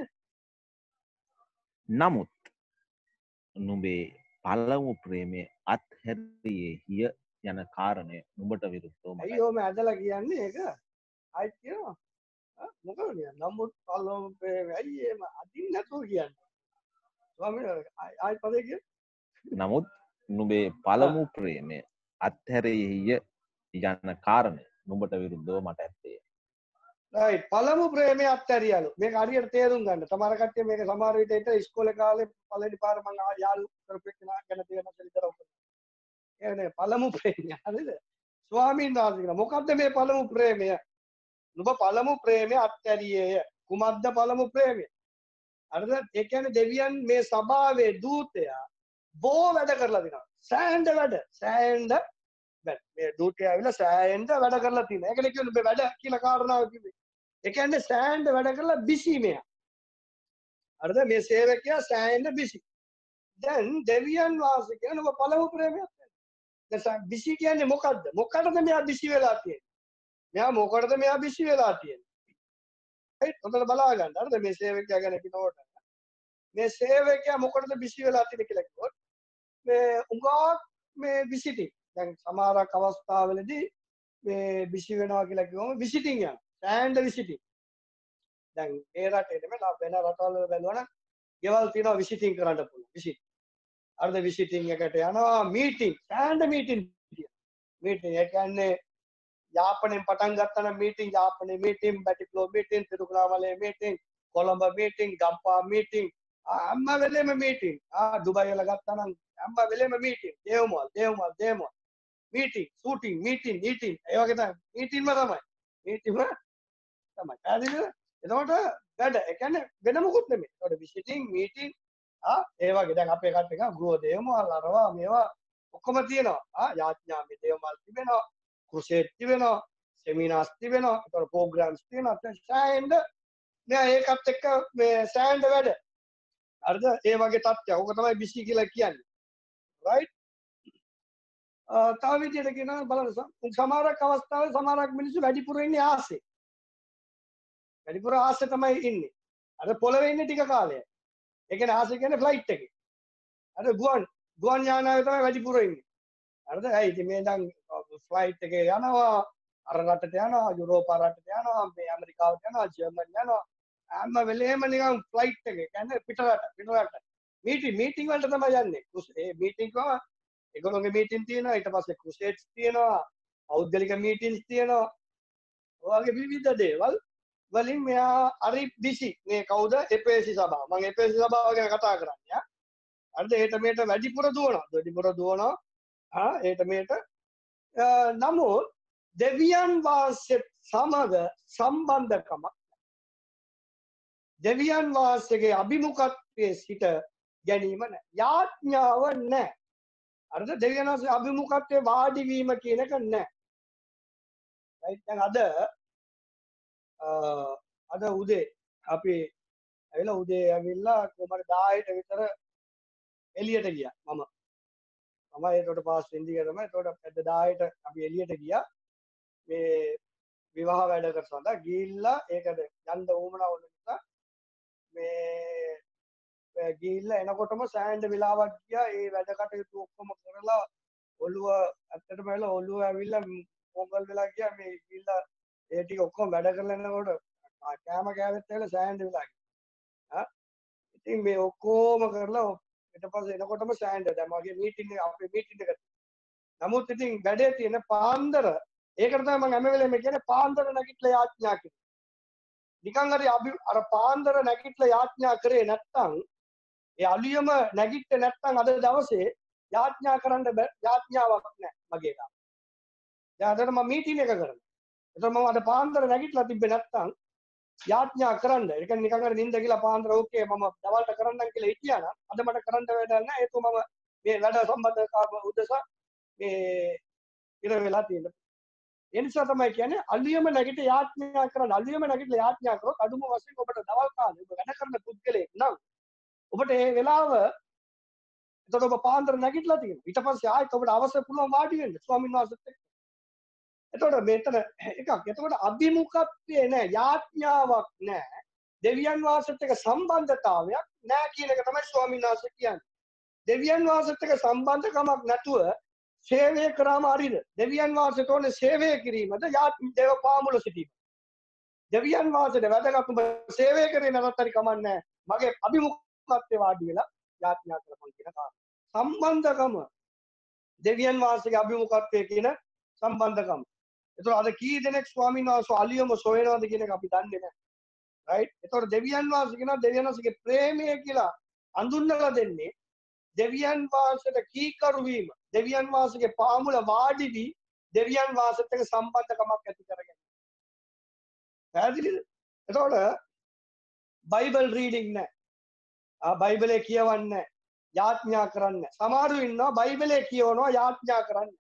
නමුත් නුඹේ පළමු ප්‍රේමය අත්හැරියේ යන කාරණය නුඹට විරුද්ධව මතයි. අයියෝ මේ ඇදලා කියන්නේ ඒක. ආයිත් කියනවා. මොකද නමුත් පළමු ප්‍රේමය අයියේ අදින් නැතුව කියන්නේ. ස්වාමීන් වහන්සේ ආයි පදේ කිය. නමුත් නුඹේ පළමු ප්‍රේමය අත්හැරියේ යන කාරණය නුඹට විරුද්ධව මට ඇත්තේ. right පළමු ප්‍රේමය අත්හැරියලු. මේක හරියට තේරුම් ගන්න. සමහර කට්ටිය මේක සමහර විට හිට ඉස්කෝලේ කාලේ පළවෙනි පාර මම යාළු කරපු කෙනා ගැන තියෙන සෙල්ලම් කරා. ඒ නේ පළමු ප්‍රේමය. හරිද? ස්වාමීන් වහන්සේ කියන මොකද්ද මේ පළමු ප්‍රේමය? නුඹ පළමු ප්‍රේමය අත්හැරියේය. කුමක්ද පළමු ප්‍රේමය? හරිද? ඒ කියන්නේ දෙවියන් මේ සභාවේ දූතයා බෝ වැඩ කරලා දෙනවා. සෑහෙන වැඩ. මේ දූතයා ඇවිල්ලා සෑහෙන වැඩ කරලා තියෙනවා. ඒකනේ කියන්නේ මේ වැඩ කියලා කාරණාව කිව්වේ. ඒ කියන්නේ සෑහෙන වැඩ කරලා බිසි මෙයා. හරිද? මේ සේවකයා සෑහෙන බිසි. දැන් දෙවියන් වාසේ කියන ඔබ පළමු ප්‍රේමයක් නැහැ. දැන් බිසි කියන්නේ මොකද්ද? මොකටද මෙයා බිසි වෙලා තියෙන්නේ? මෙයා බිසි වෙලා තියෙන්නේ? ඒත් හොඳට බලා ගන්න. හරිද? මේ සේවකයා ගැන කිනෝට. මේ සේවකයා මොකටද බිසි වෙලා තියෙන්නේ කියලා කිව්වොත් මේ උඟාක් මේ විසිටින්. දැන් සමහරක් අවස්ථාවලදී මේ බිසි වෙනවා කියලා කිව්වම විසිටින් යනවා. සෑහෙන විසිටින්. දැන් ඒ රටේ නෙමෙයි වෙන රටවල බැලුවා නම් ගෙවල් තියෙනවා විසිටින් කරන්න පුළුවන්. විසිට්. අර්ධ විසිටිං එකට යනවා මීටිං සෑන්ඩ මීටිං මීටිං ඒ කියන්නේ යාපනයෙන් පටන් ගත්තනම් මීටිං යාපනයේ මීටිං බැටික්ලෝ මීටිං තිරුකුණාමලේ meeting Colombo meeting Gampaha meeting හැම වෙලේම මීටිං දුබයි වල ගත්තා නම් හැම වෙලේම මීටිං දේවමල් මීටිං ෂූටිං මීටිං ඒ වගේ තමයි මීටිංම තමයි මීටිංම තමයි පැහැදිලිද එතකොට වැඩ ඒ කියන්නේ වෙන මොකුත් නෙමෙයි ඒකට විසිටිං මීටිං ඒ වගේ දැන් අපේ කට්ටිය ගා ගෘහ දේවමල් අරවා මේවා ඔක්කොම තියෙනවා යාඥාමේ දේවමල් තිබෙනවා කුසෙට් තිබෙනවා සෙමිනාර්ස් තිබෙනවා ඒතර ප්‍රෝග්‍රෑම්ස් තියෙනවා සෑහෙන්න නෑ ඒකත් එක්ක මේ සෑහෙන්න වැඩ හරිද ඒ වගේ තත්ත්වයක් ඕක තමයි බිසි කියලා කියන්නේ රයිට් තව විදිහට කියනවා බලන්න සමහරක් අවස්ථාවල සමහරක් මිනිස්සු වැඩිපුර ඉන්නේ ආසේ වැඩිපුර ආසේ තමයි ඉන්නේ අර පොළවේ ඉන්නේ ටික කාලයක් ඒ කියන්නේ ආසේ කියන්නේ ෆ්ලයිට් එකේ අර ගුවන් යානාවේ තමයි වැඩිපුර ඉන්නේ හරිද ඇයි ඉතින් මේ දැන් ෆ්ලයිට් එකේ යනවා අර රටට යනවා යුරෝපා රටට යනවා මේ ඇමරිකාවට යනවා ජර්මන් යනවා හැම වෙලේම නිකන් ෆ්ලයිට් එකේ කියන්නේ පිටරට මීටිං වලට තමයි යන්නේ ඒ මීටිං කම ඒගොල්ලෝගේ මීටිං තියෙනවා ඊට පස්සේ ක්‍රුසේඩ්ස් තියෙනවා පෞද්ගලික මීටින්ස් තියෙනවා ඔයගේ විවිධ දේවල් වලින් මෙයා හරි බිසි මේ කවුද එපේසි සභාව මම එපේසි සභාව ගැන කතා කරන්නේ හරිද ඒට මේට වැඩිපුර දුවනවා ඒට මේට නමුත් දෙවියන් වාසෙත් සමග සම්බන්ධකමක් දෙවියන් වාසයේ අභිමුඛත්වයේ සිට ගැනීම නැහැ යාඥාව නැහැ අර්ථ දෙවියන් වාසයේ අභිමුඛත්වයේ වාඩි වීම කියන එක නැහැ right දැන් අද උදේ අපි ඇවිල්ලා කොහමද 10ට විතර එළියට ගියා මම ඒකට පාස් වෙන්න ගියා තමයි ඒකට 10ට අපි එළියට ගියා මේ විවාහ වැඩකට සඳහා ගිහිල්ලා ඒකද යන්න උවමනා වුණ නිසා මේ ගිහිල්ලා එනකොටම සෑහෙන වෙලාවක් ගියා ඒ වැඩ කටයුතු ඔක්කොම කරලා ඔළුව ඇත්තටම ඇවිල්ලා පොංගල් වෙලා ගියා මේ ගිහිල්ලා ඒ ටික ඔක්කොම වැඩ කරලා එනකොට කෑම කෑවෙත් වෙලා සෑහෙන වෙලා ගියා ඉතින් මේ ඔක්කොම කරලා ඊට පස්සේ එනකොටම සෑහෙන දැන් මගේ මීටින් එක අපේ මීටින් එක නමුත් ඉතින් වැඩේ තියෙන පාන්දර ඒකට තමයි මම හැම වෙලේම කියන්නේ පාන්දර නැගිටලා යාඥා කරනවා නිකන් හරි අර පාන්දර නැගිටලා යාඥා කරේ නැත්නම් ඒ අලියම නැගිට්ටේ නැත්නම් අද දවසේ යාඥා කරන්න යාඥාවක් නැහැ මගේ ගාව. දැන් අදට මම මීටින් එක කරනවා. ඒතර මම අද පාන්දර නැගිටලා තිබ්බේ නැත්නම් යාඥා කරන්න. ඒ කියන්නේ නිකන් හරි නිින්ද ගිහලා පාන්දර ඕකේ මම දවල්ට කරන්නම් කියලා හිටියා නම් අද මට කරන්න වැඩක් නැහැ. ඒක මම මේ වැඩ සම්බන්ධ උදෙසා මේ ඉර වෙලා තියෙනවා. ඒ නිසා තමයි කියන්නේ අලියම නැගිට යාඥා කරන්න. අලියම නැගිටලා යාඥා කරොත් අදුම වශයෙන් ඔබට දවල් කාලේ ඔබ වැඩ කරන පුද්ගලයෙක් නම් ඔබට මේ වෙලාව එතකොට ඔබ පාන්දර නැගිටලා තියෙනවා. ඊට පස්සේ ආයෙත් ඔබට අවශ්‍ය පුළුවන් වාඩි වෙන්න ස්වාමීන් වහන්සේත් එක්ක. එතකොට මෙතන එකක්. එතකොට අභිමුඛත්වයේ නැහැ, යාඥාවක් නැහැ. දෙවියන් වහන්සේත් එක්ක සම්බන්ධතාවයක් නැහැ කියන එක තමයි ස්වාමීන් වහන්සේ කියන්නේ. දෙවියන් වහන්සේත් එක්ක සම්බන්ධකමක් නැතුව සේවය කරාම හරිද? දෙවියන් වහන්සේට ඕනේ සේවය කිරීමද දේව පාමුල සිටීම. දෙවියන් වහන්සේට වැදගත් ඔබ සේවය කරේ නැත්නම් හරි කමන්නේ මගේ අභිමුඛත්වයේ වාඩි වෙලා යාඥා කරපන් කියන කාරණා. සම්බන්ධකම දෙවියන් වහන්සේගේ අභිමුඛත්වයේ කියන සම්බන්ධකම. ඒතකොට අද කී දෙනෙක් ස්වාමීන් වහන්සේ අලියම සොයනවාද කියන එක අපි දන්නේ නැහැ. රයිට්? ඒතකොට දෙවියන් වහන්සේ කියනවා දෙවියන් වහන්සේගේ ප්‍රේමය කියලා අඳුන්වලා දෙන්නේ දෙවියන් වහන්සේට කීකරු වීම. දෙවියන් වහන්සේගේ පාමුල වාඩි වී දෙවියන් වහන්සේත් එක්ක සම්බන්ධකමක් ඇති කරගන්න. පැහැදිලිද? එතකොට බයිබල් රීඩින් නැහැ. බයිබලේ කියවන්නේ යාඥා කරන්නේ. සමහරු ඉන්නවා බයිබලේ කියවනවා යාඥා කරන්නේ.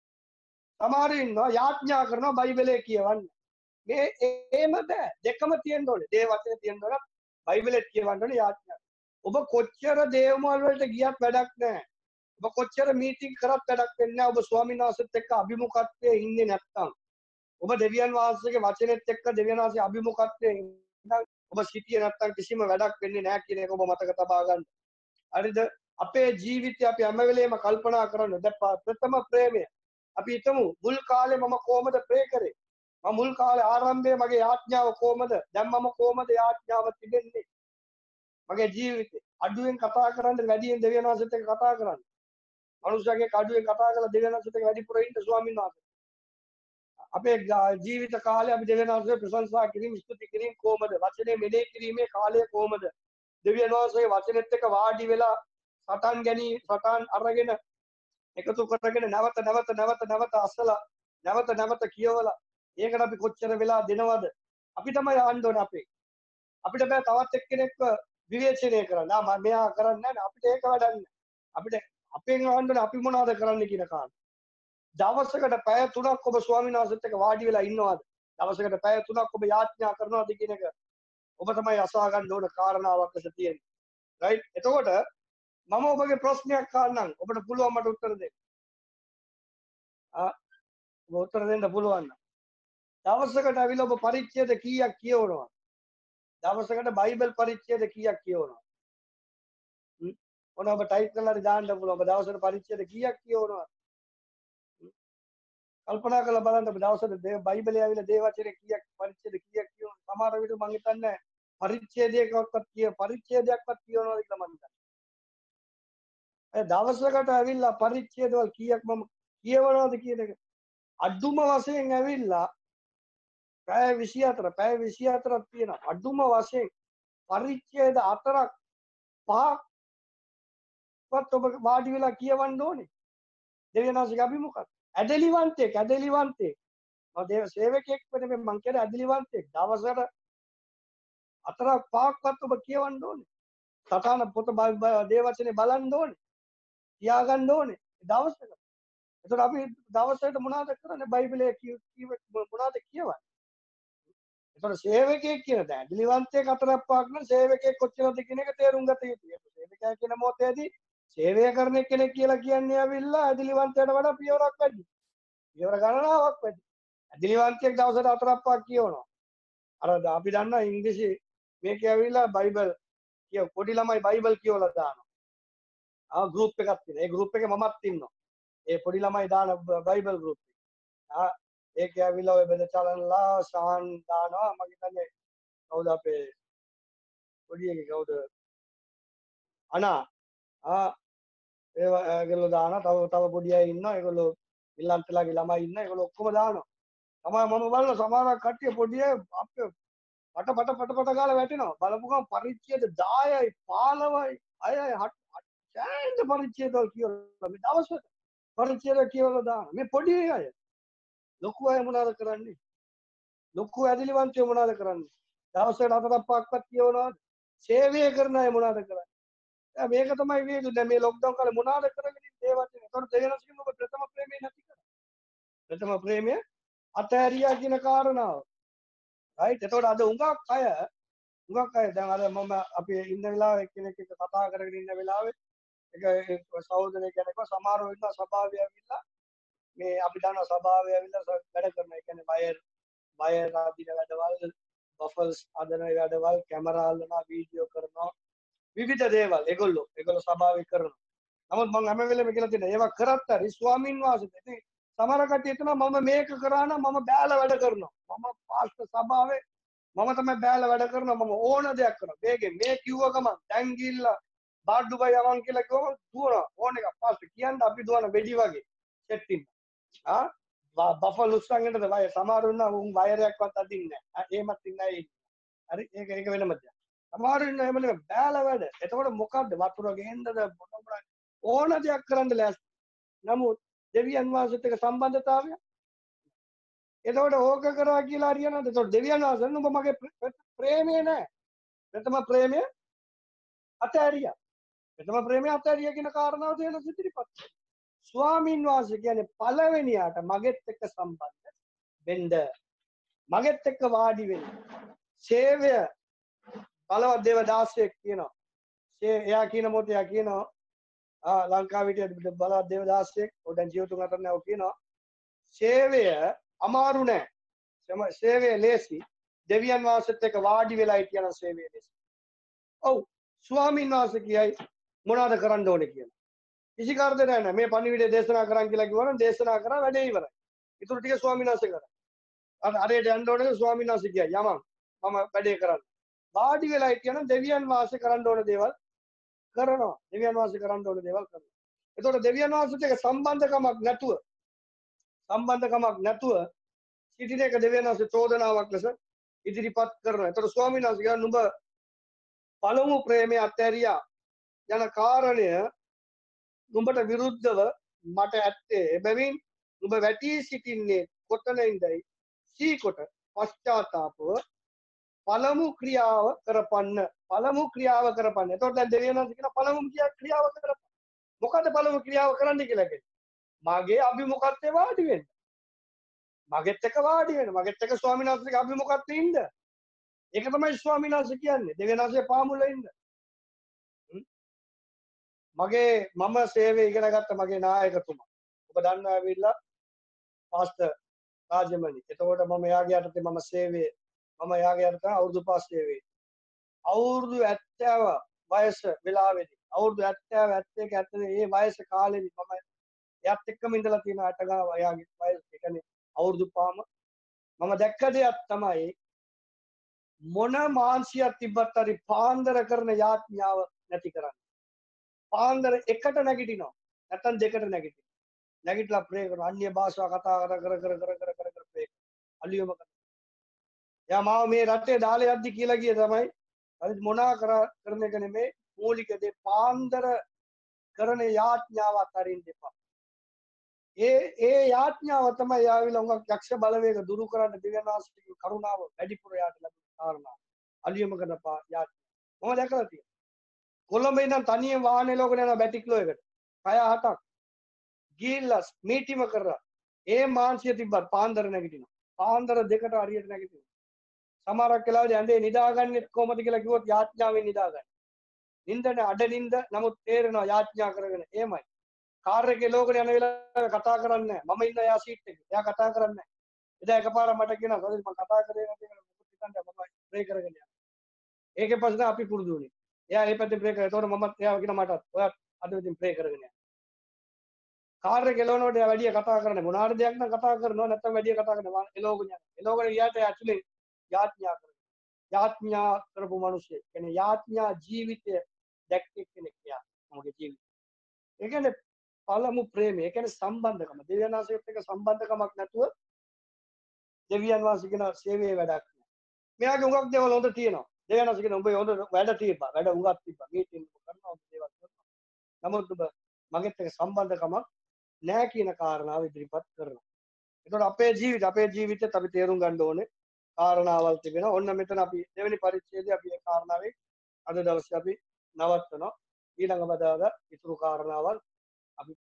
සමහරු ඉන්නවා යාඥා කරනවා බයිබලේ කියවන්නේ. මේ එහෙම බෑ. දෙකම තියෙන්න ඕනේ. දේ වචනේ තියෙන්න ඕන. බයිබලෙත් කියවන්න ඕනේ යාඥා. ඔබ කොච්චර දේවමාල් වලට ගියත් වැඩක් නැහැ. ඔබ කොච්චර මීටිං කරත් වැඩක් වෙන්නේ නැහැ. ඔබ ස්වාමීන් වහන්සේත් එක්ක අභිමුඛත්වයේ ඉන්නේ නැත්නම්. ඔබ දෙවියන් වහන්සේගේ වචනේත් එක්ක දෙවියන් වහන්සේ අභිමුඛත්වයේ ඉඳන් ඔබ සිටියේ නැත්නම් කිසිම වැඩක් වෙන්නේ නැහැ කියන එක ඔබ මතක තබා ගන්න. හරිද? අපේ ජීවිතය අපි හැම වෙලේම කල්පනා කරන්න. දැන් ප්‍රථම ප්‍රේමය. අපි හිතමු මුල් කාලේ මම කොහොමද ප්‍රේ කරේ? මම මුල් කාලේ ආරම්භයේ මගේ යාඥාව කොහොමද? දැන් මම කොහොමද යාඥාව තිබෙන්නේ? මගේ ජීවිතේ. අඩුවෙන් කතා කරන්න වැඩියෙන් දෙවියන් වහන්සේත් එක්ක කතා කරන්න. මනුෂ්‍යගේ අඩුවෙන් කතා කරලා දෙවියන් වහන්සේත් එක්ක වැඩිපුර ඉන්න ස්වාමීන් වහන්සේ. අපේ ජීවිත කාලය අපි දෙවියන් වහන්සේ ප්‍රශංසා කිරීම ස්තුති කිරීම කොහොමද? වචනේ මෙලේ කිරීමේ කාලය කොහොමද? දෙවියන් වහන්සේ වචනෙත් එක්ක වාඩි වෙලා සටන් අරගෙන එකතු කරගෙන නැවත අසලා නැවත කියවලා ඒකට අපි කොච්චර වෙලා දෙනවද? අපි තමයි ආන්න ඕනේ අපේ. අපිට බෑ තවත් එක්කෙනෙක්ව විවේචනය කරන්න. මෙයා කරන්නේ නැහැ. අපිට ඒක වැඩක් නැහැ. අපිට අපෙන් ආන්න ඕනේ අපි මොනවද කරන්න කියන කාරණා. දවසකට පැය 3ක් ඔබ ස්වාමීන් වහන්සේත් එක්ක වාඩි වෙලා ඉන්නවද? දවසකට පැය 3ක් ඔබ යාඥා කරනවද කියන එක ඔබ තමයි අසා ගන්න ඕන කාරණාවක් ලෙස තියෙන්නේ. රයිට්? එතකොට මම ඔබගේ ප්‍රශ්නයක් අහන්නම්. ඔබට පුළුවන් මට උත්තර දෙන්න. ඔබ උත්තර දෙන්න පුළුවන් නම්. දවසකට අවිල ඔබ පරිච්ඡේද කීයක් කියවනවා? දවසකට බයිබල් පරිච්ඡේද කීයක් කියවනවා? ඔන්න ඔබ ටයිප් කරලා හරි දාන්න පුළුවන්. ඔබ දවසකට පරිච්ඡේද කීයක් කියවනවා? කල්පනා කරලා බලන්න ඔබ දවසට බයිබලයේ ඇවිල්ලා දේ වචනේ කීයක් පරිච්ඡේද කීයක් කියවනවා? සමහර විට මම හිතන්නේ පරිච්ඡේදයකවත් පරිච්ඡේදයක්වත් කියවනවාද කියලා මම හිතන්නේ. ඒ දවසකට ඇවිල්ලා පරිච්ඡේදවල කීයක් මම කියවනවාද කියන එක අඩුම වශයෙන් ඇවිල්ලා පැය 24ක් තියෙනවා. අඩුම වශයෙන් පරිච්ඡේද 4ක් 5ක්වත් ඔබ වාඩි වෙලා කියවන්න ඕනේ. දෙවියන් වහන්සේගේ අභිමුඛත්. ඇදලිවන්තෙක් මම දේව සේවකයෙක් වෙන්නේ මං කියන්නේ ඇදලිවන්තෙක්. දවසට 4ක් 5ක්වත් ඔබ කියවන්න ඕනේ. සතාන පොත දේව වචනේ බලන්න ඕනේ. තියාගන්න ඕනේ. දවසකට. එතකොට අපි දවසකට මොනවද කරන්නේ? බයිබලයේ මොනවද කියවන්නේ? එතකොට සේවකයෙක් කියන දේ ඇදලිවන්තයෙක් 4ක් 5ක් නම් සේවකයෙක් කොච්චරද කියන එක තේරුම් ගත යුතුයි. සේවකයා කියන මොහොතේදී සේවය කරන කෙනෙක් කියලා කියන්නේ ඇවිල්ලා ඇදලිවන්තයට වඩා පියවරක් වැඩි. පියවර ගණනාවක් වැඩි. ඇදලිවන්තයෙක් දවසට 4ක් 5ක් කියවනවා. අර අපි දන්නා ඉංග්‍රීසි මේක ඇවිල්ලා බයිබල් පොඩි ළමයි බයිබල් කියවලා දානවා. ගෲප් එකක් තියෙනවා. ඒ ගෲප් එකේ මමත් ඉන්නවා. ඒ පොඩි ළමයි දාන බයිබල් ගෲප් එක. ඒක ඇවිල්ලා ඔය බෙද චලනලා සාන් දානවා. මම හිතන්නේ කවුද අපේ පොඩි එකේ කවුද? අනා ඒගොල්ලෝ දානවා. තව පොඩි අය ඉන්නවා. ඒගොල්ලෝ ඉල්ලන්තලාගේ ළමයි ඉන්නවා. ඒගොල්ලෝ ඔක්කොම දානවා. තමයි මම බලන සමහරක් කට්ටිය පොඩි අය අපේ පට ගාලා වැටෙනවා. බලපු ගමන් පරිච්ඡේද 10යි 15යි 6යි 7යි සෑහෙන පරිච්ඡේදවල කියවලා මේ දවසට පරිච්ඡේද කියවලා දානවා. මේ පොඩි අය ලොකු අය මොනවද කරන්නේ? ලොකු ඇදලිවන්තයෝ මොනවද කරන්නේ? දවසකට 4ක් 5ක්වත් කියවනවාද? සේවය කරන අය මොනවද කරන්නේ? මේක තමයි වේදු. දැන් මේ ලොක්ඩවුන් කාලේ මොනවද කරගෙන ඉන්නේ? ඒ වචනේ. ඒකට දෙවියන්ස්කින් ඔබ ප්‍රථම ප්‍රේමය නැති කරා. ප්‍රථම ප්‍රේමය අතහැරියා කියන කාරණාව. රයිට්. ඒතකොට අද උඟක් අය දැන් අර මම අපි ඉන්න වෙලාවේ කෙනෙක් එක්ක කතා කරගෙන ඉන්න වෙලාවේ එක සහෝදරයෙක් කෙනෙක්ව සමහරව ඉන්න සභාවේ ඇවිල්ලා මේ අපි දන්නා සභාවේ ඇවිල්ලා වැඩ කරන. ඒ කියන්නේ වයර් ආදින වැඩවල්, බෆල්ස් ආදන වැඩවල්, කැමරා අල්ලනවා, වීඩියෝ කරනවා, විවිධ දේවල් ඒගොල්ලෝ සභාවේ කරනවා. නමුත් මම හැම වෙලේම කියලා තියෙනවා ඒවා කරත් හරි ස්වාමින් වහන්සේ ඉතින් සමහර කට්ටිය හිතනවා මම මේක කරා නම් මම බෑලා වැඩ කරනවා. මම පාස්ටර් සභාවේ මම තමයි බෑලා වැඩ කරනවා. මම ඕන දෙයක් කරනවා. මේ කිව්ව ගමන් දැන් ගිහිල්ලා බාඩ්ඩුබයි යවන් කියලා කිව්වම දුවනවා. ඕන එක පාස්ටර් කියන්න අපි දුවන වෙඩි වගේ සෙට් ඉන්න. බෆල් උස්සන්ගෙනද වය සමහරුන්න උන් වයරයක්වත් අදින්නේ නැහැ. එහෙමත් ඉන්නයි. හරි ඒක වෙනම දෙයක්. සමහරු ඉන්න එහෙම නෙමෙයි බෑලා වැඩ. එතකොට මොකද්ද වතුර ගේන්නද ඕන දෙයක් කරන්න ලෑස්ති. නමුත් දෙවියන් වහන්සේත් එක්ක සම්බන්ධතාවය එතකොට ඕක කරා කියලා හරියනවද? එතකොට දෙවියන් වහන්සේ නුඹ මගේ ප්‍රේමය නෑ. ප්‍රථම ප්‍රේමය අතහැරියා. ප්‍රථම ප්‍රේමය අතහැරියා කියන කාරණාව තේරෙන ඉදිරිපත්. ස්වාමීන් වහන්සේ කියන්නේ පළවෙනියාට මගෙත් එක්ක සම්බන්ධ වෙන්න. මගෙත් එක්ක වාඩි වෙන්න. සේවය බලවත් දේවදාසයෙක් කියනවා. එයා කියන මොකද එයා කියනවා ලංකාවේ හිටිය බලවත් දේවදාසයෙක් දැන් ජීවිතුන් අතර නෑ කියනවා. සේවය අමාරු නෑ. සේවය ලේසි. දෙවියන් වහන්සේත් එක්ක වාඩි වෙලා කියන සේවය ලේසි. ඔව් ස්වාමීන් වහන්සේ කියයි මොනවද කරන්න ඕනේ කියලා. කිසි කාර්යයක් නෑ. මේ පණිවිඩය දේශනා කරන් කියලා කිව්වනම් දේශනා කරා වැඩේ ඉවරයි. ඊටු ටික ස්වාමීන් වහන්සේ කරා. අරයට යන්න ඕනේ ස්වාමීන් වහන්සේ කියයි යමන් මම වැඩේ කරන්න. වාඩි වෙලා කියන දෙවියන් වහන්සේ කරන්න ඕන දේවල් කරනවා. දෙවියන් වහන්සේ කරන්න ඕන දේවල් කරනවා. එතකොට දෙවියන් වහන්සේත් එක්ක සම්බන්ධකමක් නැතුව සිටින එක දෙවියන් වහන්සේ චෝදනාවක් ලෙස ඉදිරිපත් කරනවා. එතකොට ස්වාමීන් වහන්සේ කියනවා නුඹ පළමු ප්‍රේමය අත්හැරියා යන කාරණය නුඹට විරුද්ධව මට ඇත්තේ. එබැවින් නුඹ වැටී සිටින්නේ කොතනින්දයි සීකොට පශ්චාත්තාපව පළමු ක්‍රියාව කරපන්න. පළමු ක්‍රියාව කරපන්න. එතකොට දැන් දෙවියන් වහන්සේ කියන පළමු ක්‍රියාව කරපන්න. මොකද පළමු ක්‍රියාව කරන්න කියලා කියන්නේ? මගේ අභිමුඛත්වයේ වාඩි වෙන්න. මගෙත් එක්ක වාඩි වෙන්න. මගෙත් එක්ක ස්වාමීන් වහන්සේගේ අභිමුඛත්වයේ ඉන්න. ඒක තමයි ස්වාමීන් වහන්සේ කියන්නේ. දෙවියන් වහන්සේ පාමුල ඉන්න. මම සේවය ඉගෙන ගත්ත මගේ නායකතුමා. ඔබ දන්නවා ඇවිල්ලා පාස්ටර් රාජමණි. එතකොට මම එයාගේ යටතේ මම එයාගේ යටතේ අවුරුදු 5 සේවයේ. අවුරුදු 70 වයස වෙලාවේදී අවුරුදු 70 71 ඒ වයස කාලෙදී මම එයාත් එක්කම ඉඳලා තියෙන අටගාව එයාගේ වයස. ඒ කියන්නේ අවුරුදු 5ම මම දැක්ක දෙයක් තමයි මොන මාංශයක් තිබ්බත් හරි පාන්දර කරන යාඥාව නැති කරන්නේ. පාන්දර එකට නැගිටිනවා. නැත්තම් දෙකට නැගිටිනවා. නැගිටලා ප්‍රේ කරනවා. අන්‍ය භාෂා කතා කර ප්‍රේ. අලියම කරනවා. එයා මාව මේ රටේ දාලා යද්දි කියලා ගියේ තමයි හරි මොනා කරන එක නෙමේ මූලික දේ පාන්දර කරන යාඥාව අතරින් දෙපා. ඒ යාඥාව තමයි යාවිලා උඟක් යක්ෂ බලවේග දුරු කරන්න දෙවියන් වහන්සේගේ කරුණාව වැඩිපුර යාට ලැබුණ කාරණා. අලියම කරන යාඥාව. මම දැකලා තියෙනවා. කොළඹ ඉඳන් තනියෙන් වාහනේ ලෝකේ යන බැටික්ලෝ එකට. කය 8ක්. ගිහිල්ලා මීටිම කරලා ඒ මාංශය තිබ්බත් පාන්දර නැගිටිනවා. පාන්දර දෙකට හරියට නැගිටිනවා. සමහරක් වෙලාවදී ඇඳේ නිදාගන්නේ කොහොමද කියලා කිව්වොත් යාඥාවෙන් නිදාගන්න. නින්දනේ අඩ නින්ද නමුත් තේරෙනවා යාඥා කරගෙන. එහෙමයි. කාර් එකේ ලෝකේ යන වෙලාව කතා කරන්නේ නැහැ. මම ඉන්න එයා සීට් එකේ. එයා කතා කරන්නේ නැහැ. එදා එකපාරක් මට කියනවා සෝදි මම කතා කරේ නැති කියලා මොකද හිතන්නේ මම ප්‍රේ කරගෙන යනවා. ඒකේ පස්සේ අපි පුරුදු වුණේ. එයා ඒ පැත්තේ ප්‍රේ කරා. ඒතකොට මමත් එයා කියන මටත් ඔයත් අද ඉතින් ප්‍රේ කරගෙන යනවා. කාර් එක එලවනකොට එයා වැඩි කතා කරන්නේ මොනාර දෙයක් නම් කතා කරනවා නැත්නම් වැඩි කතා කරනවා එලවගෙන යනවා. එලවගෙන ගියාට ඇතුලේ යාඥා කරනවා. යාඥා කරපු මිනිස්සු. කියන්නේ යාඥා ජීවිතය දැක්කේ කෙනෙක් යා. මොකද ජීවිතය. ඒ කියන්නේ පළමු ප්‍රේමය. ඒ කියන්නේ සම්බන්ධකම. දෙවියන් වහන්සේත් එක්ක සම්බන්ධකමක් නැතුව දෙවියන් වහන්සේ කියන සේවයේ වැඩක් නෑ. මෙයාගේ උඟක් දේවල් හොඳ තියෙනවා. දෙවියන් වහන්සේ කියන උඹ හොඳ වැඩ තියපා. වැඩ උඟක් තිබ්බා. මීටින් කරනවා දේවල් කරනවා. නමුත් ඔබ මගෙත් එක්ක සම්බන්ධකමක් නැහැ කියන කාරණාව ඉදිරිපත් කරනවා. ඒතකොට අපේ ජීවිතෙත් අපි තේරුම් ගන්න ඕනේ කාරණාවල් තිබෙනවා. ඔන්න මෙතන අපි දෙවෙනි පරිච්ඡේදයේ අපි ඒ කාරණාවේ අද දවසේ අපි නවත්වනවා. ඊළඟ බදාදා ඉතුරු කාරණාවල් අපි